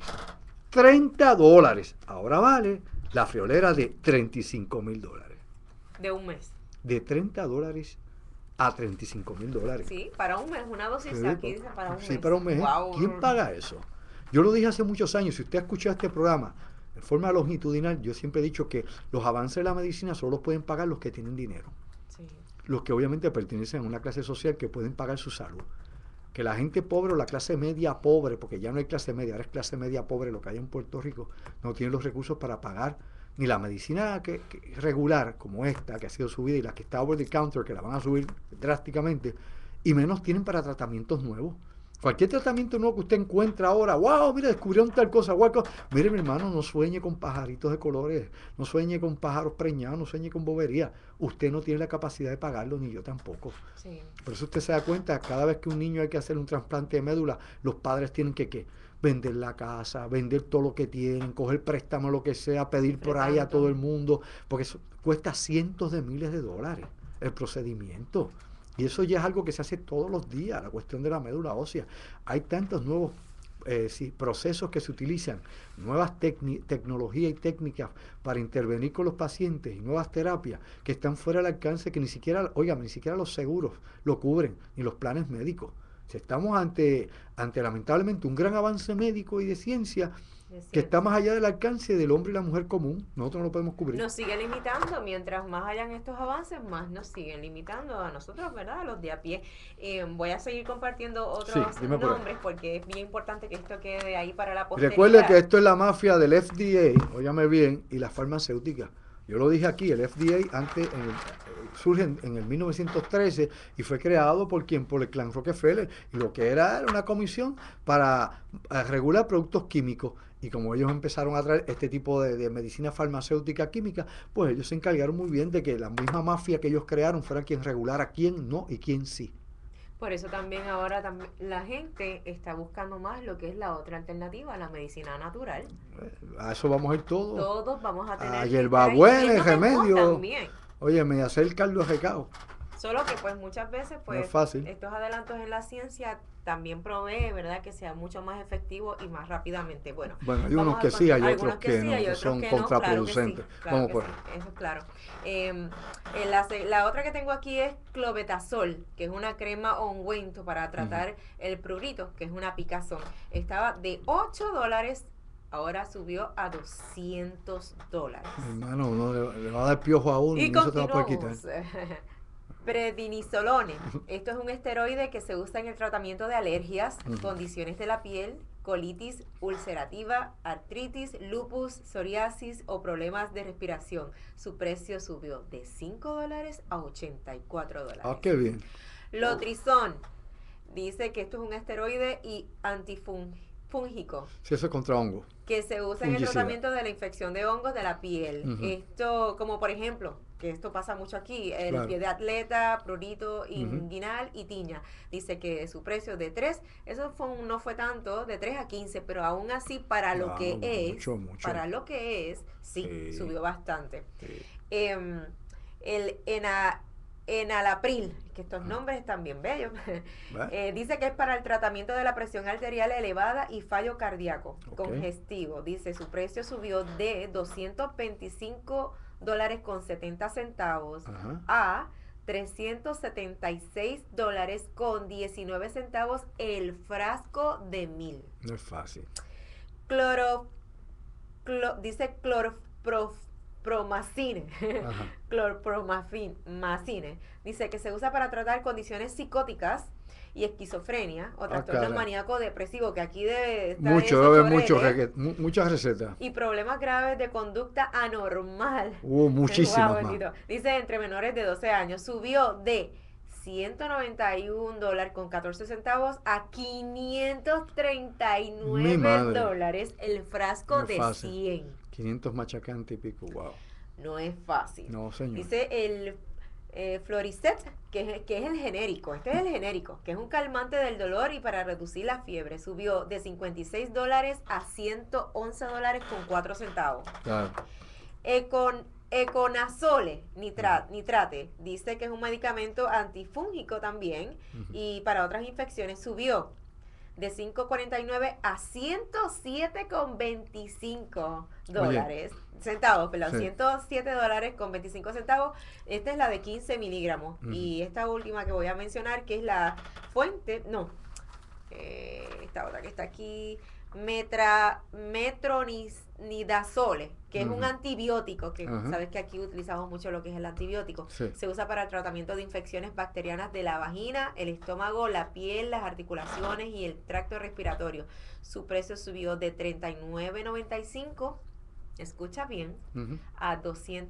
S1: $30. Ahora vale la friolera de $35,000.
S2: De un mes.
S1: De $30 a $35,000.
S2: Sí, para un mes, una dosis
S1: Sí,
S2: aquí dice para un mes.
S1: Sí, para un mes.
S2: Wow.
S1: ¿Quién paga eso? Yo lo dije hace muchos años, si usted ha escuchado este programa de forma longitudinal, yo siempre he dicho que los avances de la medicina solo los pueden pagar los que tienen dinero.
S2: Sí.
S1: Los que obviamente pertenecen a una clase social que pueden pagar su salud. Que la gente pobre o la clase media pobre, porque ya no hay clase media, ahora es clase media pobre lo que hay en Puerto Rico, no tiene los recursos para pagar ni la medicina que regular como esta, que ha sido subida, y la que está over the counter, que la van a subir drásticamente, y menos tienen para tratamientos nuevos. Cualquier tratamiento nuevo que usted encuentra ahora, wow, mira, descubrieron tal cosa, mire, mi hermano, no sueñe con pajaritos de colores, no sueñe con pájaros preñados, no sueñe con bobería. Usted no tiene la capacidad de pagarlo, ni yo tampoco.
S2: Sí.
S1: Por eso usted se da cuenta, cada vez que un niño hay que hacer un trasplante de médula, los padres tienen que, ¿qué? Vender la casa, vender todo lo que tienen, coger préstamo, lo que sea, pedir por ahí a todo el mundo, porque eso cuesta cientos de miles de dólares el procedimiento. Y eso ya es algo que se hace todos los días, la cuestión de la médula ósea. Hay tantos nuevos procesos que se utilizan, nuevas tecnologías y técnicas para intervenir con los pacientes y nuevas terapias que están fuera del alcance, que ni siquiera los seguros lo cubren, ni los planes médicos. Si estamos ante lamentablemente un gran avance médico y de ciencia que está más allá del alcance del hombre y la mujer común, nosotros no lo podemos cubrir.
S2: Nos sigue limitando, mientras más hayan estos avances, más nos siguen limitando a nosotros, ¿verdad? A los de a pie. Voy a seguir compartiendo otros nombres porque es bien importante que esto quede ahí para la posteridad.
S1: Recuerde que esto es la mafia del FDA, óyame bien, y las farmacéuticas. Yo lo dije aquí, el FDA antes surge en el 1913 y fue creado por el clan Rockefeller, y lo que era una comisión para regular productos químicos. Y como ellos empezaron a traer este tipo de medicina farmacéutica química, pues ellos se encargaron muy bien de que la misma mafia que ellos crearon fuera quien regulara quién no y quién sí.
S2: Por eso también ahora la gente está buscando más lo que es la otra alternativa, la medicina natural.
S1: A eso vamos a ir todos.
S2: Todos vamos a tener
S1: hierbabuena, el remedio.
S2: También.
S1: Óyeme, hacer el caldo de recao.
S2: Solo que pues muchas veces pues
S1: no es fácil.
S2: Estos adelantos en la ciencia también provee, ¿verdad?, que sea mucho más efectivo y más rápidamente. Bueno,
S1: hay unos que sí, hay otros que no, que son contraproducentes.
S2: Claro que sí, eso es claro. La otra que tengo aquí es clobetasol, que es una crema o ungüento para tratar el prurito, que es una picazón. Estaba de $8, ahora subió a $200.
S1: Hermano, uno le va a dar piojo a uno y eso te lo puede quitar.
S2: Prednisolone. Esto es un esteroide que se usa en el tratamiento de alergias, condiciones de la piel, colitis ulcerativa, artritis, lupus, psoriasis o problemas de respiración. Su precio subió de $5 a $84.
S1: Ah, qué bien.
S2: Lotrizón. Dice que esto es un esteroide y antifúngico.
S1: Sí, eso es contra hongo.
S2: Que se usa en el tratamiento de la infección de hongos de la piel. Esto, como por ejemplo, que esto pasa mucho aquí, el pie de atleta, prurito inguinal y tiña. Dice que su precio de 3, eso no fue tanto, de 3 a 15, pero aún así para lo que es, para lo que es, sí, subió bastante. Sí. El enalapril, que estos nombres están bien bellos, dice que es para el tratamiento de la presión arterial elevada y fallo cardíaco congestivo. Dice, su precio subió de $225.70 a $376.19 el frasco de 1000.
S1: No es fácil.
S2: Dice clorpromazine. Clorpromazine. Dice que se usa para tratar condiciones psicóticas y esquizofrenia o trastornos maníaco-depresivo, que aquí debe estar
S1: muchas recetas.
S2: Y problemas graves de conducta anormal.
S1: Muchísimas más.
S2: Dice, entre menores de 12 años, subió de $191.14 a $539 el frasco de 100.
S1: 500 machacantes y pico, wow.
S2: No es fácil.
S1: No, señor.
S2: Dice el Floricet, que es el genérico. Este es el genérico, que es un calmante del dolor y para reducir la fiebre. Subió de $56 a $111.04. Claro. Econazole nitrate, dice que es un medicamento antifúngico también y para otras infecciones subió de $5.49 a $107.25 centavos, perdón,
S1: Sí.
S2: $107.25. Esta es la de 15 miligramos. Y esta última que voy a mencionar, que es la fuente, esta otra que está aquí, metronidazole, que es un antibiótico, que sabes que aquí utilizamos mucho lo que es el antibiótico.
S1: Sí.
S2: Se usa para el tratamiento de infecciones bacterianas de la vagina, el estómago, la piel, las articulaciones y el tracto respiratorio. Su precio subió de $39.95, escucha bien, a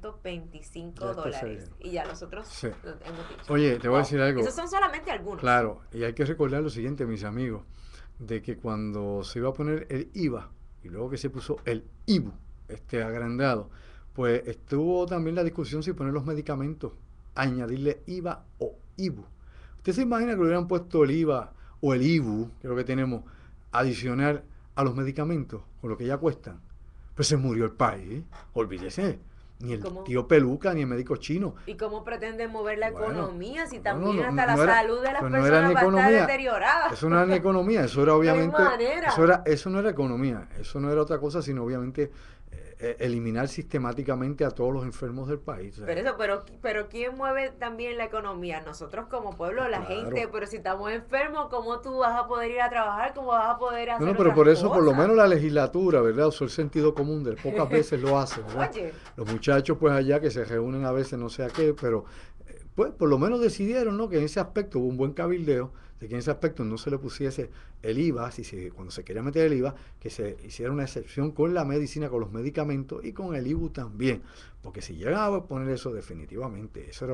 S2: $225. Y ya los otros
S1: Sí.
S2: hemos dicho.
S1: Oye, te voy a decir algo.
S2: Esos son solamente algunos.
S1: Claro, y hay que recordar lo siguiente, mis amigos, de que cuando se iba a poner el IVA y luego que se puso el IBU, agrandado, pues estuvo también la discusión si poner los medicamentos, añadirle IVA o IBU. ¿Usted se imagina que le hubieran puesto el IVA o el IBU, que es lo que tenemos, adicional a los medicamentos, con lo que ya cuestan? Pues se murió el país, olvídese. Ni el tío Peluca, ni el médico chino.
S2: ¿Y cómo pretenden mover la economía si
S1: no,
S2: también
S1: no,
S2: hasta
S1: no
S2: la
S1: era-
S2: salud de las
S1: pues no era
S2: personas
S1: ni
S2: va a estar
S1: economía.
S2: deteriorada?
S1: Eso no era ni economía, eso era obviamente...
S2: manera.
S1: Eso no era economía, eso no era otra cosa, sino obviamente eliminar sistemáticamente a todos los enfermos del país. O sea,
S2: Pero ¿quién mueve también la economía? Nosotros como pueblo, la
S1: Claro.
S2: gente, pero si estamos enfermos, ¿cómo tú vas a poder ir a trabajar? ¿Cómo vas a poder hacer
S1: no, pero
S2: otras
S1: por eso, por lo
S2: cosas?
S1: menos la legislatura, ¿verdad? Usó el sentido común, de pocas veces lo hace, ¿verdad?
S2: Oye.
S1: Los muchachos, pues allá que se reúnen a veces, no sé a qué, pero pues por lo menos decidieron, ¿no? Que en ese aspecto hubo un buen cabildeo, de que en ese aspecto no se le pusiese el IVA, cuando se quería meter el IVA, que se hiciera una excepción con la medicina, con los medicamentos y con el IBU también. Porque si llegaba a poner eso definitivamente, eso era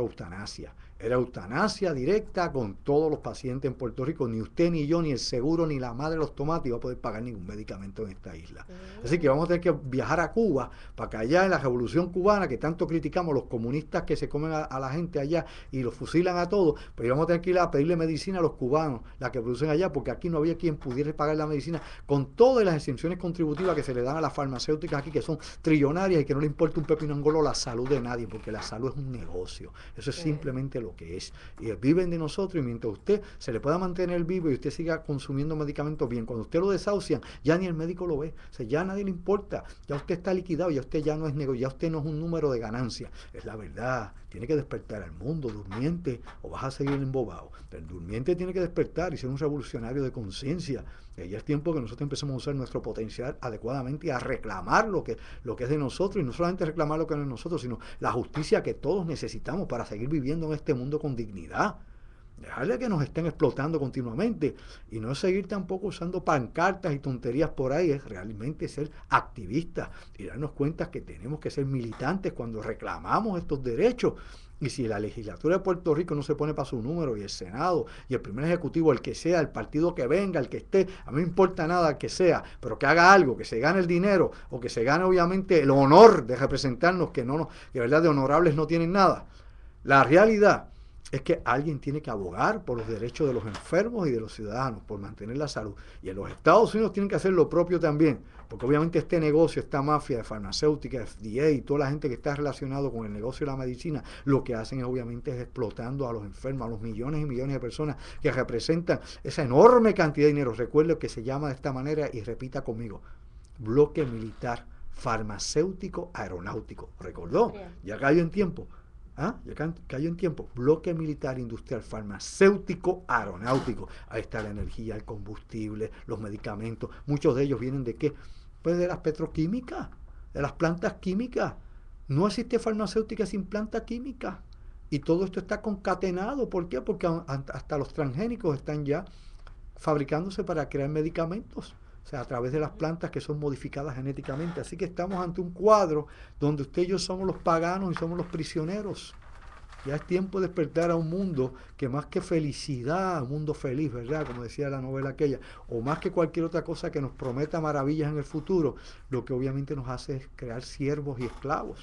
S1: eutanasia directa con todos los pacientes en Puerto Rico. Ni usted, ni yo, ni el seguro, ni la madre de los tomates iba a poder pagar ningún medicamento en esta isla. Así que vamos a tener que viajar a Cuba, para que allá en la Revolución Cubana, que tanto criticamos los comunistas que se comen a la gente allá y los fusilan a todos, pues íbamos a tener que ir a pedirle medicina a los cubanos, la que producen allá, porque aquí no había quien pudiera pagar la medicina con todas las exenciones contributivas que se le dan a las farmacéuticas aquí, que son trillonarias y que no le importa un pepino angolo la salud de nadie, porque la salud es un negocio. Eso es simplemente lo que es. Y viven de nosotros, y mientras usted se le pueda mantener vivo y usted siga consumiendo medicamentos bien, cuando usted lo desahucian, ya ni el médico lo ve. O sea, ya a nadie le importa. Ya usted está liquidado, ya usted ya no es negocio, ya usted no es un número de ganancia. Es la verdad. Tiene que despertar al mundo durmiente o vas a seguir embobado. El durmiente tiene que despertar y ser un revolucionario de conciencia. Y ya es tiempo que nosotros empecemos a usar nuestro potencial adecuadamente y a reclamar lo que es de nosotros, y no solamente reclamar lo que no es de nosotros, sino la justicia que todos necesitamos para seguir viviendo en este mundo con dignidad. Dejarle que nos estén explotando continuamente y no seguir tampoco usando pancartas y tonterías por ahí, es realmente ser activistas y darnos cuenta que tenemos que ser militantes cuando reclamamos estos derechos. Y si la legislatura de Puerto Rico no se pone para su número, y el Senado, y el primer ejecutivo, el que sea, el partido que venga, el que esté, a mí no me importa nada el que sea, pero que haga algo, que se gane el dinero, o que se gane obviamente el honor de representarnos, que de verdad de honorables no tienen nada. La realidad es que alguien tiene que abogar por los derechos de los enfermos y de los ciudadanos, por mantener la salud. Y en los Estados Unidos tienen que hacer lo propio también, porque obviamente este negocio, esta mafia de farmacéutica, FDA y toda la gente que está relacionado con el negocio de la medicina, lo que hacen es obviamente es explotando a los enfermos, a los millones y millones de personas que representan esa enorme cantidad de dinero. Recuerde que se llama de esta manera y repita conmigo: bloque militar farmacéutico aeronáutico. ¿Recordó? Ya cayó en tiempo. Ya cayó en tiempo. Bloque militar industrial farmacéutico aeronáutico. Ahí está la energía, el combustible, los medicamentos. Muchos de ellos vienen ¿de qué? Pues de las petroquímicas, de las plantas químicas. No existe farmacéutica sin planta química. Y todo esto está concatenado. ¿Por qué? Porque hasta los transgénicos están ya fabricándose para crear medicamentos. O sea, a través de las plantas que son modificadas genéticamente. Así que estamos ante un cuadro donde usted y yo somos los paganos y somos los prisioneros. Ya es tiempo de despertar a un mundo que más que felicidad, un mundo feliz, ¿verdad? Como decía la novela aquella, o más que cualquier otra cosa que nos prometa maravillas en el futuro, lo que obviamente nos hace es crear siervos y esclavos.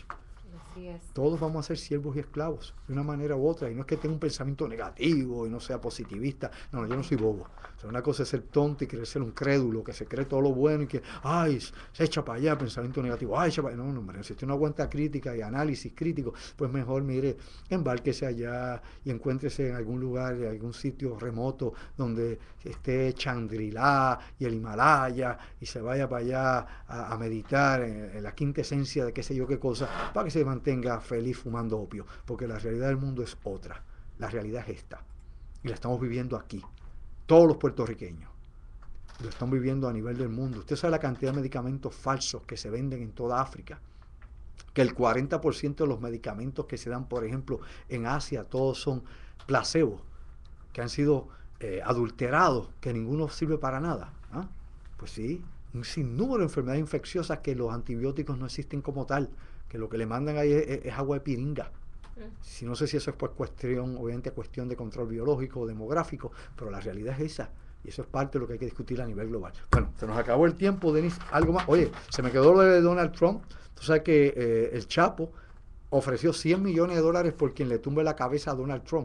S2: Así es.
S1: Todos vamos a ser siervos y esclavos, de una manera u otra. Y no es que tenga un pensamiento negativo y no sea positivista. No, yo no soy bobo. O sea, una cosa es ser tonto y querer ser un crédulo, que se cree todo lo bueno y que, ay, se echa para allá, pensamiento negativo. Ay, echa para allá. No, no, hombre, si usted no aguanta crítica y análisis crítico, pues mejor, mire, embárquese allá y encuéntrese en algún lugar, en algún sitio remoto donde esté Chandrilá y el Himalaya y se vaya para allá a meditar en la quinta esencia de qué sé yo qué cosa, para que se mantenga feliz fumando opio, porque la realidad del mundo es otra, la realidad es esta, y la estamos viviendo aquí, todos los puertorriqueños, lo están viviendo a nivel del mundo. Usted sabe la cantidad de medicamentos falsos que se venden en toda África, que el 40% de los medicamentos que se dan, por ejemplo, en Asia, todos son placebos, que han sido adulterados, que ninguno sirve para nada. ¿Ah? Pues sí, un sinnúmero de enfermedades infecciosas que los antibióticos no existen como tal, que lo que le mandan ahí es agua de piringa. Si no sé si eso es pues cuestión, obviamente cuestión de control biológico o demográfico, pero la realidad es esa. Y eso es parte de lo que hay que discutir a nivel global. Bueno, se nos acabó el tiempo, Denis. Algo más. Oye, se me quedó lo de Donald Trump. Tú sabes que el Chapo ofreció $100 millones por quien le tumbe la cabeza a Donald Trump.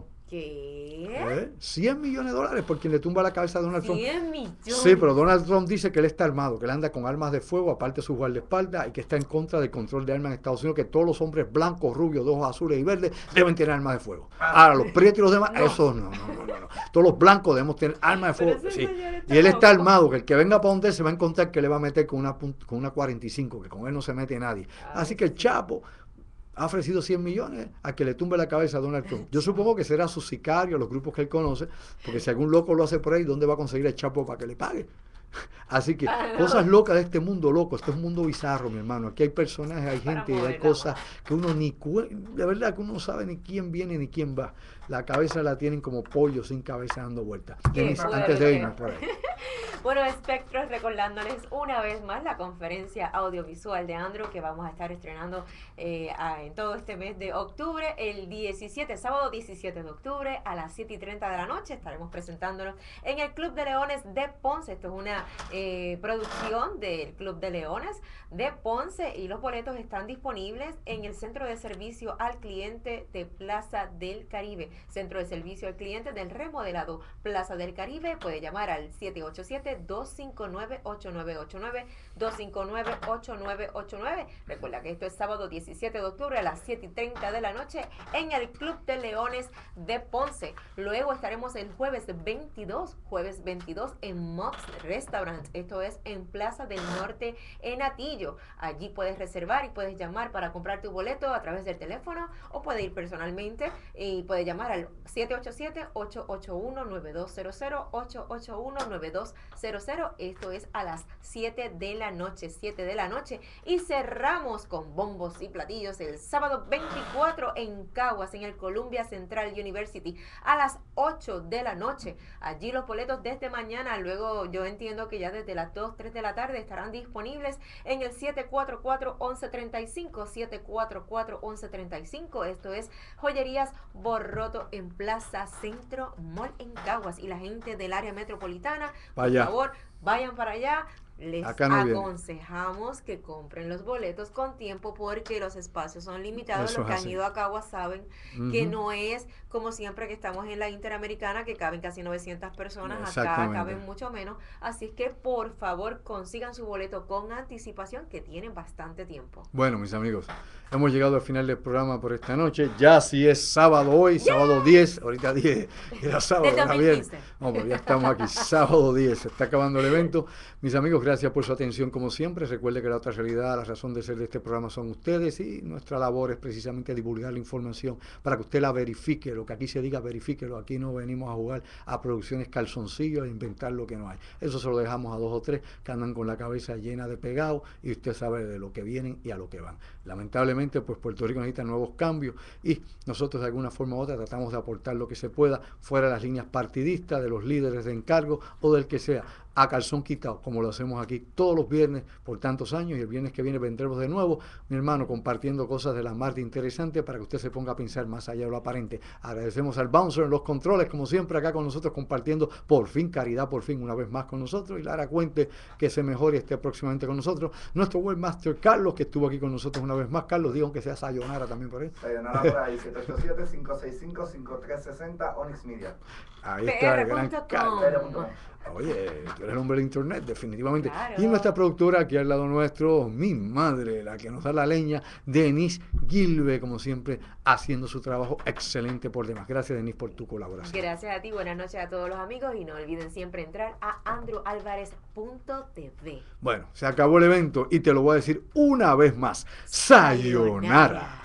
S2: ¿Qué?
S1: $100 millones por quien le tumba la cabeza a Donald Trump.
S2: 100 millones.
S1: Sí, pero Donald Trump dice que él está armado, que él anda con armas de fuego, aparte de sus guardaespaldas, y que está en contra del control de armas en Estados Unidos, que todos los hombres blancos, rubios, de ojos azules y verdes deben tener armas de fuego. Ahora, los prietos y los demás, eso no. Todos los blancos debemos tener armas de fuego. Sí. Y él está armado, que el que venga para donde él se va a encontrar que le va a meter con una 45, que con él no se mete nadie. Así que el Chapo ha ofrecido 100 millones a que le tumbe la cabeza a Donald Trump. Yo supongo que será su sicario, los grupos que él conoce, porque si algún loco lo hace por ahí, ¿dónde va a conseguir el Chapo para que le pague? Así que cosas locas de este mundo loco. Este es un mundo bizarro, mi hermano. Aquí hay personajes, hay gente y hay cosas que uno de verdad que uno no sabe ni quién viene ni quién va. La cabeza la tienen como pollo sin cabeza dando vueltas. Antes de irnos por ahí.
S2: Bueno, Espectros, recordándoles una vez más la conferencia audiovisual de Andrew que vamos a estar estrenando en todo este mes de octubre, el 17, sábado 17 de octubre a las 7:30 de la noche. Estaremos presentándonos en el Club de Leones de Ponce. Esto es una producción del Club de Leones de Ponce y los boletos están disponibles en el Centro de Servicio al Cliente de Plaza del Caribe. Centro de Servicio al Cliente del remodelado Plaza del Caribe. Puede llamar al 787-259-8989, 259-8989. Recuerda que esto es sábado 17 de octubre a las 7:30 de la noche en el Club de Leones de Ponce. Luego estaremos el jueves 22 en Mox Restaurant. Esto es en Plaza del Norte en Atillo. Allí puedes reservar y puedes llamar para comprar tu boleto a través del teléfono o puedes ir personalmente y puedes llamar al 787-881-9200, 881-9200. Esto es a las 7 de la noche, 7 de la noche. Y cerramos con bombos y platillos el sábado 24 en Caguas, en el Columbia Central University, a las 8 de la noche. Allí los boletos desde mañana, luego yo entiendo que ya desde las 2, 3 de la tarde estarán disponibles en el 744-1135, 744-1135. Esto es Joyerías Borroto en Plaza Centro Mall en Caguas. Y la gente del área metropolitana, por favor, vayan para allá. Les aconsejamos que compren los boletos con tiempo porque los espacios son limitados. Los que han ido a Caguas saben que no es como siempre que estamos en la Interamericana, que caben casi 900 personas. Acá caben mucho menos. Así que por favor consigan su boleto con anticipación, que tienen bastante tiempo.
S1: Bueno, mis amigos, hemos llegado al final del programa por esta noche. Ya si es sábado hoy, sábado 10, ahorita 10, era sábado, era viernes. No, pero ya estamos aquí, sábado 10, se está acabando el evento. Mis amigos, gracias por su atención como siempre. Recuerde que la otra realidad, la razón de ser de este programa son ustedes y nuestra labor es precisamente divulgar la información para que usted la verifique. Lo que aquí se diga, verifíquelo. Aquí no venimos a jugar a producciones calzoncillos, a inventar lo que no hay. Eso se lo dejamos a 2 o 3 que andan con la cabeza llena de pegados y usted sabe de lo que vienen y a lo que van. Lamentablemente, pues Puerto Rico necesita nuevos cambios y nosotros de alguna forma u otra tratamos de aportar lo que se pueda fuera de las líneas partidistas, de los líderes de encargo o del que sea. a calzón quitado, como lo hacemos aquí todos los viernes por tantos años, y el viernes que viene vendremos de nuevo, mi hermano, compartiendo cosas de la más de interesantes para que usted se ponga a pensar más allá de lo aparente. Agradecemos al Bouncer en los controles, como siempre, acá con nosotros compartiendo, por fin, Caridad, por fin, una vez más con nosotros, y Lara Cuente, que se mejore y esté próximamente con nosotros. Nuestro webmaster Carlos, que estuvo aquí con nosotros una vez más. Carlos, digo que sea sayonara también por ahí.
S6: Sayonara por ahí, 787-565-5360, Onyx Media.
S1: Ahí está el gran Carlos.
S6: PR.com.
S1: Oye, tú eres el hombre de internet, definitivamente.
S2: Claro.
S1: Y nuestra productora aquí al lado nuestro, mi madre, la que nos da la leña, Denise Gilbe, como siempre, haciendo su trabajo excelente por demás. Gracias, Denise, por tu colaboración.
S2: Gracias a ti, buenas noches a todos los amigos y no olviden siempre entrar a andrewalvarez.tv.
S1: Bueno, se acabó el evento y te lo voy a decir una vez más. ¡Sayonara!